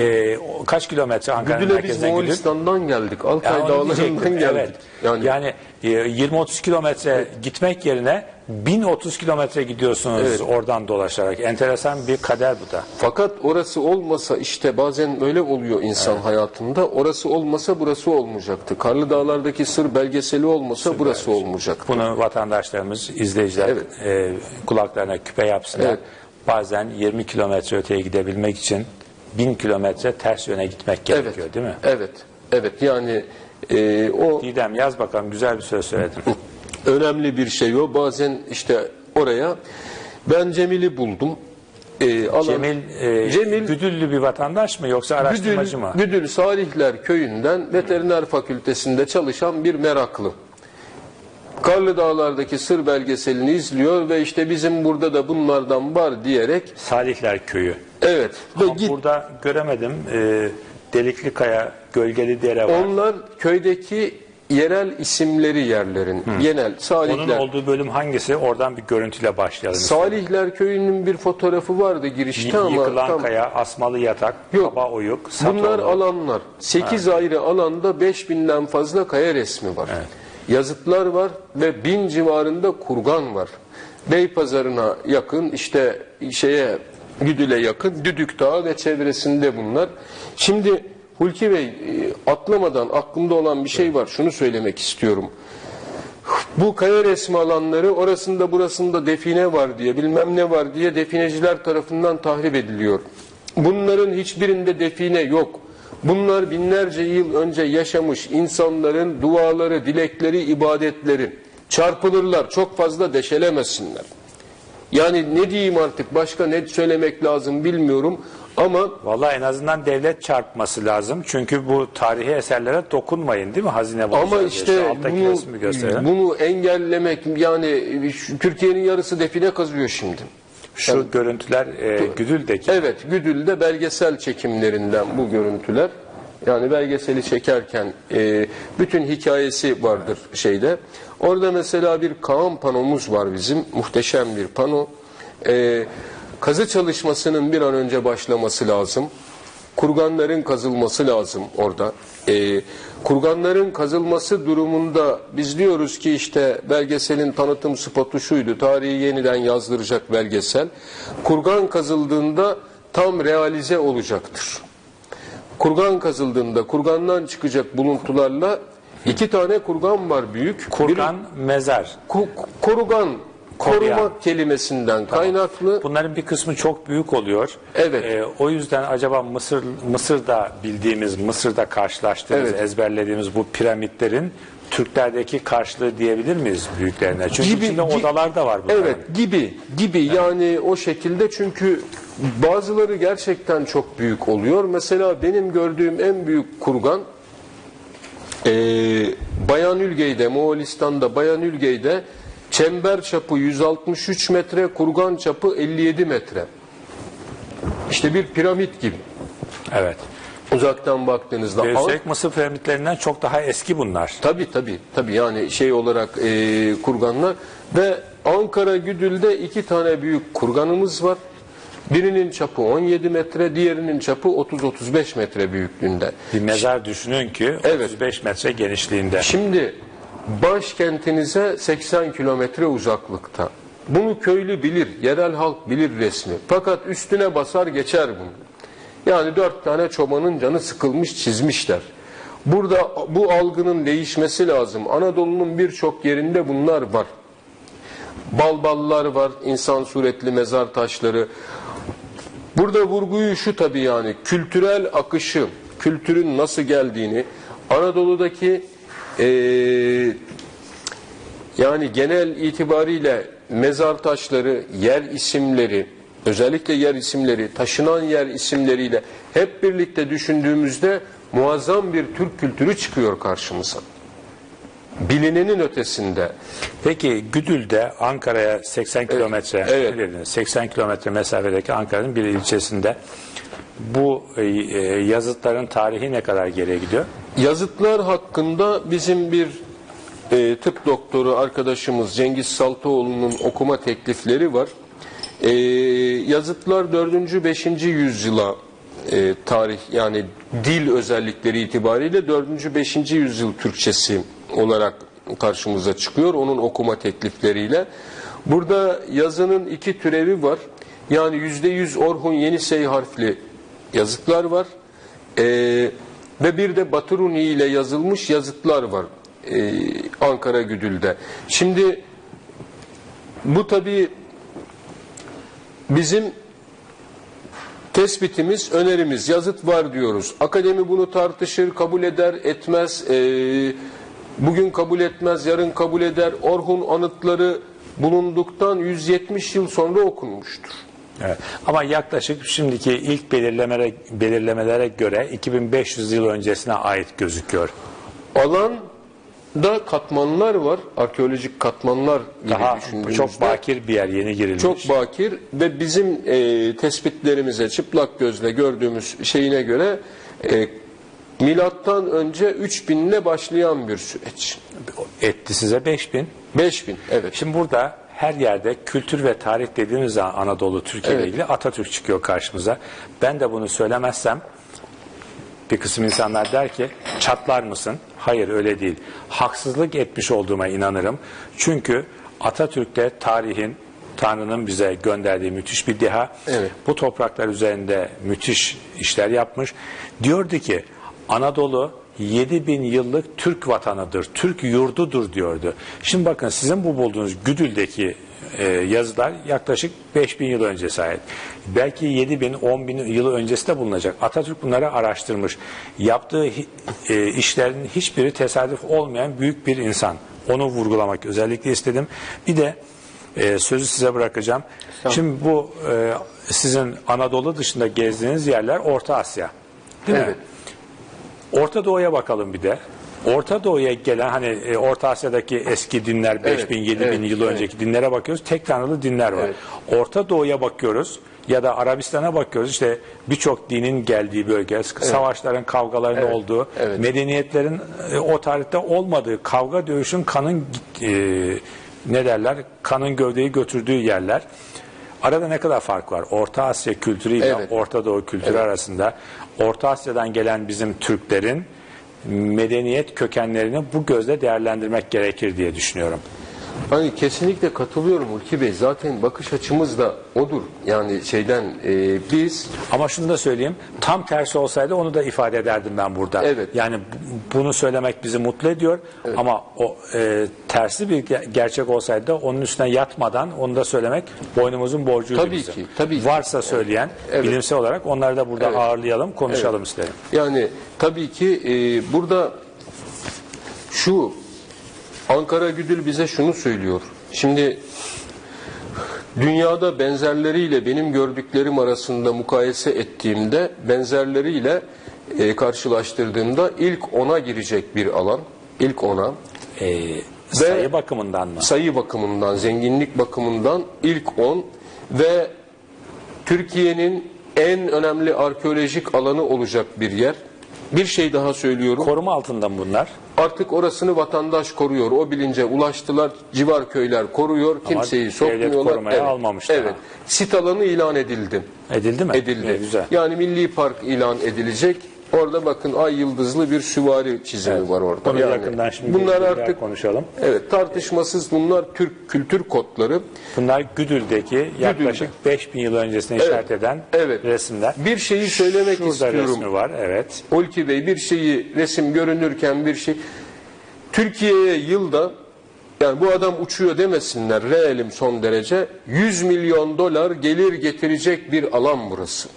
kaç kilometre Ankara merkezden Güdül? Güdül'e biz Moğolistan'dan geldik. Altay dağlarından geldik. Evet. Yani 20-30 kilometre gitmek yerine 1030 kilometre gidiyorsunuz oradan dolaşarak. Enteresan bir kader bu da. Fakat orası olmasa, işte bazen öyle oluyor insan hayatında. Orası olmasa burası olmayacaktı. Karlı Dağlar'daki Sır belgeseli olmasa burası olmayacaktı. Bunu vatandaşlarımız, izleyiciler kulaklarına küpe yapsınlar. Bazen 20 kilometre öteye gidebilmek için 1000 kilometre ters yöne gitmek gerekiyor, değil mi? Evet. Yani o... Didem yaz bakalım, güzel bir söz söyledin. Önemli bir şey o. Bazen işte oraya ben Cemil'i buldum. Cemil Güdüllü bir vatandaş mı yoksa araştırmacı mı? Güdül Salihler köyünden veteriner fakültesinde çalışan bir meraklı. Karlı Dağlar'daki Sır belgeselini izliyor ve işte bizim burada da bunlardan var diyerek... Salihler köyü. Evet. Burada göremedim. Delikli Kaya, Gölgeli Dere var. Onlar köydeki yerel isimleri yerlerin. Genel Salihler. Onun olduğu bölüm hangisi? Oradan bir görüntüyle başlayalım. Salihler köyünün bir fotoğrafı vardı girişte ama... Yıkılan Kaya, Asmalı Yatak, Kaba Oyuk, Satoğlu. Bunlar alanlar. 8 ayrı alanda 5000'den fazla kaya resmi var. Evet. Yazıtlar var ve 1000 civarında kurgan var. Beypazarı'na yakın, işte Güdül'e yakın Düdük Dağı ve çevresinde bunlar. Şimdi Hulki Bey, atlamadan aklımda olan bir şey var. Şunu söylemek istiyorum. Bu kaya resmi alanları orasında burasında define var diye, bilmem ne var diye defineciler tarafından tahrip ediliyor. Bunların hiçbirinde define yok. Bunlar binlerce yıl önce yaşamış insanların duaları, dilekleri, ibadetleri. Çarpılırlar, çok fazla deşelemesinler. Yani ne diyeyim artık, başka ne söylemek lazım bilmiyorum ama... Vallahi en azından devlet çarpması lazım. Çünkü bu tarihi eserlere dokunmayın değil mi? Hazine bulacağız. Ama işte bunu engellemek, yani Türkiye'nin yarısı define kazıyor şimdi. Şu yani, görüntüler Güdül'deki. Evet, Güdül'de belgesel çekimlerinden bu görüntüler. Yani belgeseli çekerken bütün hikayesi vardır şeyde. Orada mesela bir Kaan panomuz var bizim. Muhteşem bir pano. Kazı çalışmasının bir an önce başlaması lazım. Kurganların kazılması lazım orada. Kurganların kazılması durumunda biz diyoruz ki işte belgeselin tanıtım spotu şuydu. Tarihi yeniden yazdıracak belgesel. Kurgan kazıldığında tam realize olacaktır. Kurgan kazıldığında kurgandan çıkacak buluntularla 2 tane kurgan var büyük. Kurgan, mezar. Kurgan, korumak kelimesinden kaynaklı. Bunların bir kısmı çok büyük oluyor. Evet. O yüzden acaba Mısır'da bildiğimiz, Mısır'da karşılaştığımız, ezberlediğimiz bu piramitlerin Türklerdeki karşılığı diyebilir miyiz büyüklerine? Çünkü içinde odalar da var bunların. Evet, gibi yani o şekilde, çünkü bazıları gerçekten çok büyük oluyor. Mesela benim gördüğüm en büyük kurgan Bayanülgey'de, Moğolistan'da Bayanülgey'de çember çapı 163 metre, kurgan çapı 57 metre. İşte bir piramit gibi. Evet. Uzaktan baktığınızda. Üstelik Mısır piramitlerinden çok daha eski bunlar. Tabii yani şey olarak kurganlar. Ve Ankara Güdül'de 2 tane büyük kurganımız var. Birinin çapı 17 metre, diğerinin çapı 30-35 metre büyüklüğünde. Bir mezar düşünün ki 35 metre genişliğinde. Şimdi başkentinize 80 kilometre uzaklıkta. Bunu köylü bilir, yerel halk bilir resmi. Fakat üstüne basar geçer bunu. Yani 4 tane çobanın canı sıkılmış, çizmişler. Burada bu algının değişmesi lazım. Anadolu'nun birçok yerinde bunlar var. Balballar var, insan suretli mezar taşları. Burada vurguyu şu tabii, yani kültürel akışı, kültürün nasıl geldiğini, Anadolu'daki yani genel itibariyle mezar taşları, yer isimleri, özellikle yer isimleri, taşınan yer isimleriyle hep birlikte düşündüğümüzde muazzam bir Türk kültürü çıkıyor karşımıza. Bilinenin ötesinde. Peki Güdül'de Ankara'ya 80 kilometre, 80 kilometre mesafedeki Ankara'nın bir ilçesinde bu yazıtların tarihi ne kadar geriye gidiyor? Yazıtlar hakkında bizim bir tıp doktoru arkadaşımız Cengiz Saltıoğlu'nun okuma teklifleri var. Yazıtlar 4. 5. yüzyıla tarih, yani dil özellikleri itibariyle 4. 5. yüzyıl Türkçesi olarak karşımıza çıkıyor onun okuma teklifleriyle. Burada yazının 2 türevi var. Yani %100 Orhun Yenisey harfli yazıtlar var. Ve bir de Baturuni ile yazılmış yazıtlar var Ankara Güdül'de. Şimdi bu tabii bizim tespitimiz, önerimiz, yazıt var diyoruz. Akademi bunu tartışır, kabul eder, etmez. Bugün kabul etmez, yarın kabul eder. Orhun anıtları bulunduktan 170 yıl sonra okunmuştur. Evet. Ama yaklaşık şimdiki ilk belirlemelere göre 2500 yıl öncesine ait gözüküyor. Alanda katmanlar var, arkeolojik katmanlar gibi düşündüğümüzde. Çok bakir bir yer, yeni girilmiş. Çok bakir ve bizim tespitlerimize çıplak gözle gördüğümüz şeyine göre milattan önce 3000 ile başlayan bir süreç. Etti size 5000. 5000, evet. Şimdi burada her yerde kültür ve tarih dediğimiz zaman Anadolu, Türkiye ile ilgili Atatürk çıkıyor karşımıza. Ben de bunu söylemezsem bir kısım insanlar der ki çatlar mısın? Hayır, öyle değil. Haksızlık etmiş olduğuma inanırım. Çünkü Atatürk'te tarihin, Tanrı'nın bize gönderdiği müthiş bir deha. Evet. Bu topraklar üzerinde müthiş işler yapmış. Diyordu ki Anadolu 7000 yıllık Türk vatanıdır, Türk yurdudur diyordu. Şimdi bakın sizin bu bulduğunuz Güdül'deki yazılar yaklaşık 5000 yıl öncesi ait. Belki 7000, 10.000 yıl öncesi de bulunacak. Atatürk bunları araştırmış. Yaptığı işlerin hiçbiri tesadüf olmayan büyük bir insan. Onu vurgulamak özellikle istedim. Bir de sözü size bırakacağım. Tamam. Şimdi bu sizin Anadolu dışında gezdiğiniz yerler Orta Asya. Değil mi? Orta Doğu'ya bakalım bir de. Orta Doğu'ya gelen hani Orta Asya'daki eski dinler 5000 7000 yıl önceki dinlere bakıyoruz. Tek tanrılı dinler var. Orta Doğu'ya bakıyoruz ya da Arabistan'a bakıyoruz. İşte birçok dinin geldiği bölge, savaşların, kavgaların olduğu, medeniyetlerin o tarihte olmadığı, kavga dövüşün kanın ne derler? Kanın gövdeyi götürdüğü yerler. Arada ne kadar fark var? Orta Asya kültürüyle Orta Doğu kültürü arasında. Orta Asya'dan gelen bizim Türklerin medeniyet kökenlerini bu gözle değerlendirmek gerekir diye düşünüyorum. Hani kesinlikle katılıyorum Hulki Bey. Zaten bakış açımız da odur. Yani biz... Ama şunu da söyleyeyim. Tam tersi olsaydı onu da ifade ederdim ben burada. Yani bunu söylemek bizi mutlu ediyor. Ama o tersi bir gerçek olsaydı da onun üstüne yatmadan onu da söylemek boynumuzun borcuydu bizim. Tabii ki. Varsa söyleyen bilimsel olarak onları da burada ağırlayalım, konuşalım isterim. Yani tabii ki burada şu... Ankara Güdül bize şunu söylüyor. Şimdi dünyada benzerleriyle benim gördüklerim arasında mukayese ettiğimde benzerleriyle karşılaştırdığımda ilk 10'a girecek bir alan. İlk 10'a. Sayı bakımından mı? Sayı bakımından, zenginlik bakımından ilk 10 ve Türkiye'nin en önemli arkeolojik alanı olacak bir yer. Bir şey daha söylüyorum. Koruma altında mı bunlar? Artık orasını vatandaş koruyor. O bilince ulaştılar. Civar köyler koruyor. Kimseyi sokmuyorlar. Devlet korumaya almamış. Sit alanı ilan edildi. Edildi mi? Edildi. Güzel. Yani milli park ilan edilecek. Orada bakın ay yıldızlı bir süvari çizimi var orada. Bunu yakından şimdi bunlar artık konuşalım. Tartışmasız bunlar Türk kültür kodları. Bunlar Güdül'deki yaklaşık 5000 yıl öncesine işaret eden resimler. Bir şeyi söylemek Şurada istiyorum. Resmi var. Hulki Bey, bir şeyi resim görünürken bir şey Türkiye'ye yılda, yani bu adam uçuyor demesinler, reelim son derece, 100 milyon dolar gelir getirecek bir alan burası.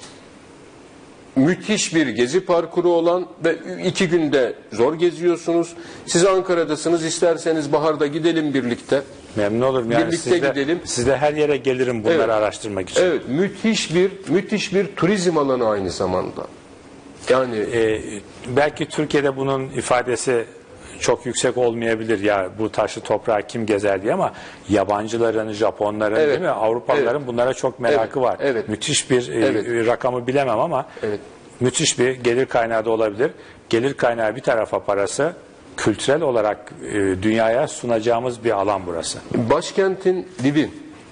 Müthiş bir gezi parkuru olan ve 2 günde zor geziyorsunuz. Siz Ankara'dasınız, isterseniz baharda gidelim birlikte. Memnun olurum. Yani birlikte gidelim. Sizde her yere gelirim bunları araştırmak için. Evet, müthiş bir turizm alanı aynı zamanda. Yani belki Türkiye'de bunun ifadesi çok yüksek olmayabilir, ya bu taşı toprağı kim gezer diye, ama yabancıların, Japonların, değil mi, Avrupalıların bunlara çok merakı var. Müthiş bir rakamı bilemem ama müthiş bir gelir kaynağı da olabilir. Gelir kaynağı bir tarafa, parası kültürel olarak dünyaya sunacağımız bir alan burası. Başkentin dibi.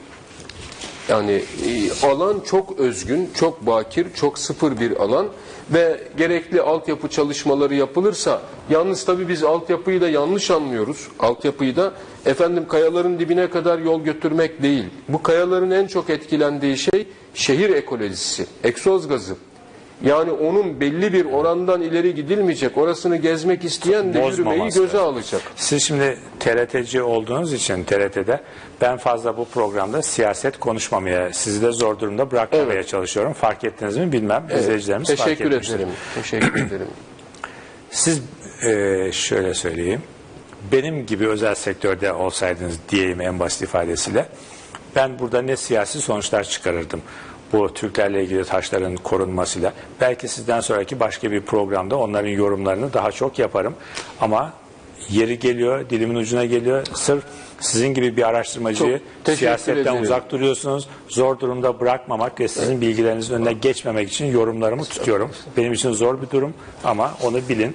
Yani alan çok özgün, çok bakir, çok sıfır bir alan ve gerekli altyapı çalışmaları yapılırsa, yalnız tabii biz altyapıyı da yanlış anlıyoruz. Altyapıyı da kayaların dibine kadar yol götürmek değil. Bu kayaların en çok etkilendiği şey şehir ekolojisi, egzoz gazı. Yani onun belli bir orandan ileri gidilmeyecek. Orasını gezmek isteyen de yürümeyi göze alacak. Siz şimdi TRT'ci olduğunuz için TRT'de ben fazla bu programda siyaset konuşmamaya, sizi de zor durumda bırakmamaya çalışıyorum. Fark ettiniz mi bilmem. İzleyicilerimiz fark etmiştir. Teşekkür ederim. Siz şöyle söyleyeyim. Benim gibi özel sektörde olsaydınız diyeyim en basit ifadesiyle, ben burada ne siyasi sonuçlar çıkarırdım bu Türklerle ilgili taşların korunmasıyla. Belki sizden sonraki başka bir programda onların yorumlarını daha çok yaparım. Ama yeri geliyor, dilimin ucuna geliyor. Sırf sizin gibi bir araştırmacıyı siyasetten uzak duruyorsunuz. Zor durumda bırakmamak ve sizin bilgilerinizin önüne geçmemek için yorumlarımı tutuyorum. Benim için zor bir durum ama onu bilin.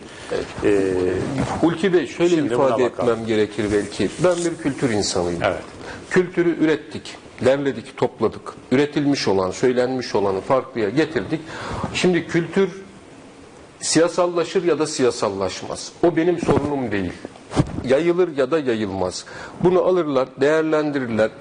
Hulki Bey, şöyle ifade etmem gerekir belki. Ben bir kültür insanıyım. Kültürü ürettik, derledik, topladık. Üretilmiş olan, söylenmiş olanı farklıya getirdik. Şimdi kültür siyasallaşır ya da siyasallaşmaz. O benim sorunum değil. Yayılır ya da yayılmaz. Bunu alırlar, değerlendirirler.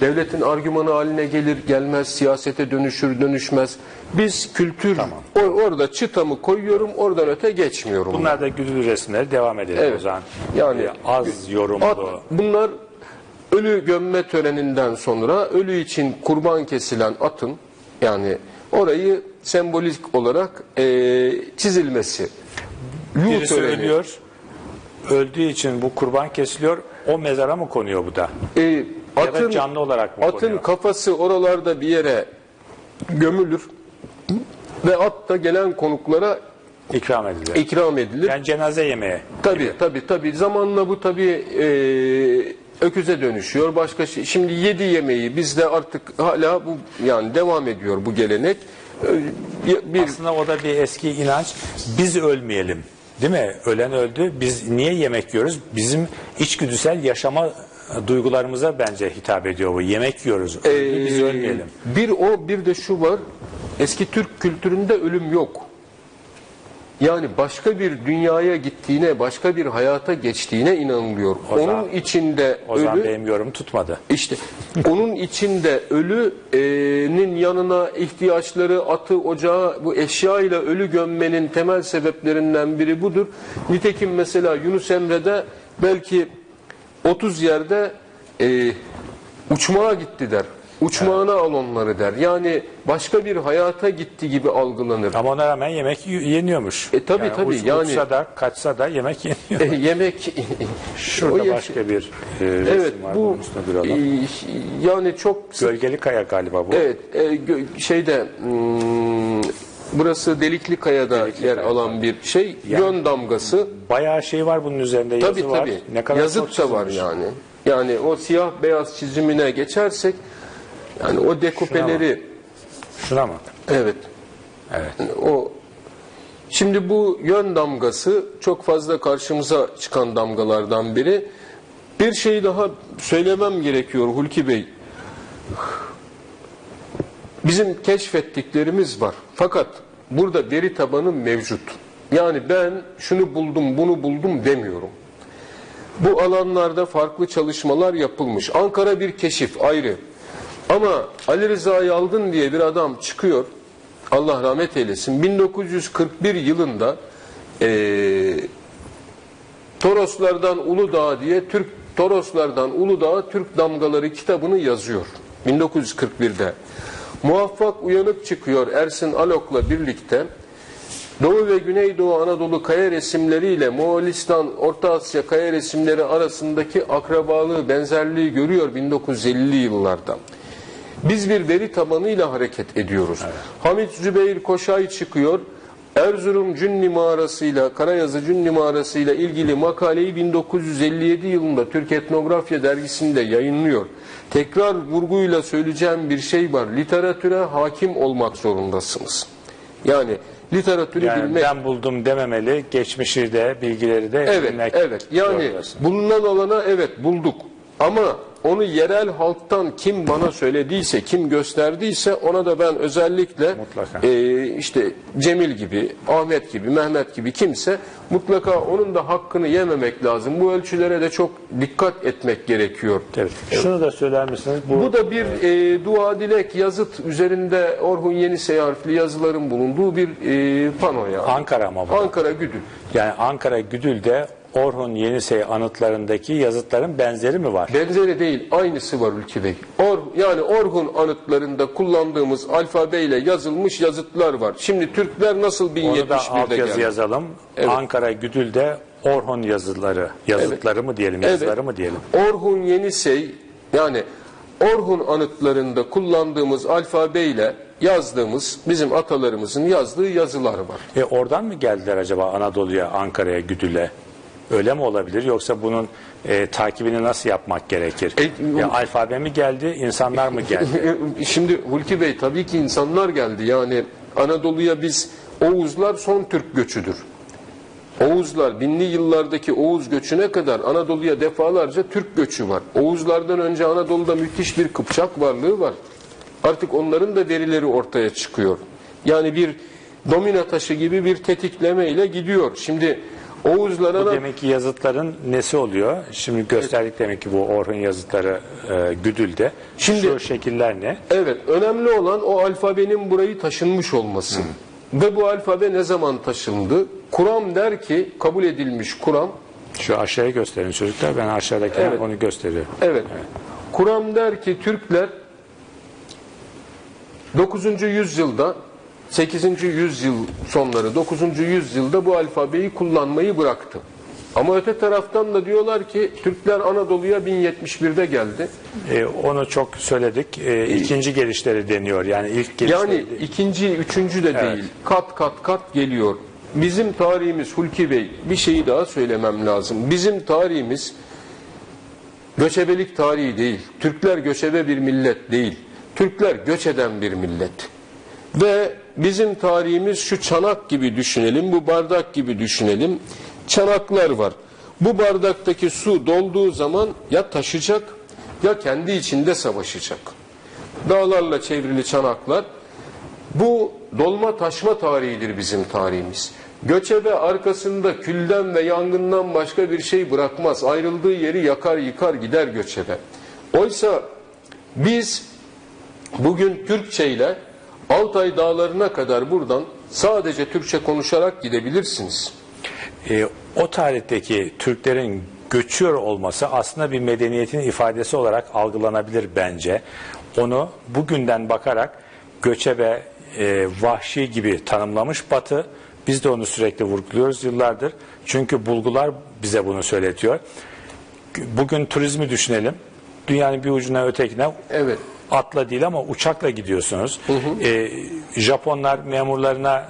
devletin argümanı haline gelir gelmez, siyasete dönüşür dönüşmez. Biz kültür orada çıtamı koyuyorum, oradan öte geçmiyorum. Bunlar da güdülü resimleri devam edelim Evet. o zaman. Yani Az yorumlu. Bunlar ölü gömme töreninden sonra ölü için kurban kesilen atın, yani orayı sembolik olarak çizilmesi. Birisi ölüyor. Öldüğü için bu kurban kesiliyor. O mezara mı konuyor bu da? Ya da canlı olarak mı atın konuyor? kafası oralarda bir yere gömülür ve at da gelen konuklara ikram edilir. Yani cenaze yemeği. Tabii. Zamanla bu tabii öküze dönüşüyor. Başka şey. Şimdi yedi yemeği bizde artık hala bu yani devam ediyor bu gelenek. Aslında o da bir eski inanç. Biz ölmeyelim. Değil mi? Ölen öldü. Biz niye yemek yiyoruz? Bizim içgüdüsel yaşama duygularımıza bence hitap ediyor bu. Yemek yiyoruz. Öldü, biz ölmeyelim. Bir de şu var. Eski Türk kültüründe ölüm yok. Yani başka bir dünyaya gittiğine, başka bir hayata geçtiğine inanılıyor. Onun içinde o zaman benim yorum tutmadı. İşte onun içinde ölünün yanına ihtiyaçları, atı, ocağı, bu eşya ile ölü gömmenin temel sebeplerinden biri budur. Nitekim mesela Yunus Emre'de belki 30 yerde uçmağa gitti der. Uçmağına al onları der. Yani başka bir hayata gitti gibi algılanır. Ama ona rağmen yemek yeniyormuş. Tabii. Yani uçsa da kaçsa da yemek yeniyor. Yemek. Şurada başka bir resim var. Bu yani çok Gölgeli Kaya galiba bu. Evet. Burası Delikli Kaya'da yer alan bir şey. Yani, yön damgası. Bayağı şey var bunun üzerinde. Yazı var. Ne kadar yazıt da var yani. Yani o siyah beyaz çizimine geçersek yani o dekupeleri şuna mı? Evet. Şimdi bu yön damgası çok fazla karşımıza çıkan damgalardan biri. Bir şey daha söylemem gerekiyor Hulki Bey. Bizim keşfettiklerimiz var. Fakat burada veri tabanı mevcut. Yani ben şunu buldum, bunu buldum demiyorum. Bu alanlarda farklı çalışmalar yapılmış. Ankara bir keşif ayrı. Ama Ali Rıza Yalgın diye bir adam çıkıyor. Allah rahmet eylesin. 1941 yılında Toroslardan Uludağ diye Toroslardan Uludağ'a Türk Damgaları kitabını yazıyor. 1941'de. Muvaffak Uyanık çıkıyor Ersin Alok'la birlikte. Doğu ve Güneydoğu Anadolu kaya resimleriyle Moğolistan, Orta Asya kaya resimleri arasındaki akrabalığı, benzerliği görüyor 1950'li yıllarda. Biz bir veri tabanıyla hareket ediyoruz. Evet. Hamit Zübeyir Koşay çıkıyor. Erzurum Cünni Mağarası'yla, Karayazı Cünni Mağarası'yla ilgili makaleyi 1957 yılında Türk Etnografya dergisinde yayınlıyor. Tekrar vurguyla söyleyeceğim bir şey var. Literatüre hakim olmak zorundasınız. Yani literatürü bilmek. Ben buldum dememeli, geçmişi de, bilgileri de bilmek. Evet. Yani bulunan alana bulduk. Ama onu yerel halktan kim bana söylediyse, kim gösterdiyse ona da ben özellikle işte Cemil gibi, Ahmet gibi, Mehmet gibi kimse mutlaka onun da hakkını yememek lazım. Bu ölçülere de çok dikkat etmek gerekiyor. Evet. Şunu da söyler misiniz? Bu da bir dua dilek yazıt üzerinde Orhun Yenisey harfli yazıların bulunduğu bir pano yani. Ankara mı bu? Ankara Güdül. Yani Ankara Güdül'de Orhun Yenisey anıtlarındaki yazıtların benzeri mi var? Benzeri değil, aynısı var Ülke Bey. Yani Orhun anıtlarında kullandığımız alfabeyle yazılmış yazıtlar var. Şimdi Türkler nasıl 1071'de geldi? Onu da altyazı yazalım. Evet. Ankara Güdül'de Orhun yazıtları mı diyelim, yazıları mı diyelim? Orhun Yenisey, yani Orhun anıtlarında kullandığımız alfabeyle yazdığımız, bizim atalarımızın yazdığı yazılar var. Oradan mı geldiler acaba Anadolu'ya, Ankara'ya, Güdül'e? Öyle mi olabilir? Yoksa bunun takibini nasıl yapmak gerekir? Alfabe mi geldi, insanlar mı geldi? Şimdi Hulki Bey, tabii ki insanlar geldi. Yani Anadolu'ya biz, Oğuzlar son Türk göçüdür. Oğuzlar, binli yıllardaki Oğuz göçüne kadar Anadolu'ya defalarca Türk göçü var. Oğuzlardan önce Anadolu'da müthiş bir Kıpçak varlığı var. Artık onların da verileri ortaya çıkıyor. Yani bir domino taşı gibi bir tetikleme ile gidiyor. Şimdi Oğuzlara Bu demek ki yazıtların nesi oluyor? Şimdi gösterdik demek ki bu Orhun yazıtları Güdül'de. Şimdi, şu şekiller ne? Evet, önemli olan o alfabenin burayı taşınmış olması. Ve bu alfabe ne zaman taşındı? Kuram der ki, kabul edilmiş kuram. Şu aşağıya gösterin çocuklar. Ben aşağıdaki onu gösteriyorum. Evet. Kuram der ki Türkler 9. yüzyılda 8. yüzyıl sonları 9. yüzyılda bu alfabeyi kullanmayı bıraktı. Ama öte taraftan da diyorlar ki Türkler Anadolu'ya 1071'de geldi. Onu çok söyledik. İkinci gelişleri deniyor. Yani ilk gelişleri. Yani ikinci, üçüncü de değil. Kat kat kat geliyor. Bizim tarihimiz Hulki Bey, bir şeyi daha söylemem lazım. Bizim tarihimiz göçebelik tarihi değil. Türkler göçebe bir millet değil. Türkler göç eden bir millet. Ve bizim tarihimiz şu çanak gibi düşünelim, bu bardak gibi düşünelim. Çanaklar var. Bu bardaktaki su dolduğu zaman ya taşacak ya kendi içinde savaşacak. Dağlarla çevrili çanaklar. Bu dolma taşma tarihidir bizim tarihimiz. Göçebe arkasında külden ve yangından başka bir şey bırakmaz. Ayrıldığı yeri yakar yıkar gider göçebe. Oysa biz bugün Türkçe ile Altay dağlarına kadar buradan sadece Türkçe konuşarak gidebilirsiniz. O tarihteki Türklerin göçüyor olması aslında bir medeniyetin ifadesi olarak algılanabilir bence. Onu bugünden bakarak göçebe, vahşi gibi tanımlamış Batı. Biz de onu sürekli vurguluyoruz yıllardır. Çünkü bulgular bize bunu söyletiyor. Bugün turizmi düşünelim. Dünyanın bir ucuna ötekine atla değil ama uçakla gidiyorsunuz. Japonlar memurlarına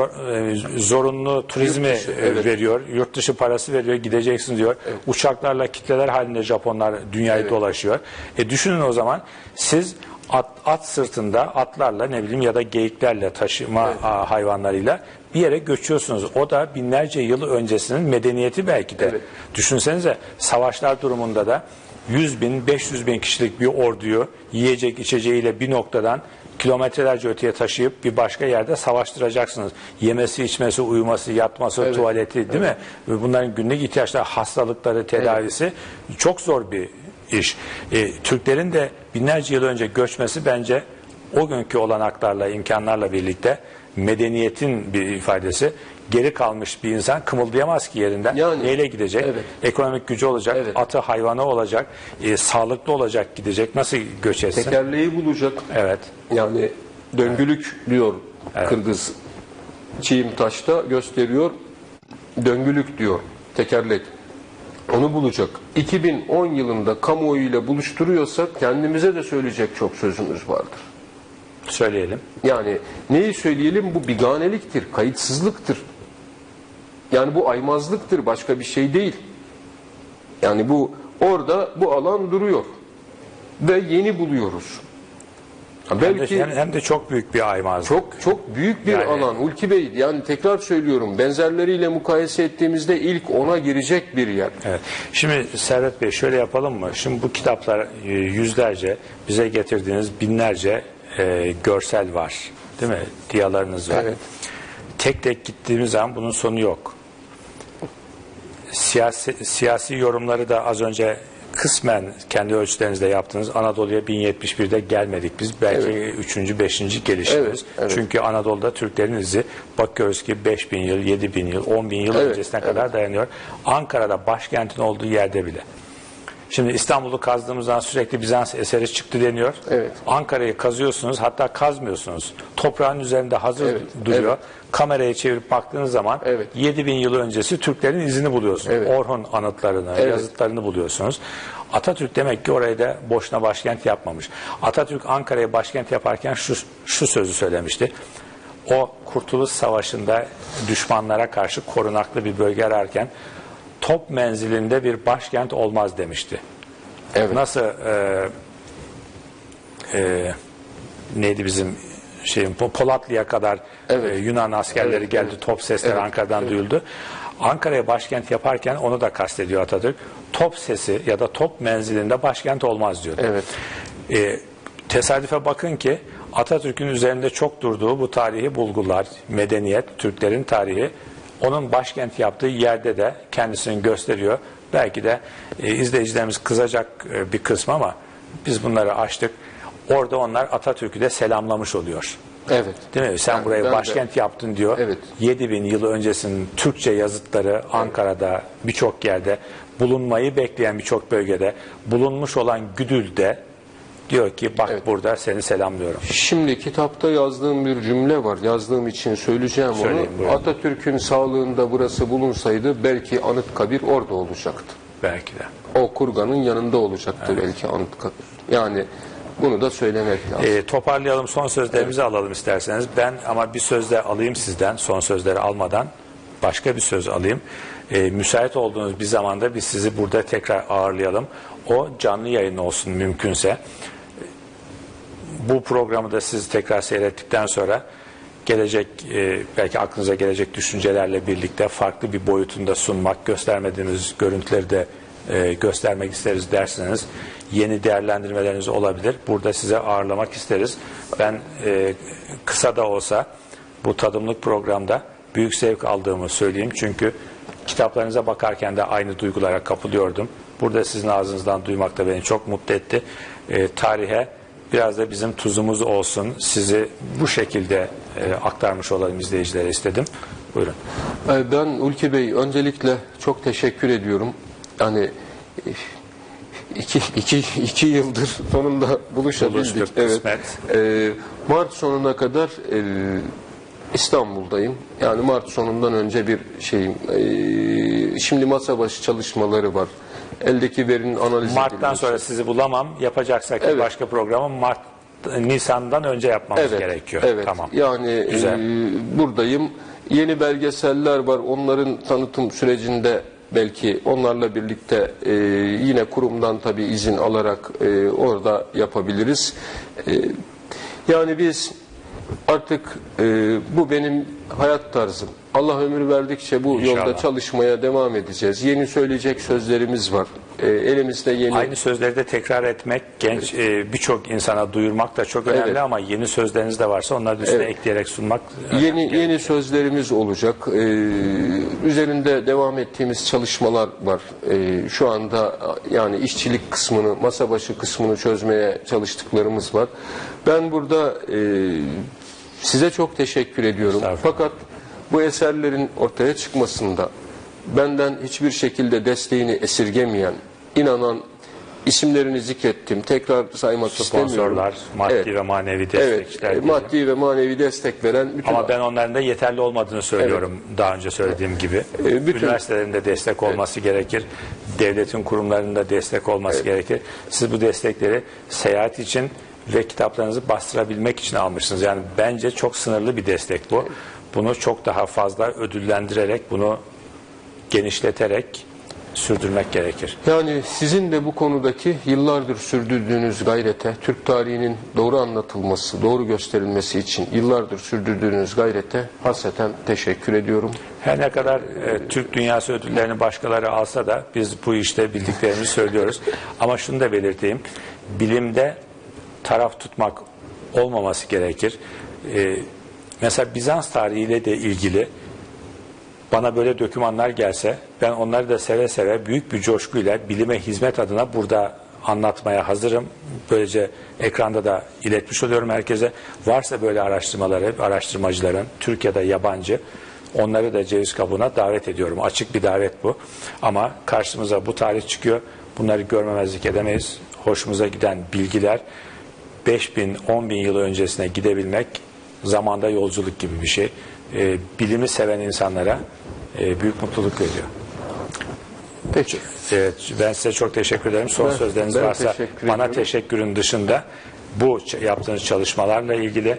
zorunlu turizmi veriyor. Yurt dışı parası veriyor. Gideceksin diyor. Uçaklarla kitleler halinde Japonlar dünyayı dolaşıyor. Düşünün o zaman siz at sırtında atlarla ne bileyim ya da geyiklerle taşıma hayvanlarıyla bir yere göçüyorsunuz. O da binlerce yıl öncesinin medeniyeti belki de. Düşünsenize savaşlar durumunda da 100 bin, 500 bin kişilik bir orduyu yiyecek içeceğiyle bir noktadan kilometrelerce öteye taşıyıp bir başka yerde savaştıracaksınız. Yemesi, içmesi, uyuması, yatması, tuvaleti değil mi? Bunların günlük ihtiyaçları, hastalıkları, tedavisi çok zor bir iş. Türklerin de binlerce yıl önce göçmesi bence o günkü olanaklarla, imkanlarla birlikte medeniyetin bir ifadesi. Geri kalmış bir insan kımıldayamaz ki yerinden. Neyle gidecek? Ekonomik gücü olacak, atı hayvanı olacak, sağlıklı olacak gidecek. Nasıl göç etsin? Tekerleği bulacak. Yani döngülük diyor Kırgız Çiğimtaş'ta gösteriyor. Döngülük diyor tekerlek. Onu bulacak. 2010 yılında kamuoyuyla buluşturuyorsak kendimize de söyleyecek çok sözümüz vardır. Söyleyelim. Yani neyi söyleyelim? Bu biganeliktir, kayıtsızlıktır. Yani bu aymazlıktır, başka bir şey değil. Yani bu orada bu alan duruyor ve yeni buluyoruz. Belki hem de çok büyük bir aymazlık. Çok büyük bir alan Hulki Bey. Yani tekrar söylüyorum, benzerleriyle mukayese ettiğimizde ilk ona girecek bir yer. Şimdi Servet Bey şöyle yapalım mı? Şimdi bu kitaplar yüzlerce, bize getirdiğiniz binlerce görsel var. Değil mi? Diyalarınız var. Tek tek gittiğimiz zaman bunun sonu yok. Siyasi yorumları da az önce kısmen kendi ölçülerinizde yaptınız. Anadolu'ya 1071'de gelmedik biz. Belki 3. 5. gelişimiz. Çünkü Anadolu'da Türklerin izi bakıyoruz ki 5000 yıl, 7000 yıl, 10.000 yıl öncesine kadar dayanıyor. Ankara'da başkentin olduğu yerde bile. Şimdi İstanbul'u kazdığımız zaman sürekli Bizans eseri çıktı deniyor. Ankara'yı kazıyorsunuz, hatta kazmıyorsunuz. Toprağın üzerinde hazır duruyor. Kamerayı çevirip baktığınız zaman 7000 yıl öncesi Türklerin izini buluyorsunuz. Orhun anıtlarını, yazıtlarını buluyorsunuz. Atatürk demek ki orayı da boşuna başkent yapmamış. Atatürk Ankara'yı başkent yaparken şu sözü söylemişti. O Kurtuluş Savaşı'nda düşmanlara karşı korunaklı bir bölge ararken top menzilinde bir başkent olmaz demişti. Nasıl neydi bizim Polatlı'ya kadar Yunan askerleri geldi, top sesleri Ankara'dan duyuldu. Ankara'ya başkent yaparken onu da kastediyor Atatürk. Top sesi ya da top menzilinde başkent olmaz diyor. Tesadüfe bakın ki Atatürk'ün üzerinde çok durduğu bu tarihi bulgular, medeniyet, Türklerin tarihi Onun başkent yaptığı yerde de kendisini gösteriyor. Belki de izleyicilerimiz kızacak bir kısmı ama biz bunları açtık. Orada onlar Atatürk'ü de selamlamış oluyor. Evet. Değil mi? Sen burayı başkent yaptın diyor. Evet. 7000 yıl öncesinin Türkçe yazıtları Ankara'da birçok yerde bulunmayı bekleyen birçok bölgede bulunmuş olan Güdül'de diyor ki bak burada seni selamlıyorum. Şimdi kitapta yazdığım bir cümle var. Yazdığım için söyleyeceğim Söyleyin, onu. buyurun. Atatürk'ün sağlığında burası bulunsaydı belki Anıtkabir orada olacaktı. Belki de. O kurganın yanında olacaktı belki Anıtkabir. Yani bunu da söylemek lazım. Toparlayalım, son sözlerimizi alalım isterseniz. Ben ama bir söz de alayım sizden, son sözleri almadan başka bir söz alayım. Müsait olduğunuz bir zamanda biz sizi burada tekrar ağırlayalım. O canlı yayın olsun mümkünse. Bu programı da siz tekrar seyrettikten sonra gelecek, belki aklınıza gelecek düşüncelerle birlikte farklı bir boyutunda sunmak, göstermediğimiz görüntüleri de göstermek isteriz derseniz yeni değerlendirmeleriniz olabilir. Burada size ağırlamak isteriz. Ben kısa da olsa bu tadımlık programda büyük zevk aldığımı söyleyeyim. Çünkü kitaplarınıza bakarken de aynı duygulara kapılıyordum. Burada sizin ağzınızdan duymak da beni çok mutlu etti. Tarihe biraz da bizim tuzumuz olsun. Sizi bu şekilde aktarmış olalım izleyicilere istedim. Buyurun. Ben Ulki Bey öncelikle çok teşekkür ediyorum. Yani iki yıldır sonunda buluşabildik. Evet. Mart sonuna kadar İstanbul'dayım. Yani Mart sonundan önce bir şeyim. Şimdi masa başı çalışmaları var. Eldeki verinin analizi Mart'tan sonra sizi bulamam. Yapacaksak başka programı Nisan'dan önce yapmamız gerekiyor. Evet. Tamam. Yani buradayım. Yeni belgeseller var. Onların tanıtım sürecinde belki onlarla birlikte yine kurumdan tabii izin alarak orada yapabiliriz. Yani biz artık bu benim hayat tarzım. Allah ömür verdikçe bu yolda çalışmaya devam edeceğiz. Yeni söyleyecek sözlerimiz var. Elimizde yeni... Aynı sözleri de tekrar etmek, genç birçok insana duyurmak da çok önemli ama yeni sözleriniz de varsa onları da üstüne ekleyerek sunmak yeni sözlerimiz olacak. Üzerinde devam ettiğimiz çalışmalar var. Şu anda yani işçilik kısmını, masa başı kısmını çözmeye çalıştıklarımız var. Ben burada size çok teşekkür ediyorum. Fakat bu eserlerin ortaya çıkmasında benden hiçbir şekilde desteğini esirgemeyen, inanan, isimlerini zikrettim. Tekrar saymak istemiyorum. Sponsorlar, maddi ve manevi destekçiler. Maddi ve manevi destek veren bütün... Ama ben onların da yeterli olmadığını söylüyorum daha önce söylediğim gibi. Üniversitelerin de destek olması gerekir. Devletin kurumlarında destek olması gerekir. Siz bu destekleri seyahat için ve kitaplarınızı bastırabilmek için almışsınız. Yani bence çok sınırlı bir destek bu. Bunu çok daha fazla ödüllendirerek, bunu genişleterek sürdürmek gerekir. Yani sizin de bu konudaki yıllardır sürdürdüğünüz gayrete, Türk tarihinin doğru anlatılması, doğru gösterilmesi için yıllardır sürdürdüğünüz gayrete hasreten teşekkür ediyorum. Her ne kadar Türk Dünyası ödüllerini başkaları alsa da biz bu işte bildiklerimizi söylüyoruz. Ama şunu da belirteyim, bilimde taraf tutmak olmaması gerekir. Mesela Bizans tarihiyle de ilgili bana böyle dokümanlar gelse ben onları da seve seve büyük bir coşkuyla bilime hizmet adına burada anlatmaya hazırım. Böylece ekranda da iletmiş oluyorum herkese. Varsa böyle araştırmaları, araştırmacıların Türkiye'de yabancı onları da ceviz kabuğuna davet ediyorum. Açık bir davet bu. Ama karşımıza bu tarih çıkıyor. Bunları görmemezlik edemeyiz. Hoşumuza giden bilgiler 5000, 10.000 yıl öncesine gidebilmek zamanda yolculuk gibi bir şey. Bilimi seven insanlara büyük mutluluk veriyor. Peki. Evet, ben size çok teşekkür ederim. Son sözleriniz varsa bana teşekkürün dışında bu yaptığınız çalışmalarla ilgili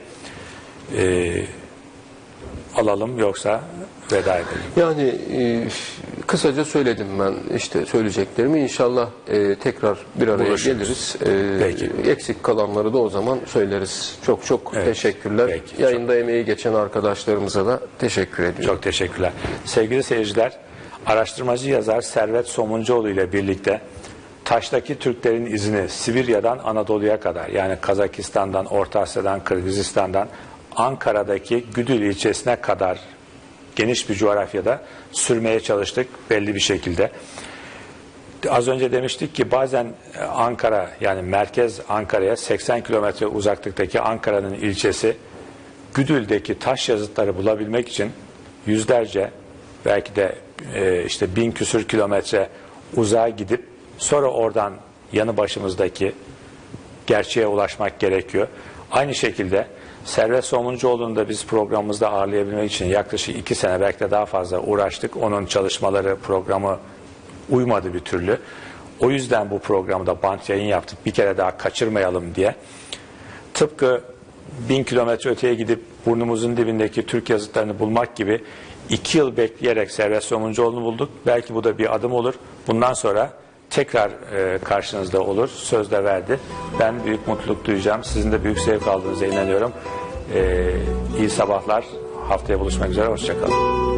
alalım yoksa veda edelim. Yani kısaca söyledim ben işte söyleyeceklerimi. İnşallah tekrar bir araya geliriz. Eksik kalanları da o zaman söyleriz. Çok teşekkürler. Peki, yayında emeği geçen arkadaşlarımıza da teşekkür ediyorum. Çok teşekkürler. Sevgili seyirciler, araştırmacı yazar Servet Somuncuoğlu ile birlikte taştaki Türklerin izini Sibirya'dan Anadolu'ya kadar, yani Kazakistan'dan, Orta Asya'dan, Kırgızistan'dan Ankara'daki Güdül ilçesine kadar geniş bir coğrafyada sürmeye çalıştık belli bir şekilde. Az önce demiştik ki bazen Ankara, yani merkez Ankara'ya 80 kilometre uzaklıktaki Ankara'nın ilçesi Güdül'deki taş yazıtları bulabilmek için yüzlerce, belki de işte 1000 küsür kilometre uzağa gidip sonra oradan yanı başımızdaki gerçeğe ulaşmak gerekiyor. Aynı şekilde Servet Somuncuoğlu'nu da biz programımızda ağırlayabilmek için yaklaşık 2 sene, belki de daha fazla uğraştık. Onun çalışmaları, programı uymadı bir türlü. O yüzden bu programda bant yayın yaptık. Bir kere daha kaçırmayalım diye. Tıpkı 1000 kilometre öteye gidip burnumuzun dibindeki Türk yazıtlarını bulmak gibi 2 yıl bekleyerek Servet Somuncuoğlu'nu bulduk. Belki bu da bir adım olur. Bundan sonra tekrar karşınızda olur. Söz de verdi. Ben büyük mutluluk duyacağım. Sizin de büyük zevk aldığınıza inanıyorum. İyi sabahlar. Haftaya buluşmak üzere. Hoşça kalın.